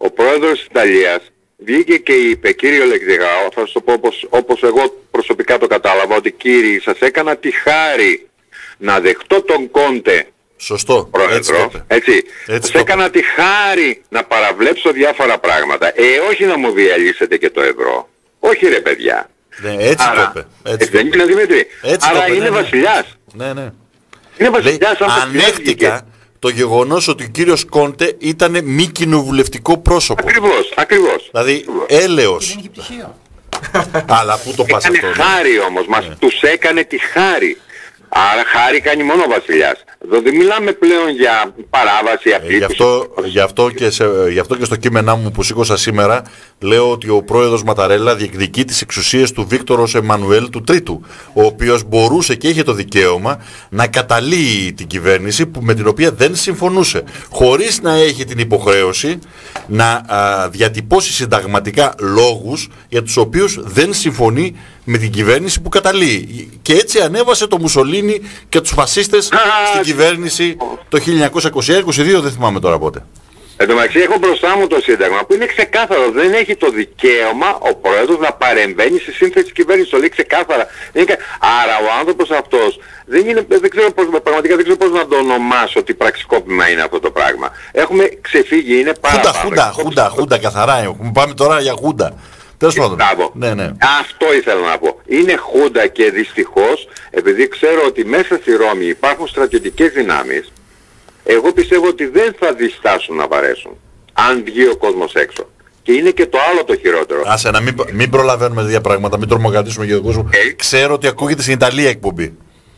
ο πρόεδρος της Ιταλίας βγήκε και είπε, κύριο Λεκδηγάο, θα σας το πω όπως, όπως εγώ προσωπικά το κατάλαβα, ότι κύριοι, σας έκανα τη χάρη να δεχτώ τον Κόντε. Σωστό. Πρόεδρο, έτσι. έτσι. έτσι σας έκανα τη χάρη να παραβλέψω διάφορα πράγματα. Ε, όχι να μου διαλύσετε και το ευρώ. Όχι ρε παιδιά. Ναι, έτσι Άρα, το είπε. Έτσι δεν είναι Δημήτρη. Έτσι Άρα το είπε, είναι ναι, βασιλιάς. Ναι, ναι. Είναι βασιλιάς. Λέει, ανέχτηκα το γεγονός ότι ο κύριος Κόντε ήταν μη κοινοβουλευτικό πρόσωπο. Ακριβώς, ακριβώς. Δηλαδή έλεος. Δεν είχε πτυχίο. Αλλά πού το πας αυτό. Έκανε χάρη όμως, μας Ναι. τους έκανε τη χάρη. Άρα χάρη κάνει μόνο ο βασιλιάς. Εδώ δεν μιλάμε πλέον για παράβαση αυτή. Ε, γι, αυτό, γι, αυτό και σε, γι' αυτό και στο κείμενά μου που σήκωσα σήμερα λέω ότι ο πρόεδρος Ματαρέλα διεκδικεί τις εξουσίες του Βίκτορος Εμμανουέλ του Τρίτου, ο οποίος μπορούσε και είχε το δικαίωμα να καταλύει την κυβέρνηση που, με την οποία δεν συμφωνούσε, χωρίς να έχει την υποχρέωση να α, διατυπώσει συνταγματικά λόγους για τους οποίους δεν συμφωνεί με την κυβέρνηση που καταλύει. Και έτσι ανέβασε το Μουσολίνι και τους φασίστες στην κυβέρνηση το χίλια εννιακόσια είκοσι ένα είκοσι δύο, δεν θυμάμαι τώρα πότε. Εν τω μεταξύ έχω μπροστά μου το Σύνταγμα που είναι ξεκάθαρο. Δεν έχει το δικαίωμα ο Πρόεδρος να παρεμβαίνει στη σύνθεση της κυβέρνησης. Το λέει ξεκάθαρα. Είναι... Άρα ο άνθρωπος αυτός δεν είναι, δεν ξέρω πώς, πραγματικά δεν ξέρω πώς να το ονομάσω τι πραξικόπημα είναι αυτό το πράγμα. Έχουμε ξεφύγει, είναι πάρα Χούντα, πάρα. χούντα, χούντα, χούντα, καθαρά. Πάμε τώρα για χούντα. Τέλος πάντων. Ναι, ναι. Αυτό ήθελα να πω. Είναι χούντα και δυστυχώς, επειδή ξέρω ότι μέσα στη Ρώμη υπάρχουν στρατιωτικές δυνάμεις, εγώ πιστεύω ότι δεν θα διστάσουν να βαρέσουν, αν βγει ο κόσμος έξω. Και είναι και το άλλο το χειρότερο. Άσε να μην, μην προλαβαίνουμε τέτοια πράγματα, μην τρομοκρατήσουμε για τον κόσμο. Okay. Ξέρω ότι ακούγεται στην Ιταλία εκπομπή.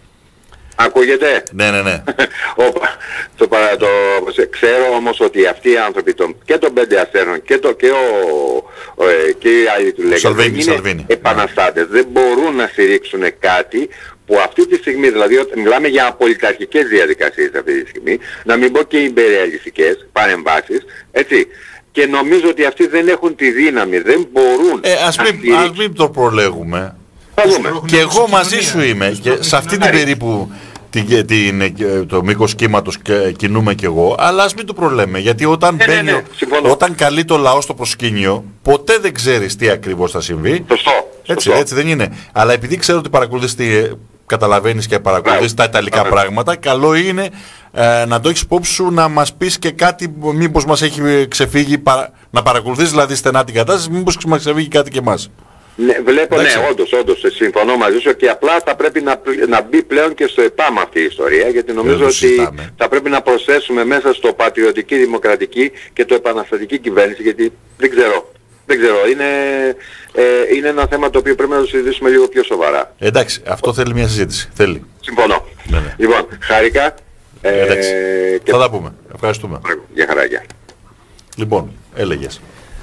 Ακούγεται. Ναι, ναι, ναι. το, το, το, ξέρω όμως ότι αυτοί οι άνθρωποι τον, και των πέντε αστέρων και, το, και, ο, ο, και οι άλλοι του λέγανε είναι Σαλβίνη. επαναστάτες. Δεν μπορούν να στηρίξουν κάτι που αυτή τη στιγμή, δηλαδή όταν μιλάμε για απολυταρχικές διαδικασίες αυτή τη στιγμή, να μην πω και ιμπεριαλιστικές παρεμβάσεις, έτσι. Και νομίζω ότι αυτοί δεν έχουν τη δύναμη, δεν μπορούν ε, ας, να μην, στηρίξουν. ας μην το προλέγουμε. Θα δούμε. Και εγώ μαζί σου είμαι και σε αυτή την περίπου την, την, το μήκος κύματος κινούμε κι εγώ, αλλά ας μην το προλέμε, γιατί όταν, ναι, ναι, ναι, όταν καλεί το λαό στο προσκήνιο, ποτέ δεν ξέρεις τι ακριβώς θα συμβεί. Σωστό. Έτσι, έτσι δεν είναι. Αλλά επειδή ξέρω ότι παρακολουθείς τι, καταλαβαίνεις και παρακολουθείς τα ιταλικά Ά, πράγματα, καλό είναι ε, να το έχεις υπόψη σου, να μας πεις και κάτι, μήπως μας έχει ξεφύγει, παρα, να παρακολουθείς δηλαδή στενά την κατάσταση, μήπως μας ξεφύγει κάτι και εμάς. Ναι, βλέπω, ναι, όντως, όντως, συμφωνώ μαζί σου και απλά θα πρέπει να, να μπει πλέον και στο ΕΠΑΜ αυτή η ιστορία, γιατί νομίζω ότι συζητάμε. Θα πρέπει να προσθέσουμε μέσα στο πατριωτική, δημοκρατική και το επαναστατική κυβέρνηση, γιατί δεν ξέρω, δεν ξέρω, είναι, ε, είναι ένα θέμα το οποίο πρέπει να το συζητήσουμε λίγο πιο σοβαρά. Εντάξει, αυτό θέλει μια συζήτηση, θέλει. Συμφωνώ. Ναι, ναι. Λοιπόν, χαρικά. Ε, Εντάξει, και... θα τα πούμε, ευχαριστούμε. Για χαράκια. Λοιπόν, έλεγες.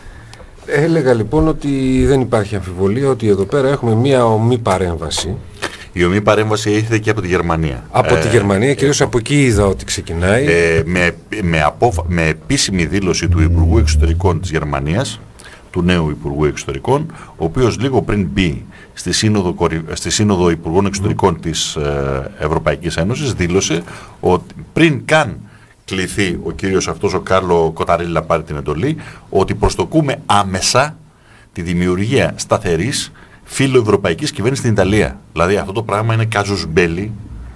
Έλεγα λοιπόν ότι δεν υπάρχει αμφιβολία ότι εδώ πέρα έχουμε μία ομή παρέμβαση. Η ομή παρέμβαση ήρθε και από τη Γερμανία. Από ε, τη Γερμανία, ε, κυρίως ε, από εκεί είδα ότι ξεκινάει. Ε, με, με, απόφα... με επίσημη δήλωση του Υπουργού Εξωτερικών της Γερμανίας, του νέου Υπουργού Εξωτερικών, ο οποίος λίγο πριν μπει στη Σύνοδο, στη Σύνοδο Υπουργών Εξωτερικών mm. της ε, Ευρωπαϊκής Ένωσης, δήλωσε ότι πριν καν κληθεί ο κύριος αυτός ο Κάρλο Κοταρέλη να πάρει την εντολή, ότι προστοκούμε άμεσα τη δημιουργία σταθερής φιλοευρωπαϊκής κυβέρνησης στην Ιταλία. Δηλαδή αυτό το πράγμα είναι κάζους μπέλι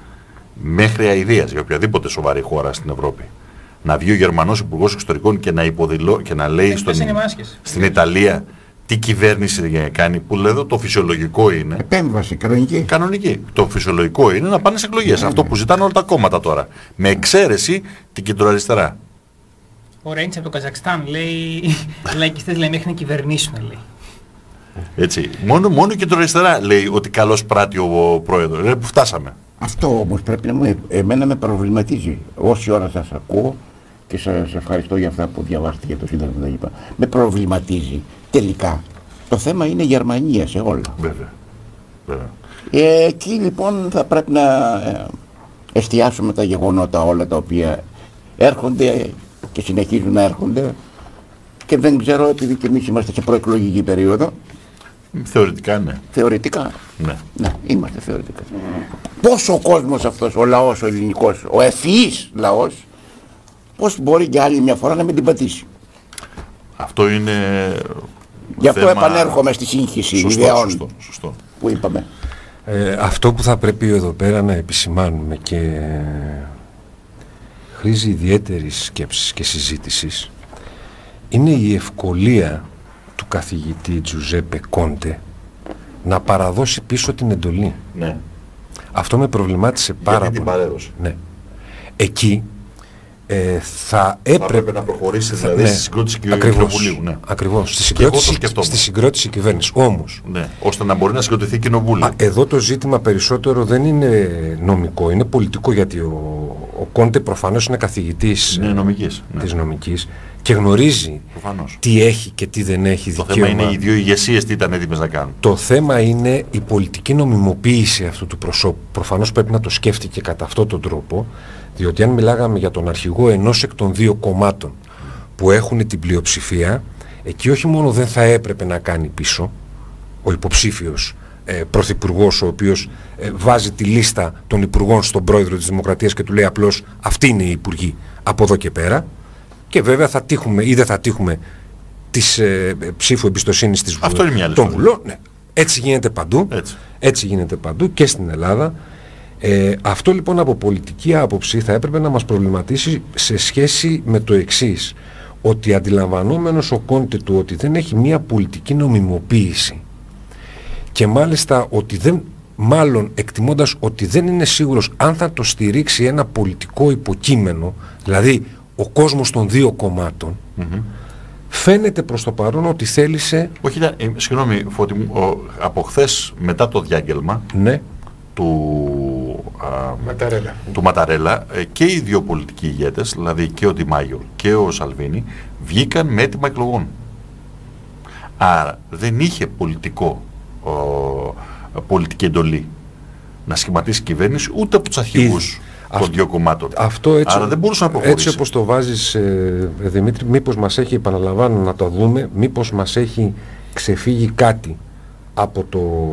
μέχρι αηδίας για οποιαδήποτε σοβαρή χώρα στην Ευρώπη. Να βγει ο Γερμανός Υπουργός Εξωτερικών και να υποδηλώ και να λέει στον, στην Ιταλία τι κυβέρνηση κάνει, που λέω το φυσιολογικό είναι. Επέμβαση, κανονική. Κανονική. Το φυσιολογικό είναι να πάνε σε εκλογές. Αυτό που ζητάνε όλα τα κόμματα τώρα. Με εξαίρεση την κεντροαριστερά. Ο Ρέντς από το Καζακστάν λέει, οι λαϊκιστές λέει μέχρι να κυβερνήσουν, λέει. Έτσι. Μόνο, μόνο η κεντροαριστερά λέει ότι καλώς πράττει ο πρόεδρος. Λέει που φτάσαμε. Αυτό όμως πρέπει να μου, εμένα με προβληματίζει. Όση ώρα σας ακούω και σας ευχαριστώ για αυτά που διαβάσετε για το Σύνταγμα και τα λοιπά. Με προβληματίζει τελικά. Το θέμα είναι Γερμανία σε όλα. Βέβαια. Βέβαια. Ε, εκεί λοιπόν θα πρέπει να εστιάσουμε τα γεγονότα όλα τα οποία έρχονται και συνεχίζουν να έρχονται και δεν ξέρω, επειδή και εμείς είμαστε σε προεκλογική περίοδο. Θεωρητικά ναι. Θεωρητικά. Ναι. Ναι, είμαστε θεωρητικά. Πώς ο κόσμος αυτός, ο λαός, ο ελληνικός, ο ευφυής λαός, πώς μπορεί για άλλη μια φορά να μην την πατήσει. Α, αυτό είναι. Γι' αυτό θέμα... επανέρχομαι στη σύγχυση σωστό, ιδεών σωστό, σωστό. που είπαμε. Ε, αυτό που θα πρέπει εδώ πέρα να επισημάνουμε και χρήζει ιδιαίτερης σκέψης και συζήτησης είναι η ευκολία του καθηγητή Τζουζέπε Κόντε να παραδώσει πίσω την εντολή. Ναι. Αυτό με προβλημάτισε πάρα Γιατί πολύ. την παρέδωσε. Ναι. Εκεί ε, θα έπρεπε, θα έπρεπε να προχωρήσει δηλαδή ναι, στη συγκρότηση του Κοινοβουλίου. Ναι. Ακριβώς. Στη συγκρότηση, στη συγκρότηση κυβέρνηση. Όμως. Ναι, ώστε να μπορεί να συγκροτηθεί κοινοβούλιο. Α, εδώ το ζήτημα περισσότερο δεν είναι νομικό, είναι πολιτικό, γιατί ο, ο Κόντε προφανώς είναι καθηγητής ναι, νομικής, ναι. της νομικής και γνωρίζει προφανώς τι έχει και τι δεν έχει το δικαίωμα. Το θέμα είναι οι δύο ηγεσίες τι ήταν έτοιμες να κάνουν. Το θέμα είναι η πολιτική νομιμοποίηση αυτού του προσώπου. Προφανώς πρέπει να το σκέφτηκε κατά αυτόν τον τρόπο, διότι αν μιλάγαμε για τον αρχηγό ενός εκ των δύο κομμάτων που έχουν την πλειοψηφία, εκεί όχι μόνο δεν θα έπρεπε να κάνει πίσω ο υποψήφιος ε, πρωθυπουργός, ο οποίος ε, βάζει τη λίστα των υπουργών στον πρόεδρο της Δημοκρατίας και του λέει απλώς αυτοί είναι οι υπουργοί από εδώ και πέρα, και βέβαια θα τύχουμε ή δεν θα τύχουμε της ε, ψήφου εμπιστοσύνης της Αυτό είναι μια άλλη των βουλών. Ναι. Έτσι γίνεται παντού. Έτσι. Έτσι γίνεται παντού και στην Ελλάδα. Ε, αυτό λοιπόν από πολιτική άποψη θα έπρεπε να μας προβληματίσει σε σχέση με το εξής, ότι αντιλαμβανόμενος ο Κόντε του ότι δεν έχει μια πολιτική νομιμοποίηση και μάλιστα ότι δεν, μάλλον εκτιμώντας ότι δεν είναι σίγουρος αν θα το στηρίξει ένα πολιτικό υποκείμενο, δηλαδή ο κόσμος των δύο κομμάτων, mm-hmm. φαίνεται προς το παρόν ότι θέλησε... Όχι, ε, συγγνώμη Φώτη μου, ο, από χθες μετά το διάγγελμα, ναι. του, α, Ματαρέλα. του Ματαρέλα ε, και οι δύο πολιτικοί ηγέτες, δηλαδή και ο Ντιμάγιο και ο Σαλβίνι, βγήκαν με αίτημα εκλογών. Άρα δεν είχε πολιτικό, ο, πολιτική εντολή να σχηματίσει κυβέρνηση ούτε από τους αρχηγούς των αυτό, δύο κομμάτων. Αυτό έτσι, άρα δεν μπορούσε να προχωρήσει. Έτσι όπως το βάζεις ε, Δημήτρη, μήπως μας έχει, επαναλαμβάνω να το δούμε, μήπως μας έχει ξεφύγει κάτι από το...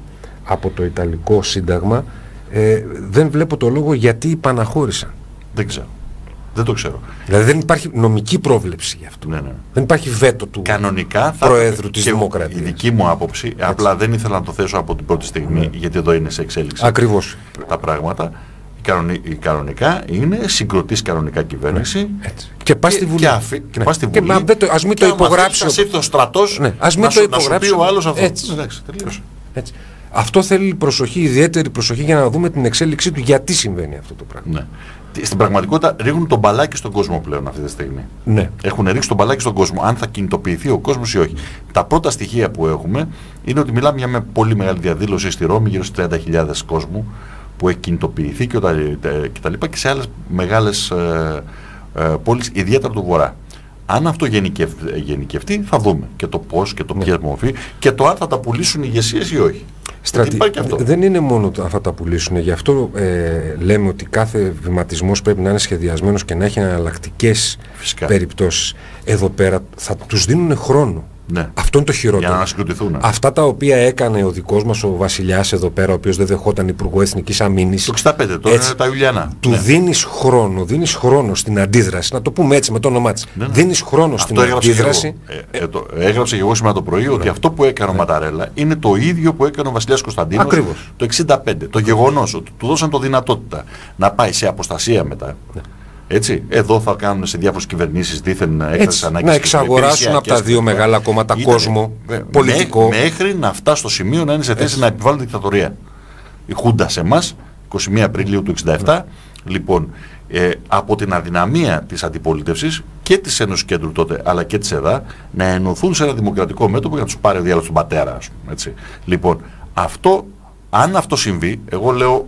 από το Ιταλικό Σύνταγμα, ε, δεν βλέπω το λόγο γιατί υπαναχώρησαν. Δεν ξέρω. Δεν το ξέρω. Δηλαδή δεν υπάρχει νομική πρόβλεψη γι' αυτό. Ναι, ναι. Δεν υπάρχει βέτο του κανονικά Προέδρου της Δημοκρατίας. Η δική μου άποψη, έτσι. Απλά δεν ήθελα να το θέσω από την πρώτη στιγμή, ναι. γιατί εδώ είναι σε εξέλιξη. Ακριβώς. Τα πράγματα. Η, κανονι, η κανονικά είναι συγκροτής κανονικά κυβέρνηση. Ναι. Και πας στη Βουλή. Και, αφή, και ναι. πας στη Βουλή. Και, και, ας μην το υπογράψει. Ας ήρθε ο στρατός ναι. ας μην να, το σου, υπογράψει. να σου πει ο άλλος αυτό. Έτσι. Εντάξει, τελείωσε. Έτσι. Αυτό θέλει προσοχή, ιδιαίτερη προσοχή για να δούμε την εξέλιξή του γιατί συμβαίνει αυτό το πράγμα. Ναι. Στην πραγματικότητα ρίχνουν τον μπαλάκι στον κόσμο πλέον αυτή τη στιγμή. Ναι. Έχουν ρίξει τον μπαλάκι στον κόσμο, αν θα κινητοποιηθεί ο κόσμος ή όχι. Τα πρώτα στοιχεία που έχουμε είναι ότι μιλάμε για μια πολύ μεγάλη διαδήλωση στη Ρώμη, γύρω στις τριάντα χιλιάδες κόσμου που έχει κινητοποιηθεί και, και τα λοιπά και σε άλλες μεγάλες ε, ε, πόλεις, ιδιαίτερα του Βορρά. Αν αυτό γενικευ, γενικευτεί, θα δούμε και το πώς και το ποια μορφή και το αν θα τα πουλήσουν οι ηγεσίες ή όχι. Στρατη... Δεν είναι μόνο αν θα τα πουλήσουν. Γι' αυτό ε, λέμε ότι κάθε βηματισμός πρέπει να είναι σχεδιασμένος και να έχει εναλλακτικές περιπτώσεις. Εδώ πέρα θα τους δίνουν χρόνο. Ναι. Αυτό είναι το χειρότερο. Για να συγκροτηθούν. Αυτά τα οποία έκανε ο δικός μας ο Βασιλιάς εδώ πέρα, ο οποίος δεν δεχόταν υπουργό Εθνικής Αμήνης. Το εξήντα πέντε, τώρα είναι τα Ιουλιανά. Του ναι. δίνεις χρόνο, δίνεις χρόνο στην αντίδραση. Να το πούμε έτσι με το όνομά της. Ναι, ναι. Δίνεις χρόνο αυτό στην αντίδραση. Ε, ε, το, έγραψε και εγώ σήμερα το πρωί ναι. ότι αυτό που έκανε ναι. ο Ματαρέλα είναι το ίδιο που έκανε ο Βασιλιάς Κωνσταντίνος Ακριβώς. το εξήντα πέντε. Το γεγονός ότι του δώσαν το δυνατότητα να πάει σε αποστασία μετά. Ναι. Έτσι, εδώ θα κάνουν σε διάφορες κυβερνήσεις δίθεν έκθεση ανάγκης. Να εξαγοράσουν από τα δύο μεγάλα κόμματα ήταν, κόσμο, ε, πολιτικό. Μέ, μέχρι να φτάσει στο σημείο να είναι σε θέση έτσι. να επιβάλλουν δικτατορία. Η Χούντα σε εμάς, εικοστή πρώτη Απριλίου του εξήντα επτά, ναι. λοιπόν, ε, από την αδυναμία της αντιπολίτευσης και της Ένωσης Κέντρου τότε, αλλά και της ΕΔΑ, να ενωθούν σε ένα δημοκρατικό μέτωπο για να τους πάρει ο διάλογος του πατέρα, ας πούμε. Έτσι. Λοιπόν, αυτό, αν αυτό συμβεί, εγώ λέω.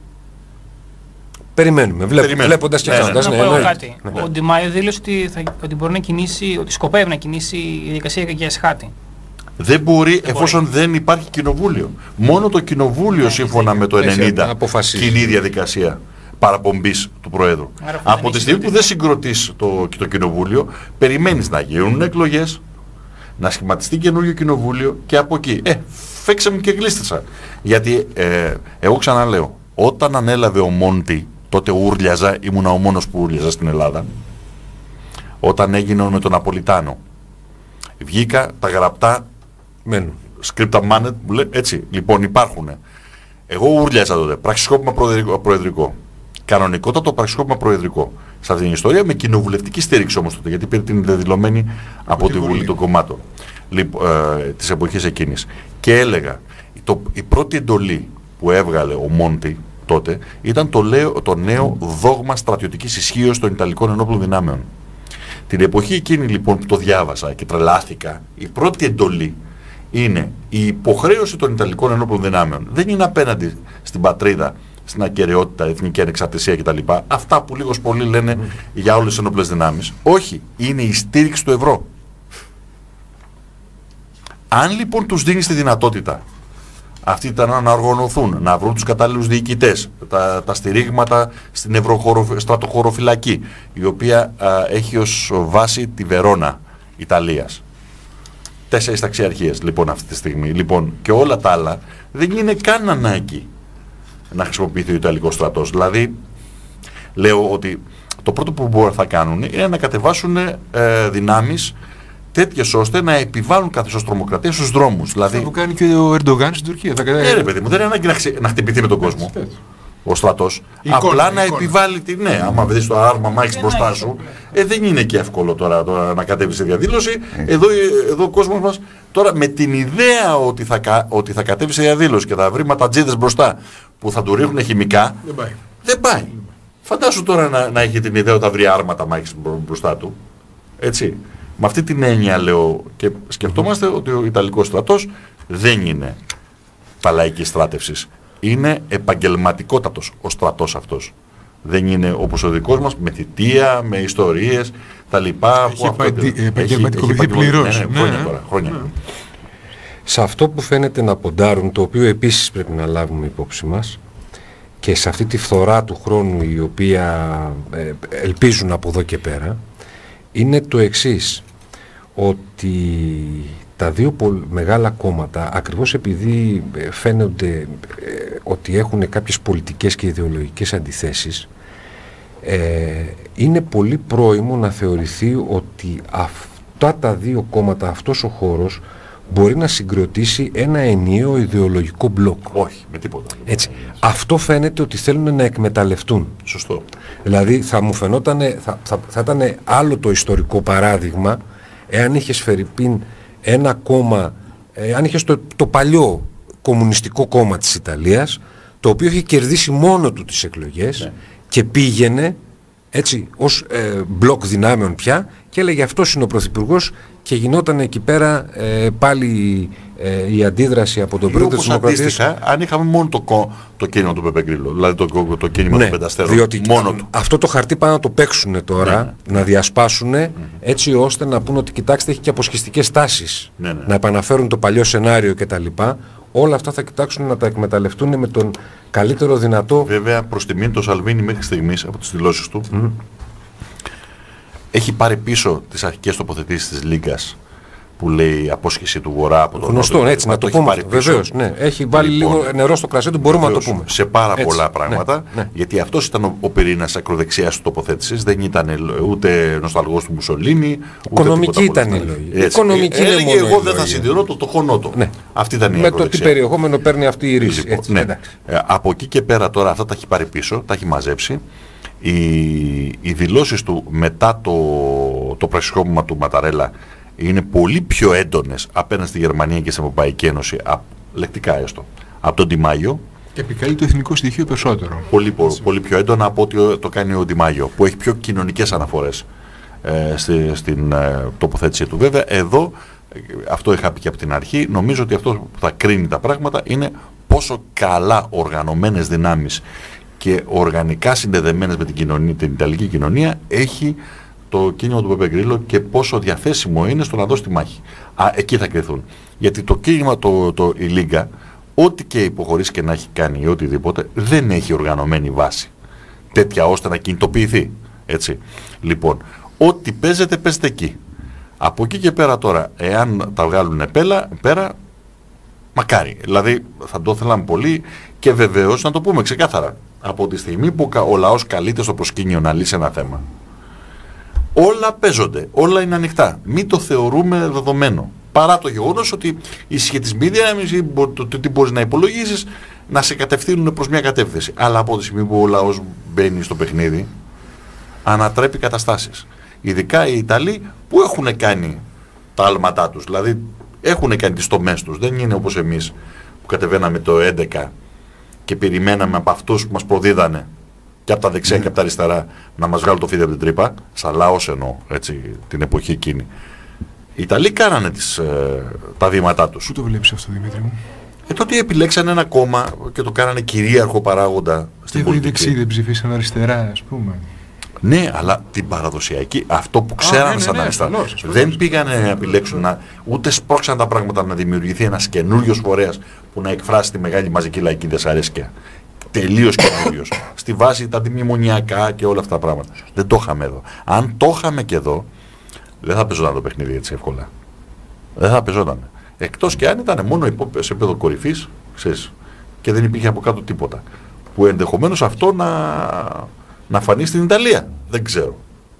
Περιμένουμε, βλέπ, βλέποντας και κάνοντας. Ναι, ναι, ναι, ναι, ναι, κάτι. Ναι. Ο Ντιμάιο δήλωσε ότι, θα, ότι μπορεί να κινήσει, ότι σκοπεύει να κινήσει η διαδικασία για εσχάτη. Δεν μπορεί δεν εφόσον μπορεί. δεν υπάρχει κοινοβούλιο. Μόνο το κοινοβούλιο σύμφωνα με το ενενήντα κοινή διαδικασία παραπομπής του Προέδρου. Άρα, από τη στιγμή που δεν συγκροτείς το, το κοινοβούλιο, περιμένεις να γίνουν εκλογές, να σχηματιστεί καινούργιο κοινοβούλιο και από εκεί. Ε, φέξε μου και γλίστησα. Γιατί ε, εγώ ξαναλέω, όταν ανέλαβε ο Μόντι, τότε ούρλιαζα, ήμουνα ο μόνος που ούρλιαζα στην Ελλάδα. Όταν έγινε με τον Ναπολιτάνο, Βγήκα, τα γραπτά μένουν. Σκρίπτα μάνετ, έτσι. Λοιπόν, υπάρχουν. Εγώ ούρλιαζα τότε. Πραξικόπημα προεδρικό. προεδρικό. Κανονικότατο πραξικόπημα προεδρικό. Σε αυτήν την ιστορία, με κοινοβουλευτική στήριξη όμως τότε, γιατί πήρε την δεδηλωμένη από τη Βουλή των Κομμάτων λοιπόν, ε, της εποχής εκείνης. Και έλεγα, το, η πρώτη εντολή που έβγαλε ο Μόντι τότε ήταν το, λέω, το νέο δόγμα στρατιωτικής ισχύως των Ιταλικών ενόπλων δυνάμεων. Την εποχή εκείνη λοιπόν που το διάβασα και τρελάθηκα, η πρώτη εντολή είναι η υποχρέωση των Ιταλικών ενόπλων δυνάμεων. Δεν είναι απέναντι στην πατρίδα, στην ακεραιότητα, εθνική ανεξαρτησία κτλ. Αυτά που λίγος πολύ λένε mm. για όλες τις ενόπλες δυνάμεις. Όχι, είναι η στήριξη του ευρώ. Αν λοιπόν τους δίνεις τη δυνατότητα αυτοί ήταν να οργανωθούν, να βρουν τους κατάλληλους διοικητές, τα, τα στηρίγματα στην στρατοχωροφυλακή, η οποία α, έχει ως βάση τη Βερόνα Ιταλίας. Τέσσερις ταξιαρχίες λοιπόν αυτή τη στιγμή. Λοιπόν, και όλα τα άλλα δεν είναι καν ανάγκη να χρησιμοποιηθεί ο Ιταλικός στρατός. Δηλαδή, λέω ότι το πρώτο που μπορούν να κάνουν είναι να κατεβάσουν ε, δυνάμεις τέτοιες ώστε να επιβάλλουν καθεστώς τρομοκρατία στους δρόμους. Δηλαδή, αυτό που κάνει και ο Ερντογάν στην Τουρκία. Ναι, ρε παιδί μου, δεν είναι ανάγκη να, ξε... να χτυπηθεί με τον κόσμο ο στρατός. Απλά εικόνα, να εικόνα. επιβάλλει τη. Ναι, άμα βρεις το άρμα μάχης μπροστά σου, ε, δεν είναι και εύκολο τώρα, τώρα να κατέβει σε διαδήλωση. Εδώ, εδώ ο κόσμος μας τώρα με την ιδέα ότι θα, ότι θα κατέβει σε διαδήλωση και θα βρει ματατζίδες μπροστά που θα του ρίχνουν χημικά. Δεν πάει. Δεν πάει. Φαντάσου τώρα να, να έχει την ιδέα ότι θα βρει άρματα μάχης μπροστά του. Έτσι. Με αυτή την έννοια λέω και σκεφτόμαστε ότι ο Ιταλικός στρατός δεν είναι παλαϊκής στράτευσης. Είναι επαγγελματικότατος ο στρατός αυτός. Δεν είναι όπως ο δικός μας με θητεία, με ιστορίες, τα λοιπά. Έχει επαγγελματικοποιηθεί πλήρως. Ναι, ναι, χρόνια τώρα, χρόνια. Ναι. Σε αυτό που φαίνεται να ποντάρουν, το οποίο επίσης πρέπει να λάβουμε υπόψη μας, και σε αυτή τη φθορά του χρόνου η οποία ε, ελπίζουν από εδώ και πέρα, είναι το εξής, ότι τα δύο μεγάλα κόμματα, ακριβώς επειδή φαίνονται ε, ότι έχουν κάποιες πολιτικές και ιδεολογικές αντιθέσεις, ε, είναι πολύ πρόημο να θεωρηθεί ότι αυτά τα δύο κόμματα, αυτός ο χώρος, μπορεί να συγκροτήσει ένα ενιαίο ιδεολογικό μπλοκ. Όχι, με τίποτα. Έτσι. Αυτό φαίνεται ότι θέλουν να εκμεταλλευτούν. Σωστό. Δηλαδή θα μου φαινόταν, θα, θα, θα ήταν άλλο το ιστορικό παράδειγμα εάν είχες φερειπίν ένα κόμμα, ε, αν είχες το, το παλιό κομμουνιστικό κόμμα της Ιταλίας, το οποίο είχε κερδίσει μόνο του τις εκλογές, ναι, και πήγαινε έτσι ως ε, μπλοκ δυνάμεων πια και έλεγε αυτός είναι ο πρωθυπουργός και γινόταν εκεί πέρα ε, πάλι ε, η αντίδραση από τον πρόεδρο της Δημοκρατίας. Αν είχαμε μόνο το, το κίνημα του Πεπεγκρίλο, δηλαδή το, το, το κίνημα, ναι, του Πενταστέρου, διότι μόνο του. Αυτό το χαρτί πάνε να το παίξουν τώρα, ναι, να διασπάσουν, ναι, έτσι ώστε να πούνε ότι κοιτάξτε έχει και αποσχιστικές τάσεις, ναι, ναι, να επαναφέρουν το παλιό σενάριο κτλ. Όλα αυτά θα κοιτάξουν να τα εκμεταλλευτούν με τον καλύτερο δυνατό. Βέβαια, προς τιμήν το Σαλβίνι μέχρι στιγμής από τις δηλώσεις του mm. έχει πάρει πίσω τις αρχικές τοποθετήσεις της Λίγκας που λέει απόσχεση του Βορρά από τον γνωστό, Νότιο, έτσι, να το, το πούμε. Βεβαίως, ναι. Έχει βάλει λοιπόν λίγο νερό στο κρασί του, μπορούμε βεβαίως, να το πούμε. Σε πάρα έτσι πολλά πράγματα, ναι, ναι, γιατί αυτός ήταν ο, ο πυρήνας ακροδεξιάς του τοποθέτησης. Δεν ήταν ούτε νοσταλγός του Μουσολίνη. Οικονομική ήταν η λόγη. Οικονομική ε, έλεγε εγώ δεν θα συντηρώ το, το χωνότο. Ναι. Αυτή ήταν η με το τι περιεχόμενο παίρνει αυτή η ρίση. Λοιπόν, έτσι, ναι. ε, από εκεί και πέρα τώρα αυτά τα έχει πάρει πίσω, τα έχει μαζέψει. Οι, οι δηλώσεις του μετά το, το πραξικόπημα του Ματαρέλα είναι πολύ πιο έντονες απέναντι στη Γερμανία και στην Ευρωπαϊκή Ένωση, α, λεκτικά έστω, από τον Ντι Μάιο. Και επικαλεί το εθνικό στοιχείο περισσότερο. Πολύ, πολύ, πολύ πιο έντονα από ό,τι το κάνει ο Ντι Μάιο, που έχει πιο κοινωνικές αναφορές ε, στη, στην ε, τοποθέτησή του. Βέβαια, εδώ, αυτό είχα πει και από την αρχή, νομίζω ότι αυτό που θα κρίνει τα πράγματα είναι πόσο καλά οργανωμένες δυνάμεις και οργανικά συνδεδεμένες με την, κοινωνία, την Ιταλική κοινωνία έχει το κίνημα του Πεπεγκρίλο και πόσο διαθέσιμο είναι στο να δώσει τη μάχη. Α, εκεί θα κρυθούν. Γιατί το κίνημα, το, το, η Λίγκα, ό,τι και υποχωρήσει και να έχει κάνει ή οτιδήποτε, δεν έχει οργανωμένη βάση τέτοια ώστε να κινητοποιηθεί. Έτσι. Λοιπόν, ό,τι παίζεται, παίζεται εκεί. Από εκεί και πέρα τώρα, εάν τα βγάλουν πέρα, πέρα μακάρι. Δηλαδή, θα το ήθελαν πολύ και βεβαίως να το πούμε ξεκάθαρα. Από τη στιγμή που ο λαός καλείται στο προσκήνιο να λύσει ένα θέμα, Όλα παίζονται, όλα είναι ανοιχτά. Μην το θεωρούμε δεδομένο. Παρά το γεγονός ότι οι συσχετισμοί δύναμης ή το τι μπορείς να υπολογίσεις να σε κατευθύνουν προς μια κατεύθυνση. Αλλά από τη στιγμή που ο λαός μπαίνει στο παιχνίδι, ανατρέπει καταστάσεις. Ειδικά οι Ιταλοί που έχουν κάνει τα άλματά τους, δηλαδή έχουν κάνει τις τομές τους. Δεν είναι όπως εμείς που κατεβαίναμε το έντεκα και περιμέναμε από αυτούς που μας προδίδανε και από τα δεξιά mm. και από τα αριστερά να μας βγάλουν το φίδι από την τρύπα, σαν λαός εννοώ, έτσι, την εποχή εκείνη. Οι Ιταλοί κάνανε τις, ε, τα βήματά τους. Πού το βλέπεις αυτό, Δημήτρη μου? Ε, τότε επιλέξανε ένα κόμμα και το κάνανε κυρίαρχο παράγοντα στην και πολιτική. Και οι δεξιοί δεν ψηφίσαν αριστερά, ας πούμε. Ναι, αλλά την παραδοσιακή, αυτό που ξέρανε ναι, ναι, σαν ναι, αριστερά. Ναι, δεν πήγανε να επιλέξουν, να, ούτε σπρώξαν τα πράγματα να δημιουργηθεί ένας καινούριος φορέας που να εκφράσει τη μεγάλη μαζική λαϊκή δυσαρέσκεια. Τελείως καινούριος. Στη βάση τα αντιμνημονιακά και όλα αυτά τα πράγματα. Δεν το είχαμε εδώ. Αν το είχαμε και εδώ, δεν θα παίζονταν το παιχνίδι έτσι εύκολα. Δεν θα παίζονταν. Εκτός και αν ήταν μόνο σε επίπεδο κορυφής, ξέρεις, και δεν υπήρχε από κάτω τίποτα. Που ενδεχομένως αυτό να, να φανεί στην Ιταλία. Δεν ξέρω.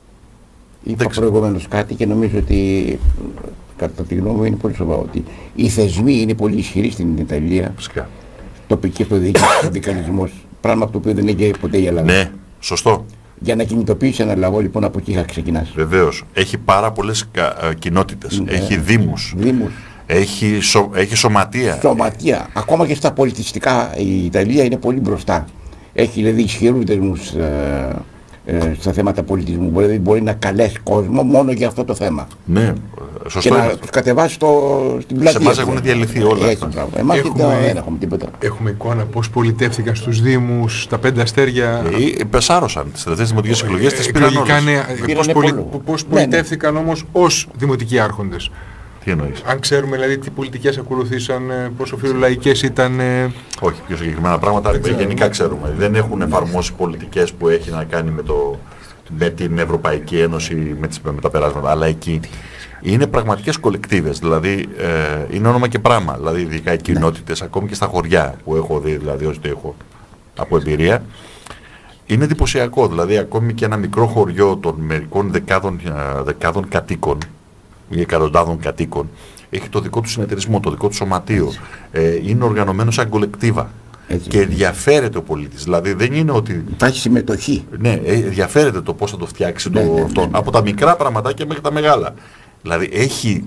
Είπα προηγουμένως κάτι και νομίζω ότι κατά τη γνώμη μου είναι πολύ σοβαρό. Ότι οι θεσμοί είναι πολύ ισχυροί στην Ιταλία. Φυσικά. Τοπική αυτοδιοίκηση, συνδικαλισμός. Πράγμα το οποίο δεν έχει ποτέ η Ελλάδα. Ναι, σωστό. Για να κινητοποιήσει ένα λαό, λοιπόν, από εκεί θα ξεκινάς. Βεβαίως. Έχει πάρα πολλές κοινότητες. Ναι. Έχει δήμους. Δήμους. Έχει, σω, έχει σωματεία. Σωματεία. Ακόμα και στα πολιτιστικά η Ιταλία είναι πολύ μπροστά. Έχει δηλαδή ισχυρούς δεσμούς ε, ε, στα θέματα πολιτισμού. Δηλαδή μπορεί να καλέσει κόσμο μόνο για αυτό το θέμα. Ναι, σωστό. Και να τους κατεβάσει στο, στην πλατεία. Σε εμάς έχουν διαλυθεί όλα. Έτσι, εμάς έχουμε, δεν έχουμε τίποτα. Έχουμε εικόνα πώς πολιτεύτηκαν στους Δήμους, τα πέντε αστέρια. Ε, πεσάρωσαν τις τελευταίες δημοτικές εκλογές, τις πήραν όλες. Πώς πολιτεύθηκαν όμως ως δημοτικοί άρχοντες. Τι εννοείς? Αν ξέρουμε δηλαδή τι πολιτικές ακολουθήσαν, πόσο φιλολαϊκές ήταν. Όχι, πιο συγκεκριμένα πράγματα γενικά ξέρουμε. Δεν έχουν εφαρμόσει πολιτικές που έχει να κάνει με, το, με την Ευρωπαϊκή Ένωση, με, τις, με τα περάσματα. Αλλά εκεί είναι πραγματικές κολεκτίβες. Δηλαδή ε, είναι όνομα και πράγμα. Δηλαδή ειδικά οι κοινότητες, ναι. Ακόμη και στα χωριά που έχω δει, δηλαδή όσο έχω από εμπειρία, είναι εντυπωσιακό. Δηλαδή ακόμη και ένα μικρό χωριό των μερικών δεκάδων, δεκάδων κατοίκων ή εκατοντάδων κατοίκων έχει το δικό του συνεταιρισμό, το δικό του σωματείο. Ε, είναι οργανωμένο σαν κολεκτίβα. Έτσι. Και ενδιαφέρεται ο πολίτης. Δηλαδή δεν είναι ότι. Υπάρχει συμμετοχή. Ναι, ενδιαφέρεται το πώς θα το φτιάξει ναι, το, ναι, αυτό. Ναι, ναι. Από τα μικρά πραγματάκια μέχρι τα μεγάλα. Δηλαδή έχει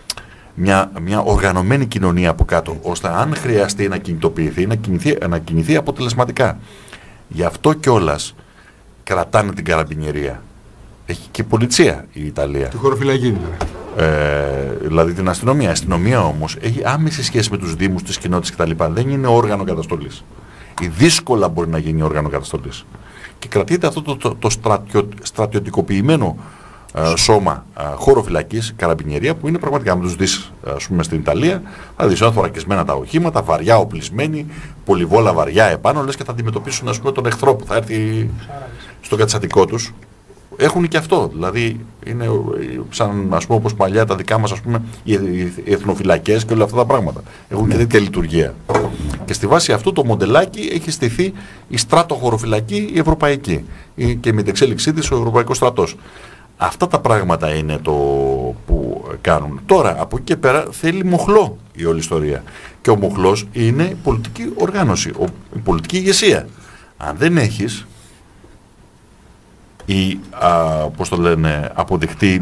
μια, μια οργανωμένη κοινωνία από κάτω, ώστε αν χρειαστεί να κινητοποιηθεί, να κινηθεί, να κινηθεί αποτελεσματικά. Γι' αυτό κιόλας κρατάνε την καραμπινιερία. Έχει και πολιτεία η Ιταλία. Τη χωροφυλακή δηλαδή. Ε, δηλαδή την αστυνομία. Η αστυνομία όμως έχει άμεση σχέση με τους δήμους, τις κοινότητες κτλ. Δεν είναι όργανο καταστολής. Ή δύσκολα μπορεί να γίνει όργανο καταστολής. Και κρατείται αυτό το, το, το στρατιο, στρατιωτικοποιημένο ε, σώμα ε, χωροφυλακής, καραμπινιερία, που είναι πραγματικά, με τους δεις ας πούμε στην Ιταλία, θα δεις θωρακισμένα τα οχήματα, βαριά οπλισμένοι, πολυβόλα βαριά επάνω, λες και θα αντιμετωπίσουν ας πούμε τον εχθρό που θα έρθει στο κατσατικό τους. Έχουν και αυτό, δηλαδή είναι σαν ας πούμε όπως παλιά τα δικά μας ας πούμε οι, οι, οι εθνοφυλακές και όλα αυτά τα πράγματα. Έχουν ναι. και τέτοια λειτουργία. Και στη βάση αυτού το μοντελάκι έχει στηθεί η στράτο-χωροφυλακή η ευρωπαϊκή και με την εξέλιξή της ο ευρωπαϊκός στρατός. Αυτά τα πράγματα είναι το που κάνουν. Τώρα από εκεί και πέρα θέλει μοχλό η όλη ιστορία. Και ο μοχλός είναι η πολιτική οργάνωση, η πολιτική ηγεσία. Αν δεν έχεις ή α, πώς το λένε, αποδειχτεί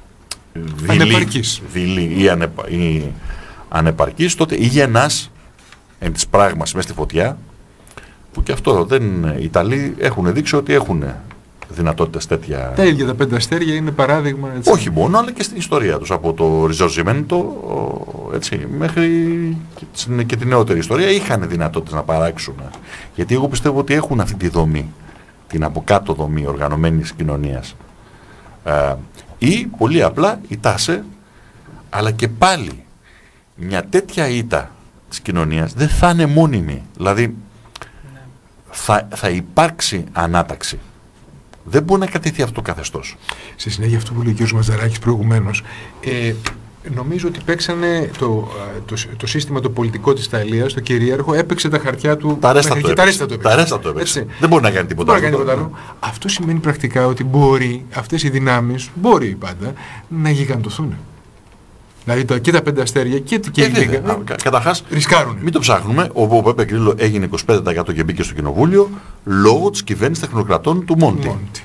δειλή ή, ανεπα, ή ανεπαρκής, τότε ή γεννάς εν της πράγμας μέσα στη φωτιά, που και αυτό δεν, οι Ιταλοί έχουν δείξει ότι έχουν δυνατότητες τέτοια. Τα ίδια τα πέντε αστέρια είναι παράδειγμα. Έτσι. Όχι μόνο, αλλά και στην ιστορία τους, από το Ριζορζιμέντο έτσι, μέχρι και, και την νεότερη ιστορία είχαν δυνατότητες να παράξουν. Γιατί εγώ πιστεύω ότι έχουν αυτή τη δομή, την από κάτω δομή οργανωμένης κοινωνίας. Ε, ή πολύ απλά ητάσαι, αλλά και πάλι μια τέτοια ήττα της κοινωνίας δεν θα είναι μόνιμη. Δηλαδή ναι. θα, θα υπάρξει ανάταξη. Δεν μπορεί να κατηθεί αυτό το καθεστώς. Σε συνέχεια αυτό που λέει ο κ. Μαζαράκης προηγουμένως, ε, νομίζω ότι παίξανε το, το, το σύστημα το πολιτικό της Ιταλίας, το κυρίαρχο, έπαιξε τα χαρτιά του. Τα ρέστα του έπαιξε. Τα ρέστα του έπαιξε. Δεν μπορεί να κάνει τίποτα άλλο. τίποτα άλλο. Αυτό σημαίνει πρακτικά ότι μπορεί αυτές οι δυνάμεις, μπορεί πάντα, να γιγαντωθούν. Δηλαδή το, και τα πέντε αστέρια και, και η Λίγα καταρχάς ρισκάρουν. Μην το ψάχνουμε. Ο Πέπε Γκρίλο έγινε είκοσι πέντε τοις εκατό και μπήκε στο κοινοβούλιο λόγω της κυβέρνησης τεχνοκρατών του Μόντι. Μόντι.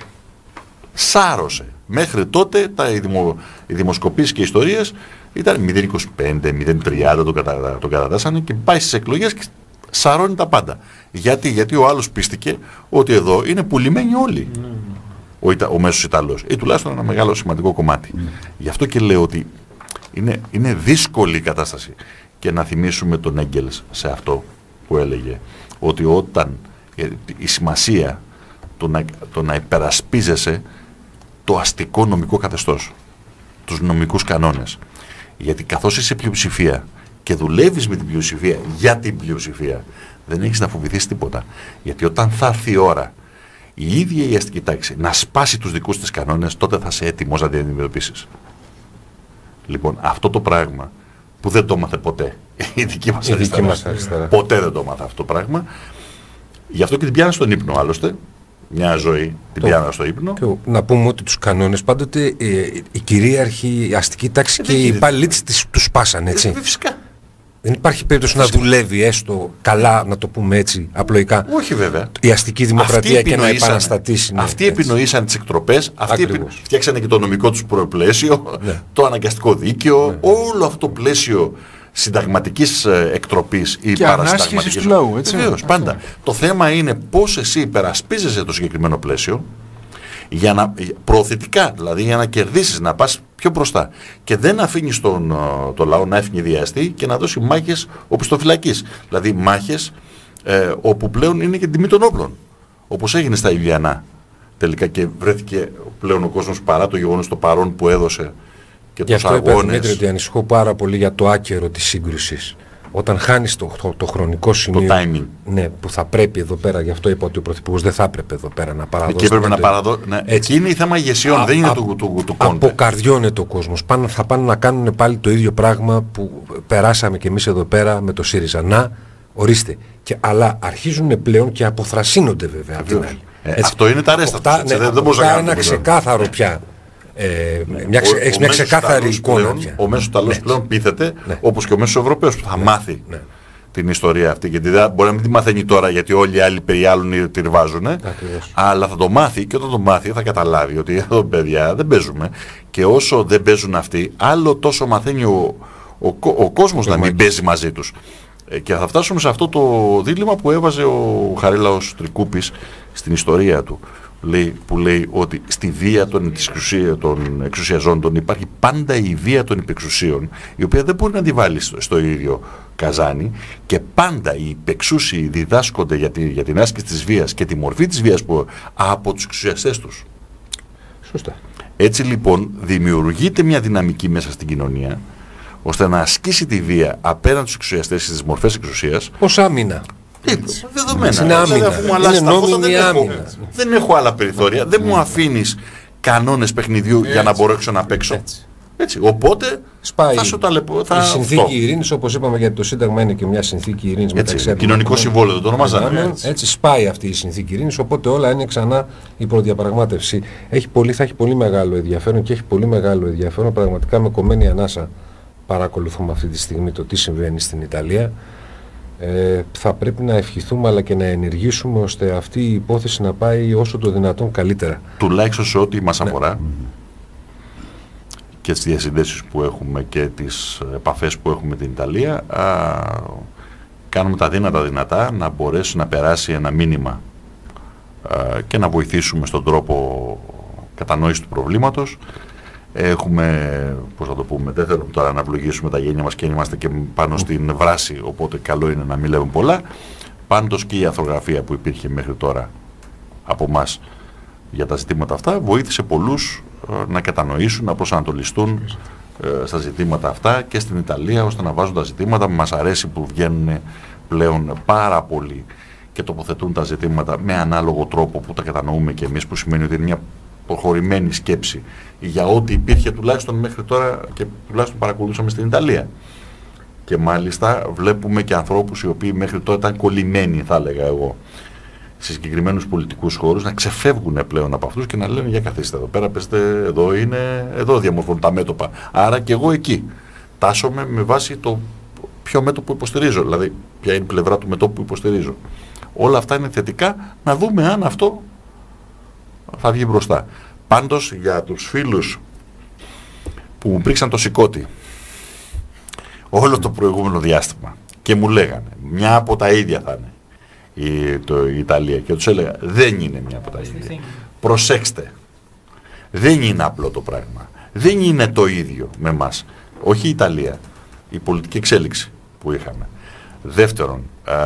Σάρωσε. Μέχρι τότε τα, οι, δημο, οι δημοσκοπήσεις και οι ιστορίες ήταν μηδέν είκοσι πέντε, μηδέν τριάντα τον, κατα, τον κατατάσσανε και πάει στις εκλογές και σαρώνει τα πάντα. Γιατί, γιατί ο άλλος πίστηκε ότι εδώ είναι πουλημένοι όλοι. Mm. Ο, Ιτα, ο μέσος Ιταλός. Ή τουλάχιστον ένα μεγάλο σημαντικό κομμάτι. Mm. Γι' αυτό και λέω ότι είναι, είναι δύσκολη η κατάσταση. Και να θυμίσουμε τον Έγκελς σε αυτό που έλεγε. Ότι όταν η σημασία το να, το να υπερασπίζεσαι το αστικό νομικό καθεστώς, τους νομικούς κανόνες. Γιατί καθώς είσαι πλειοψηφία και δουλεύεις με την πλειοψηφία για την πλειοψηφία, δεν έχεις να φοβηθείς τίποτα. Γιατί όταν θα έρθει η ώρα η ίδια η αστική τάξη να σπάσει τους δικούς της κανόνες, τότε θα είσαι έτοιμος να την αντιμετωπίσεις. Λοιπόν, αυτό το πράγμα που δεν το έμαθε ποτέ η δική μας αριστερά, ποτέ δεν το έμαθε αυτό το πράγμα, γι' αυτό και την πιάνε στον ύπνο άλλωστε. Μια ζωή την πιάνα στο ύπνο. Και να πούμε ότι τους κανόνες πάντοτε ε, η κυρίαρχη η αστική τάξη ε, και οι υπάλληλοι της τους σπάσαν, έτσι. Ε, φυσικά. Δεν υπάρχει περίπτωση να δουλεύει έστω καλά, να το πούμε έτσι, απλοϊκά. Όχι βέβαια. Η αστική δημοκρατία και να επαναστατήσει. Ναι, αυτοί επινοήσαν τις εκτροπές, αυτοί επι... φτιάξανε και το νομικό τους προεπλαίσιο, ναι. το αναγκαστικό δίκαιο, ναι. όλο αυτό το πλαίσιο συνταγματικής ε, εκτροπής ή παρασυνταγματικής του λαού, έτσι. Βεβαίως, πάντα. Το θέμα είναι πώς εσύ υπερασπίζεσαι το συγκεκριμένο πλαίσιο για να, προωθητικά, δηλαδή για να κερδίσεις, να πας πιο μπροστά και δεν αφήνεις τον το λαό να ευνηδιαστεί και να δώσει μάχες οπισθοφυλακής. Δηλαδή μάχες ε, όπου πλέον είναι και τιμή των όπλων. Όπως έγινε στα Ηλιανά τελικά και βρέθηκε πλέον ο κόσμος παρά το γεγονός το παρόν που έδωσε και τους αγώνες. Γι' αυτό είπα, Δημήτρη, ότι ανησυχώ πάρα πολύ για το άκερο της σύγκρουσης. Όταν χάνεις το, το, το χρονικό σημείο, το timing. Ναι, που θα πρέπει εδώ πέρα, γι' αυτό είπα ότι ο Πρωθυπουργός δεν θα έπρεπε εδώ πέρα να παραδώσει. Εκεί έπρεπε να παραδώσει. Ναι. Εκεί είναι η θέμα ηγεσιών, α, δεν είναι α, του, του, του κόντε. Αποκαρδιώνεται ο κόσμος. Πάνε, θα πάνε να κάνουν πάλι το ίδιο πράγμα που περάσαμε κι εμείς εδώ πέρα με το ΣΥΡΙΖΑ. Να, ορίστε. Και, αλλά αρχίζουν πλέον και αποθρασύνονται βέβαια από την άλλη. Ε, αυτό είναι τα ρέστα τους. Ναι, δεν μπορεί να κάνει ένα ξεκάθαρο πια. Ε, μια, ξε, ο, ο μια ξεκάθαρη εικόνα. Πλέον, ο μέσος Ιταλός ναι. πλέον πείθεται, ναι. όπως και ο μέσος Ευρωπαίος που θα ναι. μάθει ναι. την ιστορία αυτή. Γιατί δεν, μπορεί να μην τη μαθαίνει τώρα γιατί όλοι οι άλλοι περιάλλουν ή τη ρυβάζουν, αλλά θα το μάθει και όταν το μάθει θα καταλάβει ότι εδώ παιδιά δεν παίζουμε. Και όσο δεν παίζουν αυτοί, άλλο τόσο μαθαίνει ο, ο, ο, ο κόσμος να μην παίζει μαζί τους. Ε, και θα φτάσουμε σε αυτό το δίλημμα που έβαζε ο Χαρίλαος Τρικούπης στην ιστορία του. Λέει, που λέει ότι στη βία των, εξουσία, των εξουσιαζόντων υπάρχει πάντα η βία των υπεξουσίων, η οποία δεν μπορεί να τη βάλει στο, στο ίδιο καζάνι και πάντα οι υπεξούσιοι διδάσκονται για, τη, για την άσκηση της βίας και τη μορφή της βίας που, από τους εξουσιαστές τους. Σωστά. Έτσι λοιπόν δημιουργείται μια δυναμική μέσα στην κοινωνία ώστε να ασκήσει τη βία απέναντι στους εξουσιαστές στις μορφές εξουσίας ως άμυνα. Έτσι, δεδομένα. Είναι άμυνα. Είναι νόμιμη άμυνα. Δεν έχω άλλα περιθώρια. Δεν μου αφήνεις κανόνες παιχνιδιού έτσι, για να μπορέσω να παίξω. Έτσι. Έτσι. Οπότε σπάει θα σου τα λεπω, θα η συνθήκη ειρήνης, όπως είπαμε, γιατί το Σύνταγμα είναι και μια συνθήκη ειρήνης μεταξύ. Κοινωνικό συμβόλαιο δεν το ονομάζαμε. Έτσι. έτσι σπάει αυτή η συνθήκη ειρήνης, οπότε όλα είναι ξανά η προδιαπραγμάτευση. Έχει πολύ, θα έχει πολύ μεγάλο ενδιαφέρον και έχει πολύ μεγάλο ενδιαφέρον. Πραγματικά με κομμένη ανάσα παρακολουθούμε αυτή τη στιγμή το τι συμβαίνει στην Ιταλία. Ε, θα πρέπει να ευχηθούμε αλλά και να ενεργήσουμε ώστε αυτή η υπόθεση να πάει όσο το δυνατόν καλύτερα. Τουλάχιστον σε ό,τι μας αφορά ναι. και τις διασυνδέσεις που έχουμε και τις επαφές που έχουμε με την Ιταλία, α, κάνουμε τα δύνατα δυνατά να μπορέσει να περάσει ένα μήνυμα α, και να βοηθήσουμε στον τρόπο κατανόηση του προβλήματος. Έχουμε, πώς θα το πούμε, δεν θέλουμε τώρα να ευλογήσουμε τα γένια μας και είμαστε και πάνω στην βράση, οπότε καλό είναι να μην λέμε πολλά. Πάντως και η αρθρογραφία που υπήρχε μέχρι τώρα από μας για τα ζητήματα αυτά βοήθησε πολλούς ε, να κατανοήσουν, να προσανατολιστούν ε, στα ζητήματα αυτά και στην Ιταλία, ώστε να βάζουν τα ζητήματα που μας αρέσει που βγαίνουν πλέον πάρα πολύ και τοποθετούν τα ζητήματα με ανάλογο τρόπο που τα κατανοούμε και εμείς, που σημαίνει ότι είναι μια προχωρημένη σκέψη για ό,τι υπήρχε τουλάχιστον μέχρι τώρα και τουλάχιστον παρακολουθούσαμε στην Ιταλία. Και μάλιστα βλέπουμε και ανθρώπους οι οποίοι μέχρι τώρα ήταν κολλημένοι, θα έλεγα εγώ, σε συγκεκριμένους πολιτικούς χώρους, να ξεφεύγουν πλέον από αυτούς και να λένε για καθίστε εδώ πέρα, πέστε, εδώ είναι, εδώ διαμορφώνουν τα μέτωπα. Άρα και εγώ εκεί τάσσομαι με βάση το ποιο μέτωπο υποστηρίζω, δηλαδή ποια είναι η πλευρά του μετώπου που υποστηρίζω. Όλα αυτά είναι θετικά, να δούμε αν αυτό θα βγει μπροστά. Πάντως για τους φίλους που μου πρίξαν το σηκώτη όλο το προηγούμενο διάστημα και μου λέγανε μια από τα ίδια θα είναι η, το, η Ιταλία, και τους έλεγα δεν είναι μια από τα ίδια. Προσέξτε, δεν είναι απλό το πράγμα, δεν είναι το ίδιο με μας. Όχι η Ιταλία, η πολιτική εξέλιξη που είχαμε. Δεύτερον, ε,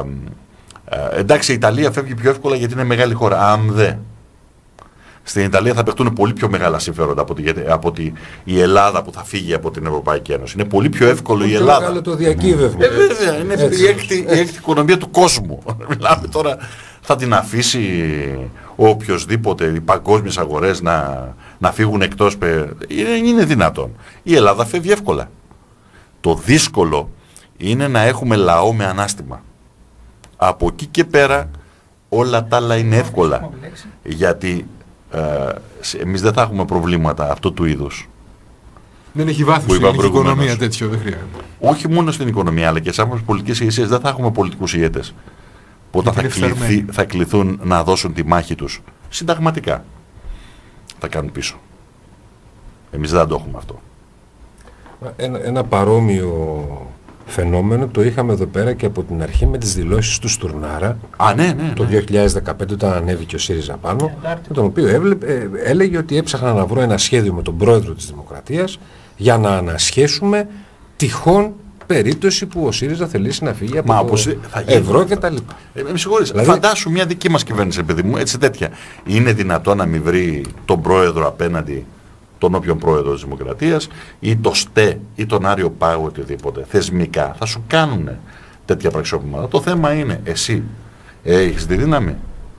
ε, εντάξει η Ιταλία φεύγει πιο εύκολα γιατί είναι μεγάλη χώρα. Αμ δε. Στην Ιταλία θα παιχτούν πολύ πιο μεγάλα συμφέροντα από, τη, από τη, η Ελλάδα που θα φύγει από την Ευρωπαϊκή Ένωση. Είναι πολύ πιο εύκολο η Ελλάδα. Μεγάλο το διακύβευμα. Ε, βέβαια, είναι η έκτη, η έκτη οικονομία του κόσμου. Μιλάμε τώρα, θα την αφήσει ο οποιοσδήποτε, οι παγκόσμιες αγορές να, να φύγουν εκτός. Είναι, είναι δυνατόν. Η Ελλάδα φεύγει εύκολα. Το δύσκολο είναι να έχουμε λαό με ανάστημα. Από εκεί και πέρα όλα τα άλλα είναι εύκολα. Γιατί ε, εμείς δεν θα έχουμε προβλήματα αυτού του είδους. Δεν έχει βάθος στην οικονομία τέτοιο, δεν χρειάζεται. Όχι μόνο στην οικονομία, αλλά και σε άλλες πολιτικές ηγεσίες δεν θα έχουμε πολιτικούς ηγέτες που όταν θα, κληθεί, θα κληθούν να δώσουν τη μάχη τους συνταγματικά θα κάνουν πίσω. Εμείς δεν το έχουμε αυτό. Ένα, ένα παρόμοιο φαινόμενο το είχαμε εδώ πέρα και από την αρχή με τις δηλώσεις του Στουρνάρα. Α, ναι, ναι, το δύο χιλιάδες δεκαπέντε όταν ανέβηκε ο ΣΥΡΙΖΑ πάνω, με τον οποίο έβλεπε, ε, έλεγε ότι έψαχνα να βρω ένα σχέδιο με τον πρόεδρο της Δημοκρατίας για να ανασχέσουμε τυχόν περίπτωση που ο ΣΥΡΙΖΑ θελήσει να φύγει από Μα, το θα ευρώ και τα λοιπά. Ε, με συγχωρείς, δηλαδή, φαντάσου μια δική μας κυβέρνηση, παιδί μου, έτσι τέτοια. Είναι δυνατόν να μην βρει τον πρόεδρο απέναντι τον όποιον πρόεδρο της Δημοκρατίας ή το ΣΤΕ ή τον Άριο Πάγο, οτιδήποτε, θεσμικά, θα σου κάνουν τέτοια πραξιόπημα. Το θέμα είναι εσύ έχεις τη δύναμη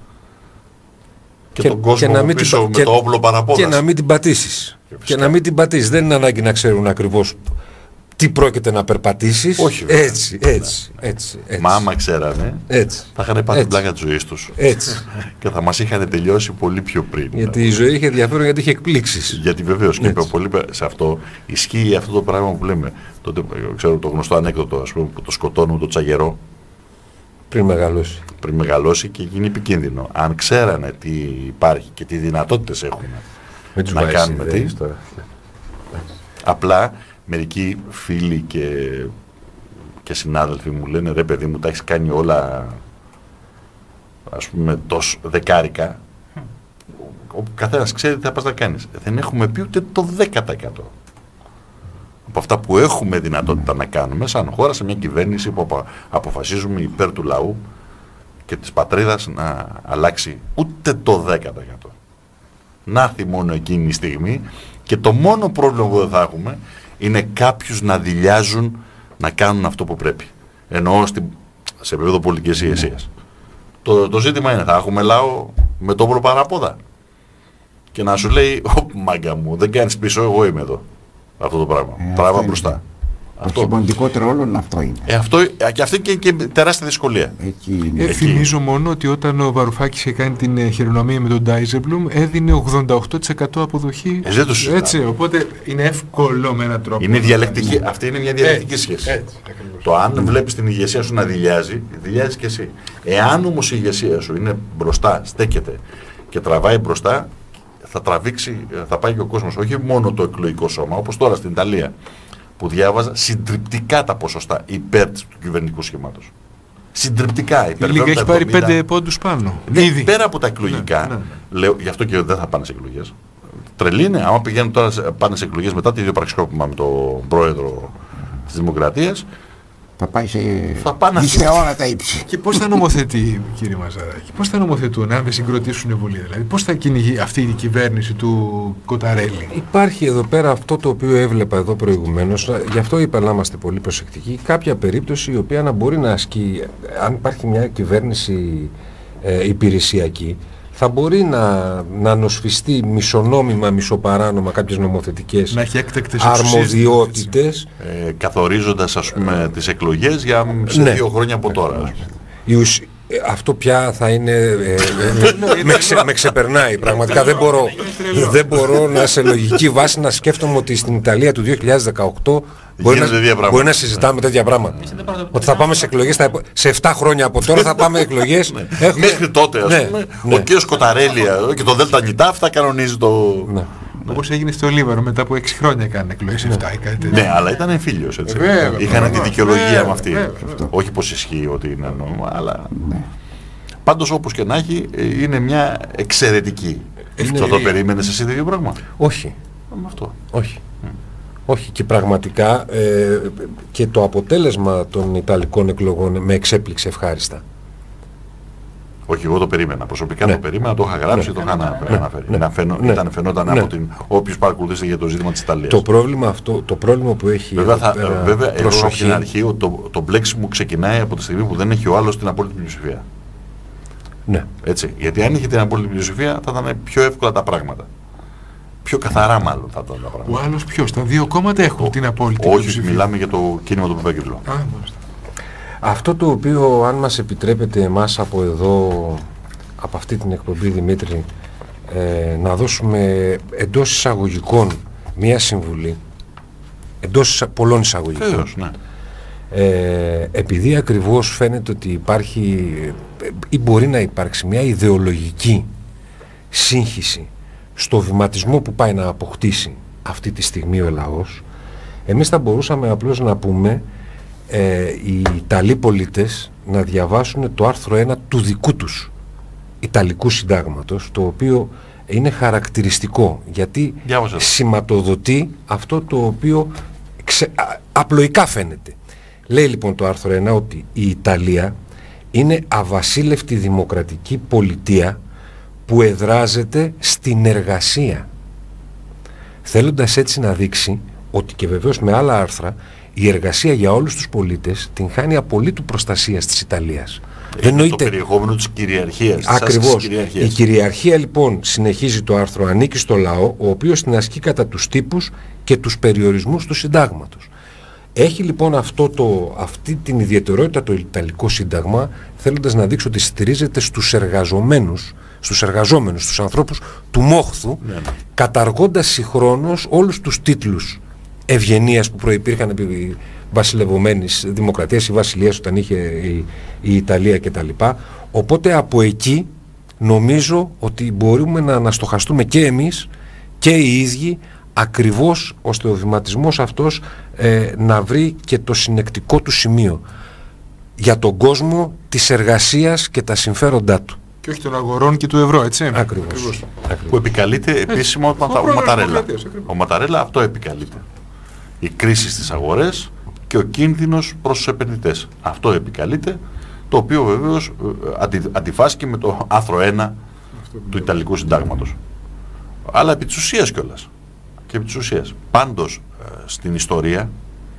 και, και τον κόσμο και να μην πίσω την, με και, το όπλο παραπόδας. Και να μην την πατήσεις. Και, και να μην την πατήσεις. Δεν είναι ανάγκη να ξέρουν ακριβώς τι πρόκειται να περπατήσεις. Όχι, έτσι, έτσι, έτσι, έτσι. Μα άμα ξέρανε, έτσι, θα είχαν πάρει την πλάκα της ζωής τους. Έτσι. Και θα μας είχαν τελειώσει πολύ πιο πριν. Γιατί η ζωή είχε ενδιαφέρον, γιατί είχε εκπλήξεις. Γιατί βεβαίως και πολύ, σε αυτό ισχύει αυτό το πράγμα που λέμε. Τότε, ξέρω το γνωστό ανέκδοτο, ας πούμε, που το σκοτώνουν το τσαγερό. Πριν μεγαλώσει. Πριν μεγαλώσει και γίνει επικίνδυνο. Αν ξέρανε τι υπάρχει και τι δυνατότητες έχουμε να κάνουμε τι. Απλά μερικοί φίλοι και, και συνάδελφοι μου λένε ρε παιδί μου, τα έχεις κάνει όλα ας πούμε τόσο δεκάρικα. Ο καθένας ξέρει τι θα πας να κάνεις. Δεν έχουμε πει ούτε το δέκα τοις εκατό από αυτά που έχουμε δυνατότητα να κάνουμε σαν χώρα, σε μια κυβέρνηση που αποφασίζουμε υπέρ του λαού και της πατρίδας να αλλάξει ούτε το δέκα τοις εκατό. Να έρθει μόνο εκείνη η στιγμή και το μόνο πρόβλημα που δεν θα έχουμε είναι κάποιους να δειλιάζουν να κάνουν αυτό που πρέπει. Εννοώ στην, σε επίπεδο πολιτικής ηγεσίας. Το, το ζήτημα είναι θα έχουμε λαό με το όπλο παραπόδα και να σου λέει «Ωπ, μάγκα μου, δεν κάνεις πίσω, εγώ είμαι εδώ». Αυτό το πράγμα. Ε, Τράβα μπροστά. Το αυτό. Σημαντικότερο όλων αυτό είναι. Ε, αυτό, και αυτή και, και τεράστια δυσκολία. Εκεί είναι. Ε, θυμίζω μόνο ότι όταν ο Βαρουφάκης είχε κάνει την ε, χειρονομία με τον Ντάιζεμπλουμ έδινε ογδόντα οκτώ τοις εκατό αποδοχή. Ε, δεν το συζητάμε. Έτσι, οπότε είναι εύκολο με έναν τρόπο. Είναι διαλεκτική. Είναι. Αυτή είναι μια διαλεκτική έτσι, σχέση. Έτσι, το αν mm. βλέπεις την ηγεσία σου να δειλιάζει, δειλιάζεις και εσύ. Εάν όμως η ηγεσία σου είναι μπροστά, στέκεται και τραβάει μπροστά, θα τραβήξει, θα πάει και ο κόσμος, όχι μόνο το εκλογικό σώμα, όπως τώρα στην Ιταλία, που διάβαζα συντριπτικά τα ποσοστά υπέρ του κυβερνητικού σχήματος. Συντριπτικά. Η Λίγκα έχει πάρει πέντε πόντους πάνω. Ναι, ήδη. Πέρα από τα εκλογικά, ναι, ναι, ναι. Λέω, γι' αυτό και δεν θα πάνε σε εκλογές. Τρελή είναι, άμα πηγαίνουν τώρα πάνε σε εκλογές μετά τη δύο πραξικόπημα με τον πρόεδρο της Δημοκρατίας, θα πάει σε θα πάνε σε όλα τα ύψη. Και πώς θα νομοθετεί, κύριε Μαζαράκη, πώς θα νομοθετούν αν δεν συγκροτήσουν βουλή, δηλαδή πώς θα κυνηγεί αυτή η κυβέρνηση του Κοταρέλη. Υπάρχει εδώ πέρα αυτό το οποίο έβλεπα εδώ προηγουμένως, γι' αυτό είπα να είμαστε πολύ προσεκτικοί, κάποια περίπτωση η οποία να μπορεί να ασκεί, αν υπάρχει μια κυβέρνηση ε, υπηρεσιακή, θα μπορεί να, να νοσφιστεί μισονόμιμα, μισοπαράνομα κάποιες νομοθετικές αρμοδιότητες. Ε, καθορίζοντας, ας πούμε, τις εκλογές για σε ναι. δύο χρόνια από τώρα. Η ουσ... Αυτό πια θα είναι... Ε, ε, με, ξε, με ξεπερνάει. Πραγματικά δεν μπορώ, δεν μπορώ να σε λογική βάση να σκέφτομαι ότι στην Ιταλία του δύο χιλιάδες δεκαοκτώ μπορεί να, μπορεί να συζητάμε τέτοια πράγματα. Ότι θα πάμε σε εκλογές, θα, σε επτά χρόνια από τώρα θα πάμε εκλογές. Έχουμε... Μέχρι τότε, ας ναι, πούμε, ναι. ο κ. Κοταρέλη και το Δέλτα Νιτάφ θα κανονίζει το... Ναι. Όπως έγινε στο Λίβαρο μετά από έξι χρόνια έκανε εκλογές εφτά ή κάτι τέτοιο. Ναι, αλλά ήταν εμφύλιος, έτσι. Ε, είχαν τη δικαιολογία με αυτή. Όχι πως ισχύει ότι είναι νόμο, αλλά... Πάντως όπως και να έχει είναι μια εξαιρετική. Είναι... Θα το περίμενες εσύ τέτοιο πράγμα? Όχι. Με αυτό. Όχι. Mm. Όχι και πραγματικά ε, και το αποτέλεσμα των Ιταλικών εκλογών με εξέπληξε ευχάριστα. Όχι, εγώ το περίμενα. Προσωπικά ναι. το περίμενα, το είχα γράψει, ναι. το είχα ναι. αναφέρει. Ναι. Ήταν, φαινό, ναι. ήταν φαινόταν ναι. από την όποιος παρακολουθήσει για το ζήτημα της Ιταλίας. Το πρόβλημα αυτό, το πρόβλημα που έχει βέβαια, θα, βέβαια εγώ από την αρχή το, το μπλέξιμο ξεκινάει από τη στιγμή που δεν έχει ο άλλος την απόλυτη πλειοψηφία. Ναι. Έτσι. Γιατί αν είχε την απόλυτη πλειοψηφία θα ήταν πιο εύκολα τα πράγματα. Πιο καθαρά μάλλον θα ήταν τα πράγματα. Ο άλλος ποιος? Τα δύο κόμματα έχουν ο, την απόλυτη όχι, πλειοψηφία. Όχι, μιλάμε για το κίνημα του Παπαγγελού. Αυτό το οποίο, αν μας επιτρέπετε εμάς από εδώ, από αυτή την εκπομπή, Δημήτρη, ε, να δώσουμε εντός εισαγωγικών μία συμβουλή, εντός πολλών εισαγωγικών. Φέρος, ναι. Ε, επειδή ακριβώς φαίνεται ότι υπάρχει ή μπορεί να υπάρξει μια ιδεολογική σύγχυση στο βηματισμό που πάει να αποκτήσει αυτή τη στιγμή ο λαός, εμείς θα μπορούσαμε απλώς να πούμε ε, οι Ιταλοί πολίτες να διαβάσουν το άρθρο ένα του δικού τους Ιταλικού Συντάγματος, το οποίο είναι χαρακτηριστικό γιατί Διάβασα. σηματοδοτεί αυτό το οποίο ξε, α, απλοϊκά φαίνεται. Λέει λοιπόν το άρθρο ένα ότι η Ιταλία είναι αβασίλευτη δημοκρατική πολιτεία που εδράζεται στην εργασία, θέλοντας έτσι να δείξει ότι και βεβαίως με άλλα άρθρα η εργασία για όλους τους πολίτες την χάνει απολύτου προστασίας της Ιταλίας. Δεν νοείται... το περιεχόμενο της κυριαρχίας. Ακριβώς. Της κυριαρχίας. Η κυριαρχία λοιπόν, συνεχίζει το άρθρο, ανήκει στο λαό, ο οποίος την ασκεί κατά τους τύπους και τους περιορισμούς του συντάγματος. Έχει λοιπόν αυτό το, αυτή την ιδιαιτερότητα το Ιταλικό Σύνταγμα, θέλοντας να δείξει ότι στηρίζεται στους εργαζομένους, στους εργαζόμενους, στους ανθρώπους του μόχθου, ναι, ναι. καταργώντας συγχρόνως όλους τους τίτλους ευγενίας που προϋπήρχαν επί βασιλευωμένης δημοκρατίας ή βασιλείας όταν είχε η, η Ιταλία κτλ. Οπότε από εκεί νομίζω ότι μπορούμε να αναστοχαστούμε και εμείς και οι ίδιοι, ακριβώς ώστε ο βηματισμός αυτός ε, να βρει και το συνεκτικό του σημείο για τον κόσμο της εργασίας και τα συμφέροντά του. Και όχι των αγορών και του ευρώ, έτσι. Ακριβώς. Ακριβώς. Που επικαλείται επίσημα ο, ο, ο Ματαρέλα. Ο Ματαρέλα αυτό επικαλείται. Η κρίση στις αγορές και ο κίνδυνος προς τους επενδυτές. Αυτό επικαλείται, το οποίο βεβαίως αντι, αντιφάσκει με το άρθρο ένα του Ιταλικού Συντάγματος. Αλλά επί της ουσίας κιόλας. Και επί της ουσίας. Πάντως στην ιστορία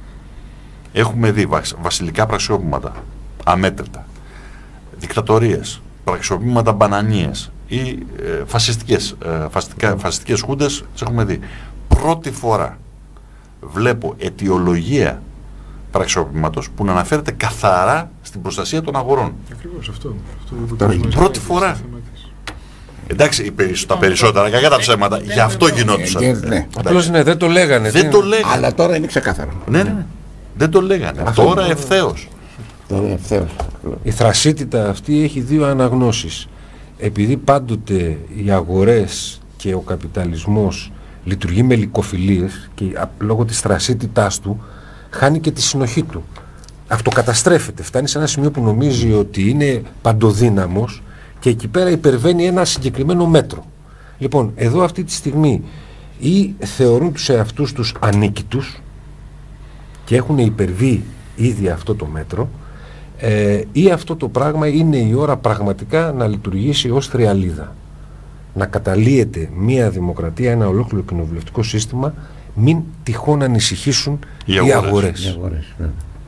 έχουμε δει βασιλικά πραξιόπηματα αμέτρητα, δικτατορίες, πραξιοπήματα μπανανίες ή ε, φασιστικές, ε, φασιστικά, φασιστικές χούντες, τις έχουμε δει. Πρώτη φορά βλέπω αιτιολογία πραξιοπήματος που να αναφέρεται καθαρά στην προστασία των αγορών. Ακριβώς αυτό. αυτό Πρώτη φορά. Εντάξει, τα περισσότερα κακά τα ψέματα, γι' αυτό γινόντουσαν. Ναι. Απλώς ναι, δεν το λέγανε. Δεν το λέγανε. Αλλά τώρα είναι ξεκάθαρο. Ναι, ναι. Δεν το λέγανε. Αυτό τώρα ευθέως. Τώρα ευθέως. Η θρασίτητα αυτή έχει δύο αναγνώσεις. Επειδή πάντοτε οι αγορές και ο καπιταλισμός λειτουργεί με λυκοφιλίες και λόγω της θρασίτητάς του χάνει και τη συνοχή του. Αυτοκαταστρέφεται. Φτάνει σε ένα σημείο που νομίζει ότι είναι παντοδύναμος και εκεί πέρα υπερβαίνει ένα συγκεκριμένο μέτρο. Λοιπόν, εδώ αυτή τη στιγμή ή θεωρούν τους εαυτούς τους ανίκητους και έχουν υπερβεί ήδη αυτό το μέτρο, ε, ή αυτό το πράγμα είναι η ώρα πραγματικά να λειτουργήσει ως θριαλίδα. Να καταλύεται μία δημοκρατία, ένα ολόκληρο κοινοβουλευτικό σύστημα, μην τυχόν ανησυχήσουν οι αγορές. Οι αγορές. Οι αγορές ναι.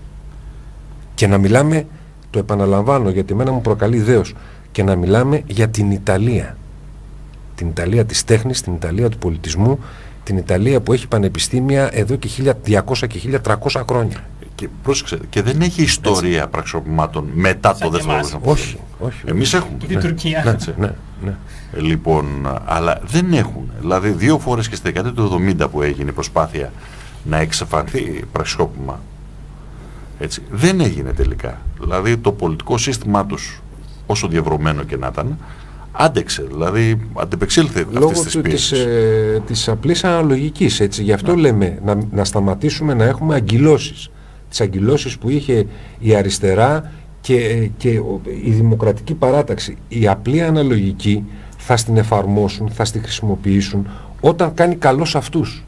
Και να μιλάμε, το επαναλαμβάνω γιατί εμένα μου προκαλεί δέος, και να μιλάμε για την Ιταλία. Την Ιταλία της τέχνης, την Ιταλία του πολιτισμού, την Ιταλία που έχει πανεπιστήμια εδώ και χίλια διακόσια και χίλια τριακόσια χρόνια. Και, πρόσεξε, και δεν έχει ιστορία έτσι πραξικοπημάτων μετά το δεύτερο παγκόσμιο πόλεμο. Όχι, όχι. Εμείς έχουμε. Και την Τουρκία. Ναι, ναι, ναι. Λοιπόν, αλλά δεν έχουν. Δηλαδή, δύο φορές και στη δεκαετία του εβδομήντα που έγινε η προσπάθεια να εξαφανθεί πραξικόπημα, έτσι, δεν έγινε τελικά. Δηλαδή, το πολιτικό σύστημά τους, όσο διαβρωμένο και να ήταν, άντεξε, δηλαδή αντεπεξήλθε αυτές τις πίεσεις. Λόγω της, ε, της απλής αναλογικής, έτσι. Γι' αυτό ναι. λέμε να, να σταματήσουμε να έχουμε αγκυλώσεις. Τις αγκυλώσεις που είχε η αριστερά και, και η δημοκρατική παράταξη. Η απλή αναλογική θα στην εφαρμόσουν, θα στη χρησιμοποιήσουν όταν κάνει καλό σε αυτούς.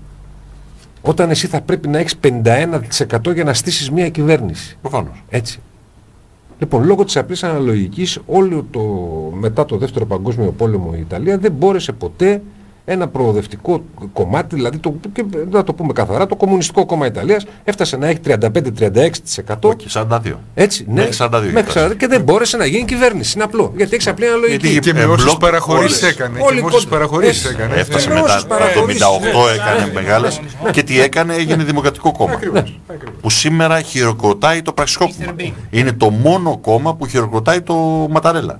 Όταν εσύ θα πρέπει να έχεις πενήντα ένα τοις εκατό για να στήσεις μια κυβέρνηση. Προφανώς. Έτσι. Λοιπόν, λόγω της απλής αναλογικής, όλο το, μετά το δεύτερο παγκόσμιο πόλεμο η Ιταλία δεν μπόρεσε ποτέ ένα προοδευτικό κομμάτι, δηλαδή το, και, να το πούμε καθαρά, το Κομμουνιστικό Κόμμα Ιταλίας έφτασε να έχει τριάντα πέντε με τριάντα έξι τοις εκατό. Όχι, σαράντα δύο. Έτσι, ναι, σαράντα δύο μέχρι σαράντα δύο και δεν μπόρεσε να γίνει κυβέρνηση. Είναι απλό. Γιατί έχει απλή αναλογική. Γιατί και με όσους παραχωρήσεις έκανε. Όλοι και με όσους παραχωρήσεις έκανε. Έφτασε μετά το εβδομήντα οκτώ, έκανε μεγάλες. Και τι έκανε, έγινε Δημοκρατικό Κόμμα. Που σήμερα χειροκροτάει το πραξικόπημα. Είναι το μόνο κόμμα που χειροκροτάει το Ματαρέλα.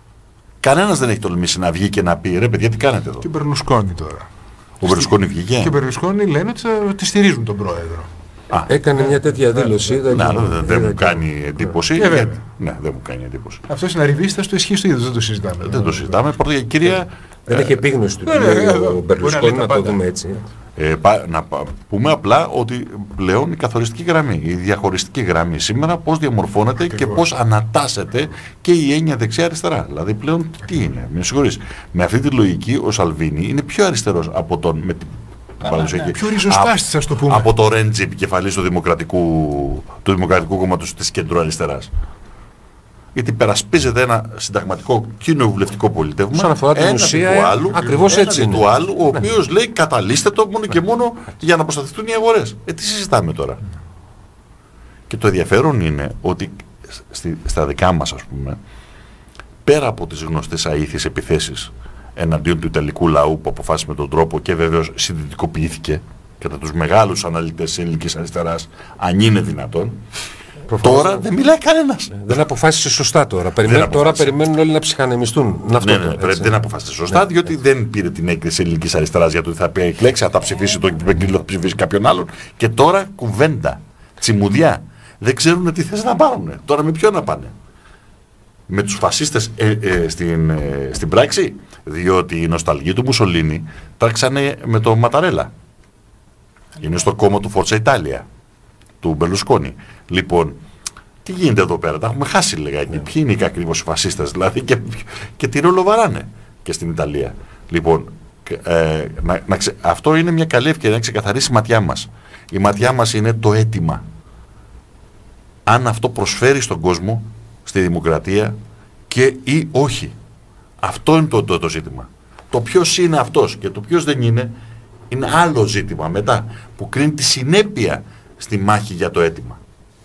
Κανένας δεν έχει τολμήσει να βγει και να πει ρε παιδιά τι κάνετε εδώ. Και Μπερλουσκόνη τώρα. Ο Μπερλουσκόνη βγήκε. Και Μπερλουσκόνη λένε ότι, ότι στηρίζουν τον πρόεδρο. Α, έκανε μια τέτοια δήλωση. Δεν, δεν, δεν, δεν μου κάνει εντύπωση. Ε, γιατί, ναι, δεν μου κάνει εντύπωση. Αυτό είναι αριβίστας του ισχύει στο ίδιο, δεν το συζητάμε. Δεν το συζητάμε. Πρώτα η κυρία. Δεν έχει επίγνωση του ο Μπερλουσκόνη, να το δούμε έτσι. Ε, πα, να πα, πούμε απλά ότι πλέον η καθοριστική γραμμή, η διαχωριστική γραμμή σήμερα πώς διαμορφώνεται ακριβώς και πώς ανατάσσεται και η έννοια δεξιά-αριστερά. Δηλαδή πλέον τι είναι, με συγχωρείς. Με αυτή τη λογική ο Σαλβίνι είναι πιο αριστερός από τον. Με την, ναι. Πιο ριζοσπάστης, ας το πούμε. Από το Ρέντζι επικεφαλής του Δημοκρατικού, του Δημοκρατικού Κόμματος της κεντροαριστεράς. Γιατί περασπίζεται ένα συνταγματικό κοινοβουλευτικό πολιτεύμα. Σαν αφορά την ουσία, άλλου, ακριβώς έτσι είναι. Του άλλου, ο οποίος ναι. λέει καταλύστε το μόνο και μόνο για να προστατευτούν οι αγορές. Ε, τι συζητάμε τώρα. Και το ενδιαφέρον είναι ότι στη, στα δικά μας, ας πούμε, πέρα από τις γνωστές αήθιες επιθέσεις εναντίον του Ιταλικού λαού που αποφάσισε με τον τρόπο και βέβαιως συντηρητικοποιήθηκε κατά τους μεγάλους αναλυτές της ελληνικής αριστεράς, αν είναι δυνατόν. Προφανώς. Τώρα δεν μιλάει κανένας. Δεν αποφάσισε σωστά τώρα. Περιμένουν, τώρα περιμένουν όλοι να ψυχανεμιστούν. Να ναι, ναι, ναι, δεν αποφάσισε σωστά, ναι, διότι ναι. δεν πήρε την έγκριση ελληνικής αριστεράς για το ότι θα πει εκλέξει, θα τα ψηφίσει τον Κυπριακό, θα ψηφίσει κάποιον άλλον. Και τώρα κουβέντα, τσιμουδιά. Δεν ξέρουν τι θες να πάρουν. Τώρα με ποιον να πάνε. Με τους φασίστες ε, ε, στην, ε, στην πράξη, διότι οι νοσταλγοί του Μουσολίνη πράξανε με το Ματαρέλα. Είναι στο κόμμα του Φόρτσα Ιτάλια, του Μπερλουσκόνη. Λοιπόν, τι γίνεται εδώ πέρα, τα έχουμε χάσει λιγάκι. Yeah. Ποιοι είναι ακριβώς οι φασίστες, δηλαδή, και, και τι ρόλο βαράνε και στην Ιταλία. Λοιπόν, ε, να, να ξε, αυτό είναι μια καλή ευκαιρία να ξεκαθαρίσει η ματιά μας. Η ματιά μας είναι το αίτημα. Αν αυτό προσφέρει στον κόσμο, στη δημοκρατία και ή όχι. Αυτό είναι το, το, το ζήτημα. Το ποιος είναι αυτός και το ποιος δεν είναι, είναι άλλο ζήτημα μετά, που κρίνει τη συνέπεια στη μάχη για το αίτημα.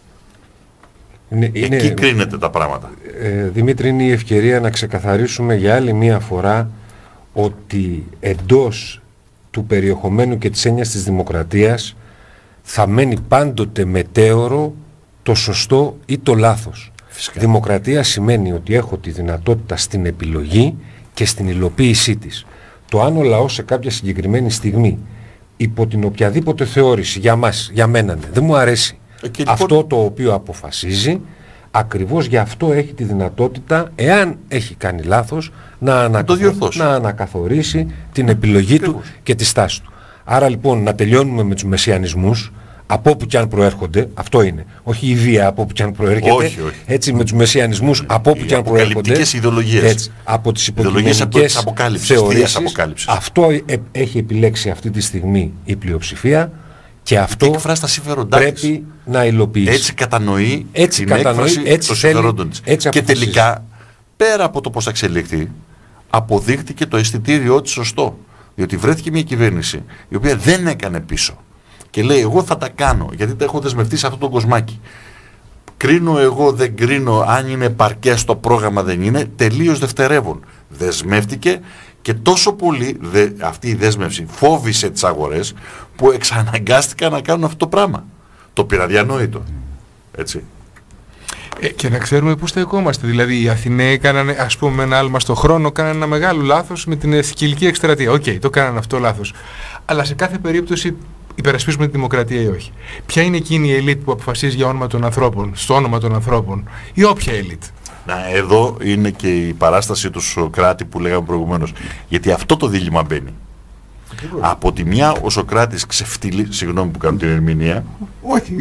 Είναι, Εκεί είναι, κρίνεται τα πράγματα. Ε, Δημήτρη, είναι η ευκαιρία να ξεκαθαρίσουμε για άλλη μία φορά ότι εντός του περιεχομένου και της έννοιας της δημοκρατίας θα μένει πάντοτε μετέωρο το σωστό ή το λάθος. Φυσικά. Δημοκρατία σημαίνει ότι έχω τη δυνατότητα στην επιλογή και στην υλοποίησή της. Το αν ο λαός σε κάποια συγκεκριμένη στιγμή, υπό την οποιαδήποτε θεώρηση για μας, για μένα, ναι, δεν μου αρέσει λοιπόν αυτό το οποίο αποφασίζει, ακριβώς γι' αυτό έχει τη δυνατότητα, εάν έχει κάνει λάθος, να, ανακαθο... να ανακαθορίσει την επιλογή ακριβώς του και τη στάση του. Άρα λοιπόν να τελειώνουμε με τους μεσιανισμούς, από όπου και αν προέρχονται, αυτό είναι. Όχι η βία από όπου και αν προέρχεται. Όχι, όχι. Έτσι, με τους μεσιανισμούς από όπου και αν προέρχονται. Αποκαλυπτικές ιδεολογίες. Έτσι, από τις υποκειμενικές θεωρήσεις. Αυτό ε, έχει επιλέξει αυτή τη στιγμή η πλειοψηφία και αυτό πρέπει να υλοποιήσει. Έτσι κατανοεί έτσι την κατανοεί, έκφραση έτσι των θέλει, συμφερόντων της. Έτσι και τελικά, πέρα από το πώς θα εξελιχθεί, αποδείχτηκε το αισθητήριό της σωστό. Διότι βρέθηκε μια κυβέρνηση η οποία δεν έκανε πίσω. Και λέει εγώ θα τα κάνω γιατί τα έχω δεσμευτεί σε αυτό το κοσμάκι. Κρίνω εγώ, δεν κρίνω, αν είναι παρκές το πρόγραμμα δεν είναι, τελείως δευτερεύον. Δεσμεύτηκε Και τόσο πολύ δε, αυτή η δέσμευση φόβησε τις αγορές που εξαναγκάστηκαν να κάνουν αυτό το πράγμα. Το πήρα διανόητο. Έτσι. Ε, και να ξέρουμε πού στεκόμαστε. Δηλαδή οι Αθηναίοι κάνανε, ας πούμε, ένα άλμα στο χρόνο, κάνανε ένα μεγάλο λάθος με την εθνική εκστρατεία. Οκ, okay, το κάνανε αυτό λάθος. Αλλά σε κάθε περίπτωση υπερασπίζουμε τη δημοκρατία ή όχι. Ποια είναι εκείνη η ελίτ που αποφασίζει για όνομα των ανθρώπων, στο όνομα των ανθρώπων, ή όποια ελίτ? Να, εδώ είναι και η παράσταση του Σοκράτη που λέγαμε προηγουμένως. Γιατί αυτό το δίλημμα μπαίνει. Από τη μια ο Σοκράτης ξεφτυλίζει, συγγνώμη που κάνω την ερμηνεία, όχι,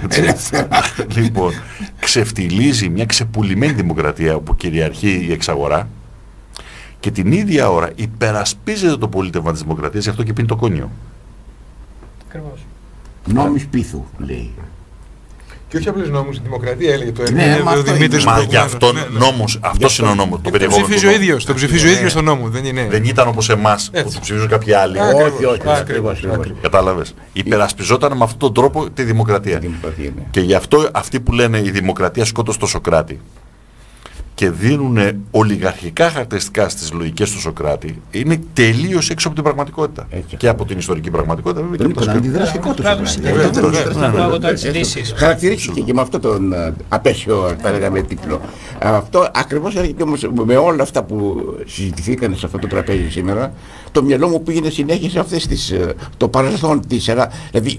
λοιπόν, ξεφτυλίζει μια ξεπουλημένη δημοκρατία όπου κυριαρχεί η εξαγορά και την ίδια ώρα υπερασπίζεται το πολίτευμα της δημοκρατίας, γι' αυτό και πίνει το κόνιο. Ακριβώς. Νόμις πίθου, λέει. Και όχι απλώς νόμους, η δημοκρατία έλεγε το ναι, έλεγε ο Δημήτρης. Μα γι' αυτόν ναι, ναι. νόμος, αυτός είναι ο νόμος. Το ψηφίζει ο ίδιος, το ψηφίζει ο ίδιος το νόμο. Δεν, είναι. δεν ήταν όπως εμάς που το ψηφίζουν κάποιοι άλλοι. Όχι, όχι, ακριβώς. Κατάλαβες. Υπερασπιζόταν με αυτόν τον τρόπο τη δημοκρατία. δημοκρατία ναι. Και γι' αυτό αυτοί που λένε η δημοκρατία σκότωσε το Σοκράτη και δίνουν ολιγαρχικά χαρακτηριστικά στις λογικές του Σοκράτη, είναι τελείως έξω από την πραγματικότητα. Έτσι. Και από την ιστορική πραγματικότητα. Δεν είναι αντιδραστικό του Σοκράτη. Χαρακτηρίστηκε και με αυτό τον απέσιο, θα λέγαμε, τίτλο. Αυτό ακριβώς έρχεται όμως με όλα αυτά που συζητηθήκαν σε αυτό το τραπέζι σήμερα. Το μυαλό μου πήγαινε συνέχεια σε αυτές τις, το παρελθόν της. Δηλαδή,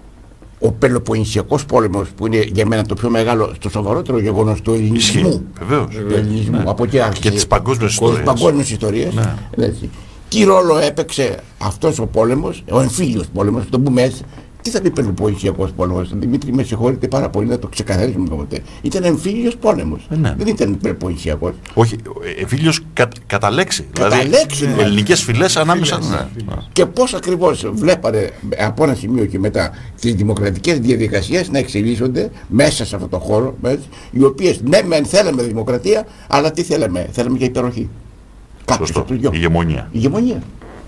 ο Πελοποννησιακός πόλεμος που είναι για μένα το πιο μεγάλο, το σοβαρότερο γεγονός του ελληνισμού. Βεβαίως. Του ελληνισμού. Ναι. Από εκεί άρχισε. Και τις παγκόσμιες ιστορίες. Τις παγκόσμιες ιστορίες. Ναι. Τι ρόλο έπαιξε αυτός ο πόλεμος, ο εμφύλιος πόλεμος, το πούμε έτσι. Τι θα πει Πελοποννησιακός πόλεμος? Δημήτρη, με συγχωρείτε πάρα πολύ να το ξεκαθαρίσουμε κάποτε. Ήταν εμφύλιος πόλεμος. Ναι. Δεν ήταν Πελοποννησιακός. Όχι, εμφύλιος κα, κατά λέξη. Κατά δηλαδή, λέξη. Ναι. Ελληνικές φυλές ανάμεσα. Ναι. Ναι. Και πώς ακριβώς βλέπανε από ένα σημείο και μετά τις δημοκρατικές διαδικασίες να εξελίσσονται μέσα σε αυτό το χώρο, έτσι, οι οποίες ναι, μεν θέλαμε δημοκρατία, αλλά τι θέλαμε? Θέλαμε και υπεροχή. Σωστό. Ηγεμονία. Ηγεμονία.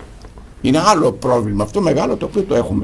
Είναι άλλο πρόβλημα αυτό μεγάλο το οποίο το έχουμε.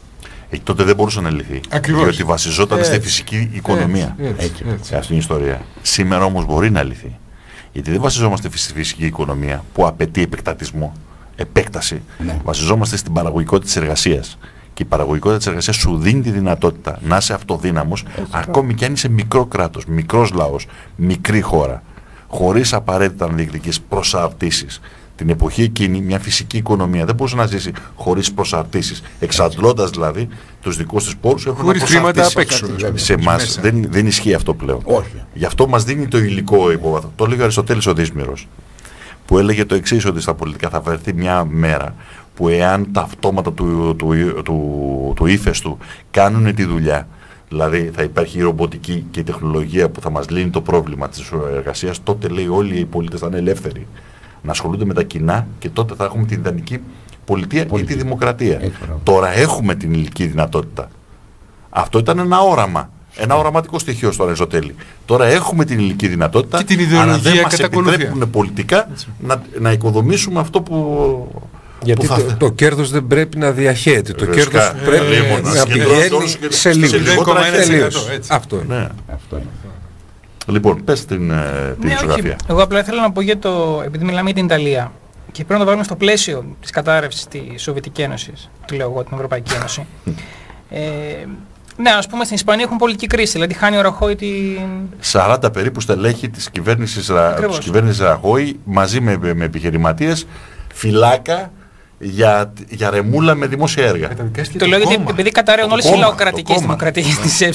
Ε, τότε δεν μπορούσε να λυθεί. Ακριβώς. Διότι βασιζόταν έτσι. στη φυσική οικονομία. Έτσι, έτσι, έτσι. Σε αυτήν την ιστορία. Σήμερα όμως μπορεί να λυθεί. Γιατί δεν βασιζόμαστε στη φυσική οικονομία που απαιτεί επεκτατισμό, επέκταση. Ναι. Βασιζόμαστε στην παραγωγικότητα της εργασίας. Και η παραγωγικότητα της εργασίας σου δίνει τη δυνατότητα να είσαι αυτοδύναμος, ακόμη και αν είσαι μικρό κράτος, μικρός λαός, μικρή χώρα, χωρίς απαραίτητα να διεκδικείς προσαρτήσεις. Την εποχή εκείνη μια φυσική οικονομία δεν μπορούσε να ζήσει χωρίς προσαρτήσεις, εξαντλώντας δηλαδή τους δικούς της πόρους. Χωρίς χρήματα απ' έξω. Σε εμάς δεν, δεν ισχύει αυτό πλέον. Όχι. Γι' αυτό μας δίνει το υλικό υπόβαθρο. Το έλεγε ο Αριστοτέλης ο Δύσμυρος, που έλεγε το εξής, ότι στα πολιτικά θα βρεθεί μια μέρα που εάν τα αυτόματα του, του, του, του, του ύφεστου κάνουν τη δουλειά, δηλαδή θα υπάρχει η ρομποτική και η τεχνολογία που θα μας λύνει το πρόβλημα της εργασίας, τότε λέει όλοι οι πολίτες θα είναι ελεύθεροι να ασχολούνται με τα κοινά και τότε θα έχουμε την ιδανική πολιτεία ή τη δημοκρατία. Έτσι, τώρα έχουμε την υλική δυνατότητα. Αυτό ήταν ένα όραμα. Ένα οραματικό στοιχείο στο Αριστοτέλη. Τώρα έχουμε την υλική δυνατότητα, και την ιδεολογία, αλλά δεν μας επιτρέπουν πολιτικά να, να οικοδομήσουμε αυτό που... Γιατί που το, το κέρδος δεν πρέπει να διαχέεται. Το Βεσικά, κέρδος πρέπει ε, να πηγαίνει σε λιγότερα τελείως. Αυτό είναι. Ναι. Αυτό είναι. Λοιπόν, πες την, την ναι, ισογραφία. Εγώ απλά ήθελα να πω για το, επειδή μιλάμε για την Ιταλία και πρέπει να το βάλουμε στο πλαίσιο της κατάρρευσης της Σοβιετικής Ένωσης, του λέω εγώ, την Ευρωπαϊκή Ένωση. ε, ναι, ας πούμε στην Ισπανία έχουν πολιτική κρίση, δηλαδή χάνει ο Ραχόη την... σαράντα περίπου στελέχη της κυβέρνησης, της κυβέρνησης Ραχόη μαζί με, με επιχειρηματίες, φυλάκα για, για ρεμούλα με δημόσια έργα. Το λέω γιατί επειδή καταραίουν όλες οι λαοκρατικές δημοκρατίες της ΕΕ,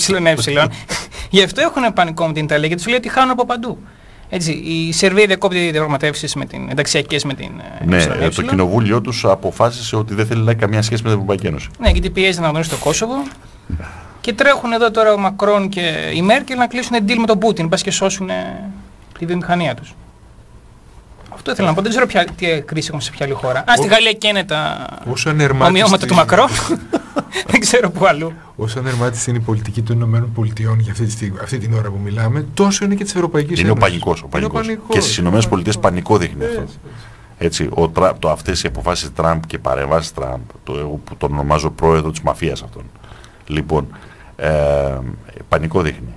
γι' αυτό έχουν πανικό με την Ιταλία, γιατί σου λέει ότι χάνουν από παντού. Έτσι, η Σερβία διακόπτει διαπραγματεύσεις με την ενταξιακές με την ναι, ΕΕ. Το κοινοβούλιο τους αποφάσισε ότι δεν θέλει να έχει καμία σχέση με την Ευρωπαϊκή Ένωση. Ναι, γιατί πιέζει να γνωρίσει το Κόσοβο. Και τρέχουν εδώ τώρα ο Μακρόν και η Μέρκελ να κλείσουν deal με τον Πούτιν, πας και σώσουν τη βιομηχανία τους. Αυτό ήθελα να πω. Δεν ξέρω ποια, τι κρίση έχουμε σε ποια άλλη χώρα. Α, στη Γαλλία και είναι τα ομοιώματα του Μακρόν. Δεν ξέρω πού αλλού. Όσο ανερμάτιστη είναι η πολιτική των Ηνωμένων Πολιτειών για αυτή, τη στιγμή, αυτή την ώρα που μιλάμε, τόσο είναι και της Ευρωπαϊκής Ένωσης. Είναι ο πανικός. Ο πανικός. πανικός. Και στις Ηνωμένες Πολιτείες πανικό δείχνει αυτό. Έτσι, έτσι, ο Τρα, το, αυτές οι αποφάσεις Τραμπ και παρεμβάσεις Τραμπ, το, εγώ που τον ονομάζω πρόεδρο της μαφίας αυτόν. Λοιπόν, ε, πανικό δείχνει.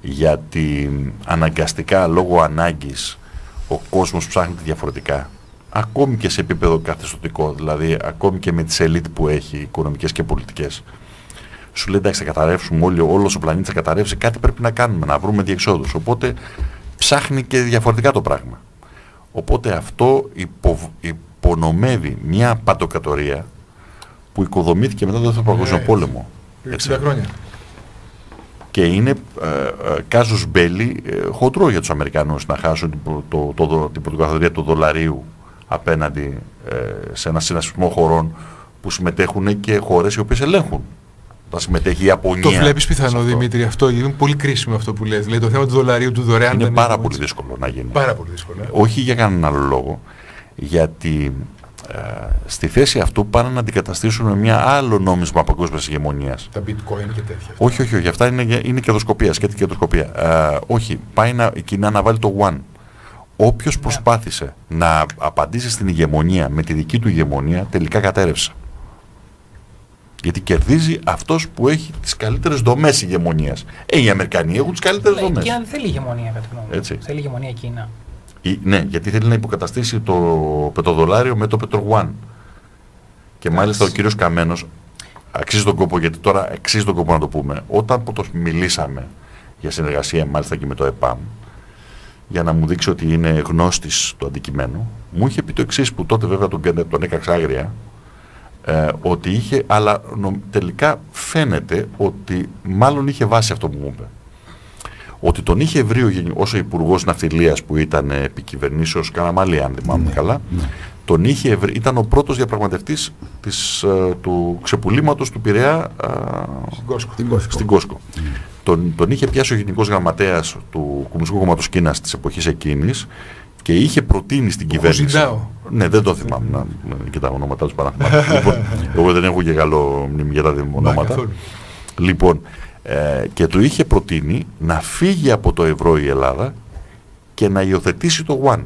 Γιατί αναγκαστικά λόγω ανάγκης ο κόσμος ψάχνει διαφορετικά. ακόμη και σε επίπεδο καθεστωτικό, δηλαδή ακόμη και με τις ελίτ που έχει, οικονομικές και πολιτικές, σου λέει εντάξει θα καταρρεύσουμε όλοι, όλος ο πλανήτης θα καταρρεύσει, κάτι πρέπει να κάνουμε, να βρούμε διεξόδους. Οπότε ψάχνει και διαφορετικά το πράγμα. Οπότε αυτό υπο, υπονομεύει μια παντοκρατορία που οικοδομήθηκε μετά τον Δεύτερο Παγκόσμιο ναι, Πόλεμο. εξήντα χρόνια. Και είναι ε, ε, κάζους μπέλι ε, χοντρό για τους Αμερικανούς να χάσουν την, το, το, το, την πρωτοκαθορία του δολαρίου απέναντι ε, σε ένα συνασπισμό χωρών που συμμετέχουν και χώρες οι οποίες ελέγχουν. Θα συμμετέχει η Ιαπωνία. Το βλέπεις πιθανό, Δημήτρη, αυτό είναι πολύ κρίσιμο αυτό που λες. Δηλαδή το θέμα του δολαρίου, του δωρεάν. Είναι πάρα πολύ έτσι. δύσκολο να γίνει. Πάρα πολύ δύσκολο. Ε. Όχι για κανέναν άλλο λόγο. Γιατί ε, στη θέση αυτού πάνε να αντικαταστήσουν μια άλλο νόμισμα παγκόσμιας ηγεμονίας. Τα bitcoin και τέτοια. Όχι, όχι, όχι. Αυτά είναι, είναι κερδοσκοπία, σκέτη κερδοσκοπία. Ε, όχι, πάει να, η Κίνα να βάλει το yuan. Όποιος προσπάθησε να απαντήσει στην ηγεμονία με τη δική του ηγεμονία, τελικά κατέρευσε. Γιατί κερδίζει αυτός που έχει τις καλύτερες δομές ηγεμονίας. Ε, οι Αμερικανοί έχουν τις καλύτερες ναι, δομές. Η Κίνα δεν θέλει ηγεμονία, κατά τη γνώμη μου. Έτσι. Θέλει ηγεμονία η Κίνα. Η, ναι, γιατί θέλει να υποκαταστήσει το πετροδολάριο με το πετρογουάν. Και Άς. μάλιστα ο κύριος Καμένος, αξίζει τον κόπο, γιατί τώρα αξίζει τον κόπο να το πούμε, όταν πρώτος μιλήσαμε για συνεργασία μάλιστα και με το ΕΠΑΜ, για να μου δείξει ότι είναι γνώστης του αντικειμένου, μου είχε πει το εξής που τότε βέβαια τον, τον έκαξα άγρια, ε, ότι είχε, αλλά νο, τελικά φαίνεται ότι μάλλον είχε βάση αυτό που μου είπε. Ότι τον είχε βρει ως υπουργός ναυτιλίας που ήταν επί κυβερνήσεως Καραμαλή, αν θυμάμαι ναι, καλά, ναι. Τον είχε βρει, ήταν ο πρώτος διαπραγματευτής της, uh, του ξεπουλήματος του Πειραιά uh, στην Κόσκο. Στην Κόσκο. Στην Κόσκο. Mm. Τον, τον είχε πιάσει ο Γενικός Γραμματέας του Κομμουνιστικού Κόμματος Κίνας της εποχής εκείνης και είχε προτείνει στην το κυβέρνηση. Ζητάω. Ναι, δεν το θυμάμαι. Να, και τα ονόματά τους παραθυμάμαι. Λοιπόν, εγώ δεν έχω και καλό μνήμη για τα ονόματα. Λοιπόν, ε, και του είχε προτείνει να φύγει από το ευρώ η Ελλάδα και να υιοθετήσει το yuan.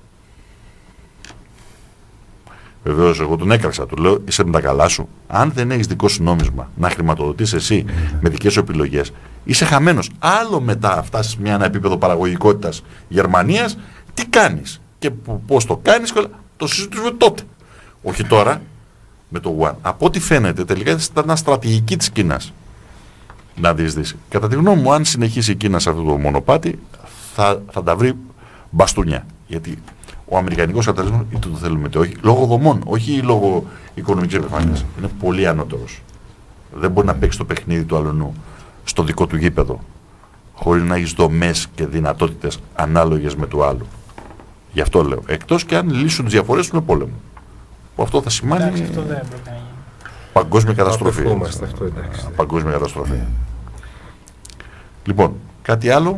Βεβαίως εγώ τον έκραξα, του λέω είσαι με τα καλά σου. Αν δεν έχεις δικό σου νόμισμα να χρηματοδοτείς εσύ με δικές σου επιλογές, είσαι χαμένος. Άλλο μετά φτάσεις μια ένα επίπεδο παραγωγικότητας Γερμανίας, τι κάνεις και πώς το κάνεις, το συζητήσουμε τότε. Όχι τώρα με το yuan. Από ό,τι φαίνεται τελικά ήταν στρατηγική της Κίνας να διεισδύσει. Κατά τη γνώμη μου, αν συνεχίσει η Κίνα σε αυτό το μονοπάτι, θα, θα τα βρει μπαστούνια. Γιατί ο αμερικανικός καπιταλισμός, είτε το θέλουμε είτε όχι, λόγω δομών, όχι λόγω οικονομικής επιφάνειας, είναι πολύ ανώτερος. Δεν μπορεί να παίξει το παιχνίδι του αλλονού στο δικό του γήπεδο, χωρίς να έχει δομές και δυνατότητες ανάλογες με του άλλου. Γι' αυτό λέω. Εκτός και αν λύσουν τις διαφορές του με πόλεμο. Που αυτό θα σημαίνει. Εντάξει, αυτό δεν πρέπει να γίνει. Παγκόσμια καταστροφή. Αυτό, εντάξει. Παγκόσμια καταστροφή. Yeah. Λοιπόν, κάτι άλλο.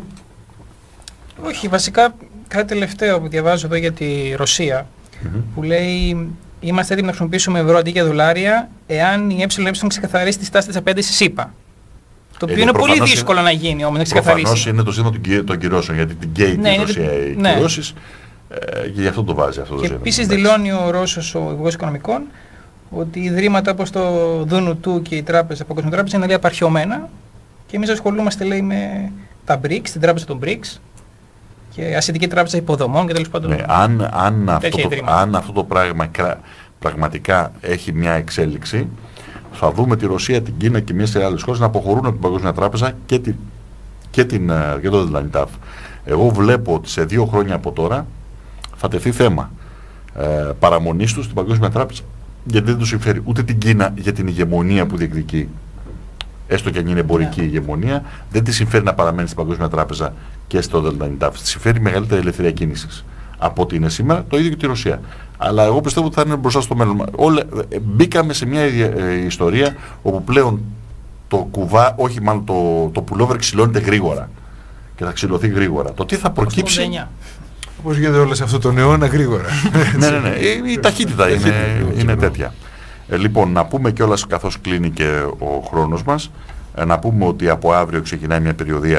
Όχι, βασικά κάτι τελευταίο που διαβάζω εδώ για τη Ρωσία, mm-hmm. που λέει είμαστε έτοιμοι να χρησιμοποιήσουμε ευρώ αντί για δολάρια εάν η ΕΕ ξεκαθαρίσει τη στάση της απέναντι στη ΣΥΠΑ. Το οποίο ε, είναι πολύ δύσκολο είναι, να γίνει όμως να ξεκαθαρίσει. Προφανώς είναι το ζήτημα των κυρώσεων, γιατί την καίει ναι, η Ρωσία οι ναι. κυρώσεις ε, και γι' αυτό το βάζει αυτό το και ζήτημα. Επίσης δηλώνει ο Ρώσος ο Υπουργός Οικονομικών ότι οι ιδρύματα όπως το ΔΝΤ και η Τράπεζα, Παγκόσμια Τράπεζα είναι λέει απαρχαιωμένα και εμείς ασχολούμαστε λέει με τα μπρικς, την τράπεζα των μπρικς και Ασιατική Τράπεζα Υποδομών και τέλος πάντων. Ναι, αν, αν, αυτό το, αν αυτό το πράγμα πραγματικά έχει μια εξέλιξη, θα δούμε τη Ρωσία, την Κίνα και μια σειρά άλλες χώρες να αποχωρούν από την Παγκόσμια Τράπεζα και, την, και, την, και το Δελανιτάφ. Εγώ βλέπω ότι σε δύο χρόνια από τώρα θα τεθεί θέμα ε, παραμονής τους στην Παγκόσμια Τράπεζα, γιατί δεν τους συμφέρει ούτε την Κίνα για την ηγεμονία που διεκδικεί, έστω και αν είναι εμπορική yeah. ηγεμονία, δεν τη συμφέρει να παραμένει στην Παγκόσμια Τράπεζα και στο Δελανιτάφ. Τη συμφέρει μεγαλύτερη ελευθερία κίνησης από ό,τι είναι σήμερα, το ίδιο και τη Ρωσία. Αλλά εγώ πιστεύω ότι θα είναι μπροστά στο μέλλον. Όλα, μπήκαμε σε μια ε, ιστορία όπου πλέον το κουβά, όχι μάλλον το, το πουλόβερ ξυλώνεται γρήγορα και θα ξυλωθεί γρήγορα. Το τι θα προκύψει. Όπως γίνεται όλα σε αυτό το αιώνα γρήγορα. ναι, ναι, ναι. Η, η ταχύτητα είναι, είναι τέτοια. Ε, λοιπόν, να πούμε κιόλας καθώς κλείνει και ο χρόνος μας, ε, να πούμε ότι από αύριο ξεκινάει μια περιοδία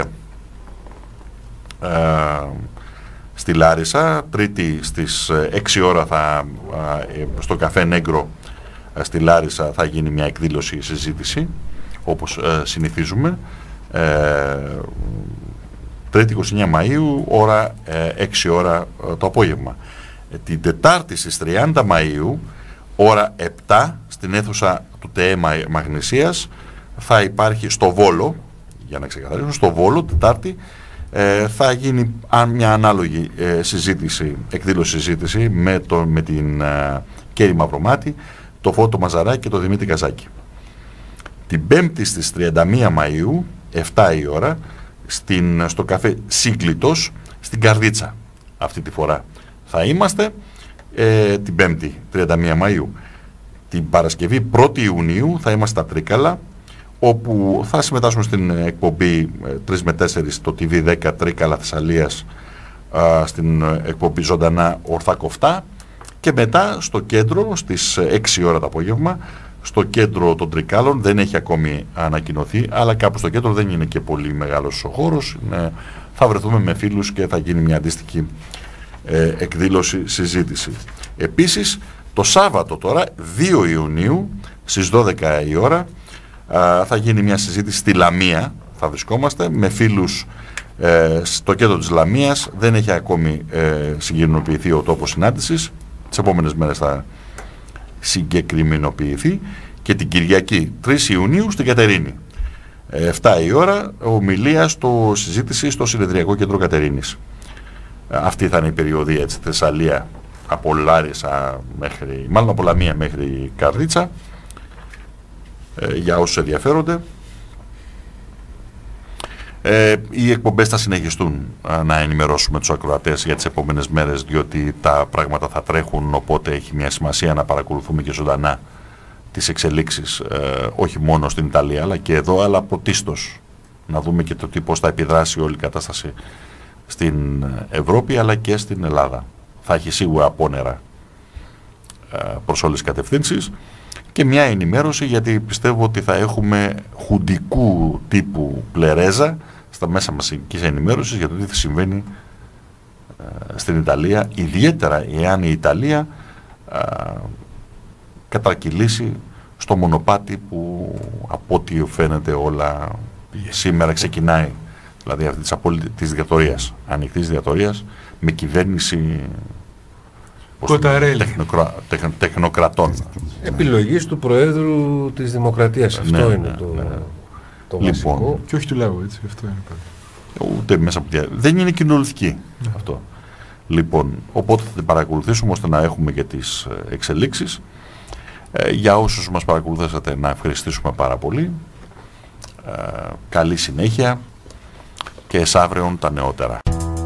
ε, στη Λάρισα. Τρίτη στις έξι ώρα θα, ε, στο καφέ Νέγκρο ε, στη Λάρισα θα γίνει μια εκδήλωση συζήτηση, όπως ε, συνηθίζουμε. Ε, Τρίτη είκοσι εννέα Μαΐου, ώρα ε, έξι ώρα ε, το απόγευμα. Την Τετάρτη στις τριάντα Μαΐου, ώρα επτά, στην αίθουσα του ΤΕΕ Μαγνησίας, θα υπάρχει στο Βόλο, για να ξεκαθαρίσω, στο Βόλο, Τετάρτη, ε, θα γίνει μια ανάλογη ε, συζήτηση, εκδήλωση συζήτηση με, το, με την ε, Κέρι Μαυρομάτη, το Φώτο Μαζαράκη και το Δημήτρη Καζάκη. Την Πέμπτη στις τριάντα μία Μαΐου, επτά η ώρα, στην, στο καφέ Σύγκλιτος, στην Καρδίτσα, αυτή τη φορά θα είμαστε, ε, την Πέμπτη τριάντα μία Μαΐου. Την Παρασκευή πρώτη Ιουνίου θα είμαστε στα Τρίκαλα, όπου θα συμμετάσχουμε στην εκπομπή τρεις με τέσσερις στο τι βι δέκα Τρίκαλα Θεσσαλίας, α, στην εκπομπή Ζωντανά Ορθά Κοφτά, και μετά στο κέντρο στις έξι ώρα το απόγευμα, στο κέντρο των Τρικάλων, δεν έχει ακόμη ανακοινωθεί, αλλά κάπου στο κέντρο δεν είναι και πολύ μεγάλος ο χώρος, είναι, θα βρεθούμε με φίλους και θα γίνει μια αντίστοιχη ε, εκδήλωση, συζήτηση. Επίσης το Σάββατο τώρα, δύο Ιουνίου, στις δώδεκα η ώρα, α, θα γίνει μια συζήτηση στη Λαμία, θα βρισκόμαστε με φίλους ε, στο κέντρο της Λαμίας. Δεν έχει ακόμη ε, συγκεκριμενοποιηθεί ο τόπος συνάντησης, τις επόμενες μέρες θα συγκεκριμενοποιηθεί. Και την Κυριακή τρεις Ιουνίου στην Κατερίνη, ε, επτά η ώρα, ομιλία στο συζήτηση στο Συνεδριακό Κέντρο Κατερίνης. ε, αυτή θα είναι η περιοδία, έτσι, Θεσσαλία από Λάρισα μέχρι, μάλλον από Λαμία μέχρι Καρδίτσα, ε, για όσους ενδιαφέρονται. Ε, οι εκπομπές θα συνεχιστούν α, να ενημερώσουμε τους ακροατές για τις επόμενες μέρες, διότι τα πράγματα θα τρέχουν, οπότε έχει μια σημασία να παρακολουθούμε και ζωντανά τις εξελίξεις, ε, όχι μόνο στην Ιταλία αλλά και εδώ, αλλά πρωτίστως να δούμε και το τι, πώς θα επιδράσει όλη η κατάσταση στην Ευρώπη αλλά και στην Ελλάδα. Θα έχει σίγουρα απόνερα ε, προς όλες τις κατευθύνσεις. Και μια ενημέρωση, γιατί πιστεύω ότι θα έχουμε χουντικού τύπου πλερέζα στα μέσα μαζικής ενημέρωσης για το τι θα συμβαίνει ε, στην Ιταλία, ιδιαίτερα εάν η Ιταλία ε, κατρακυλήσει στο μονοπάτι που από ό,τι φαίνεται όλα σήμερα ξεκινάει, δηλαδή αυτή της απόλυτης δικτατορίας, ανοιχτής δικτατορίας, με κυβέρνηση τεχνοκρα... τεχ... τεχνοκρατών. Επιλογής του Προέδρου της Δημοκρατίας. Αυτό ναι, είναι ναι, το, ναι. το λοιπόν, βασικό. Και όχι του λαού, έτσι. Αυτό είναι πάντα. Ούτε μέσα από τη... Δεν είναι κοινωνική ναι. αυτό. Λοιπόν, οπότε θα την παρακολουθήσουμε ώστε να έχουμε και τις εξελίξεις. Ε, για όσους μας παρακολουθήσατε, να ευχαριστήσουμε πάρα πολύ. Ε, καλή συνέχεια και εσαύριον τα νεότερα.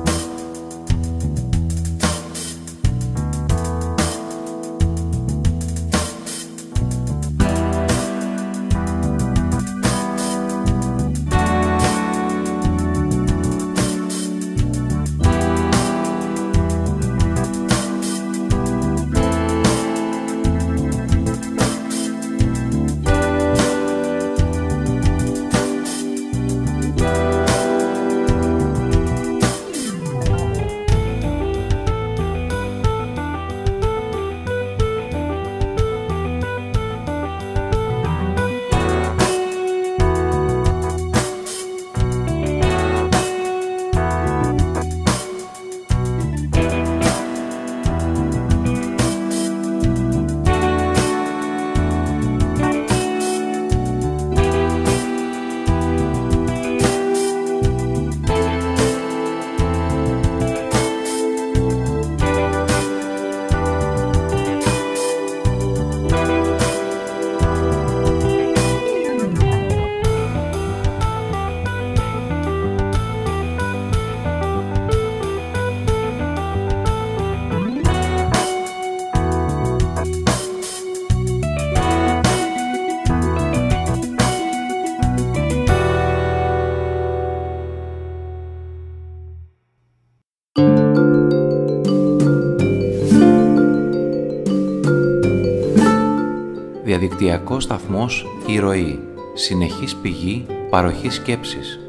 Διαδικτυακός σταθμός «Η Ροή». Συνεχής πηγή παροχής σκέψης.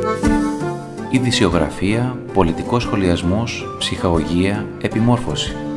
Ειδησιογραφία, πολιτικός σχολιασμός, ψυχαγωγία, επιμόρφωση.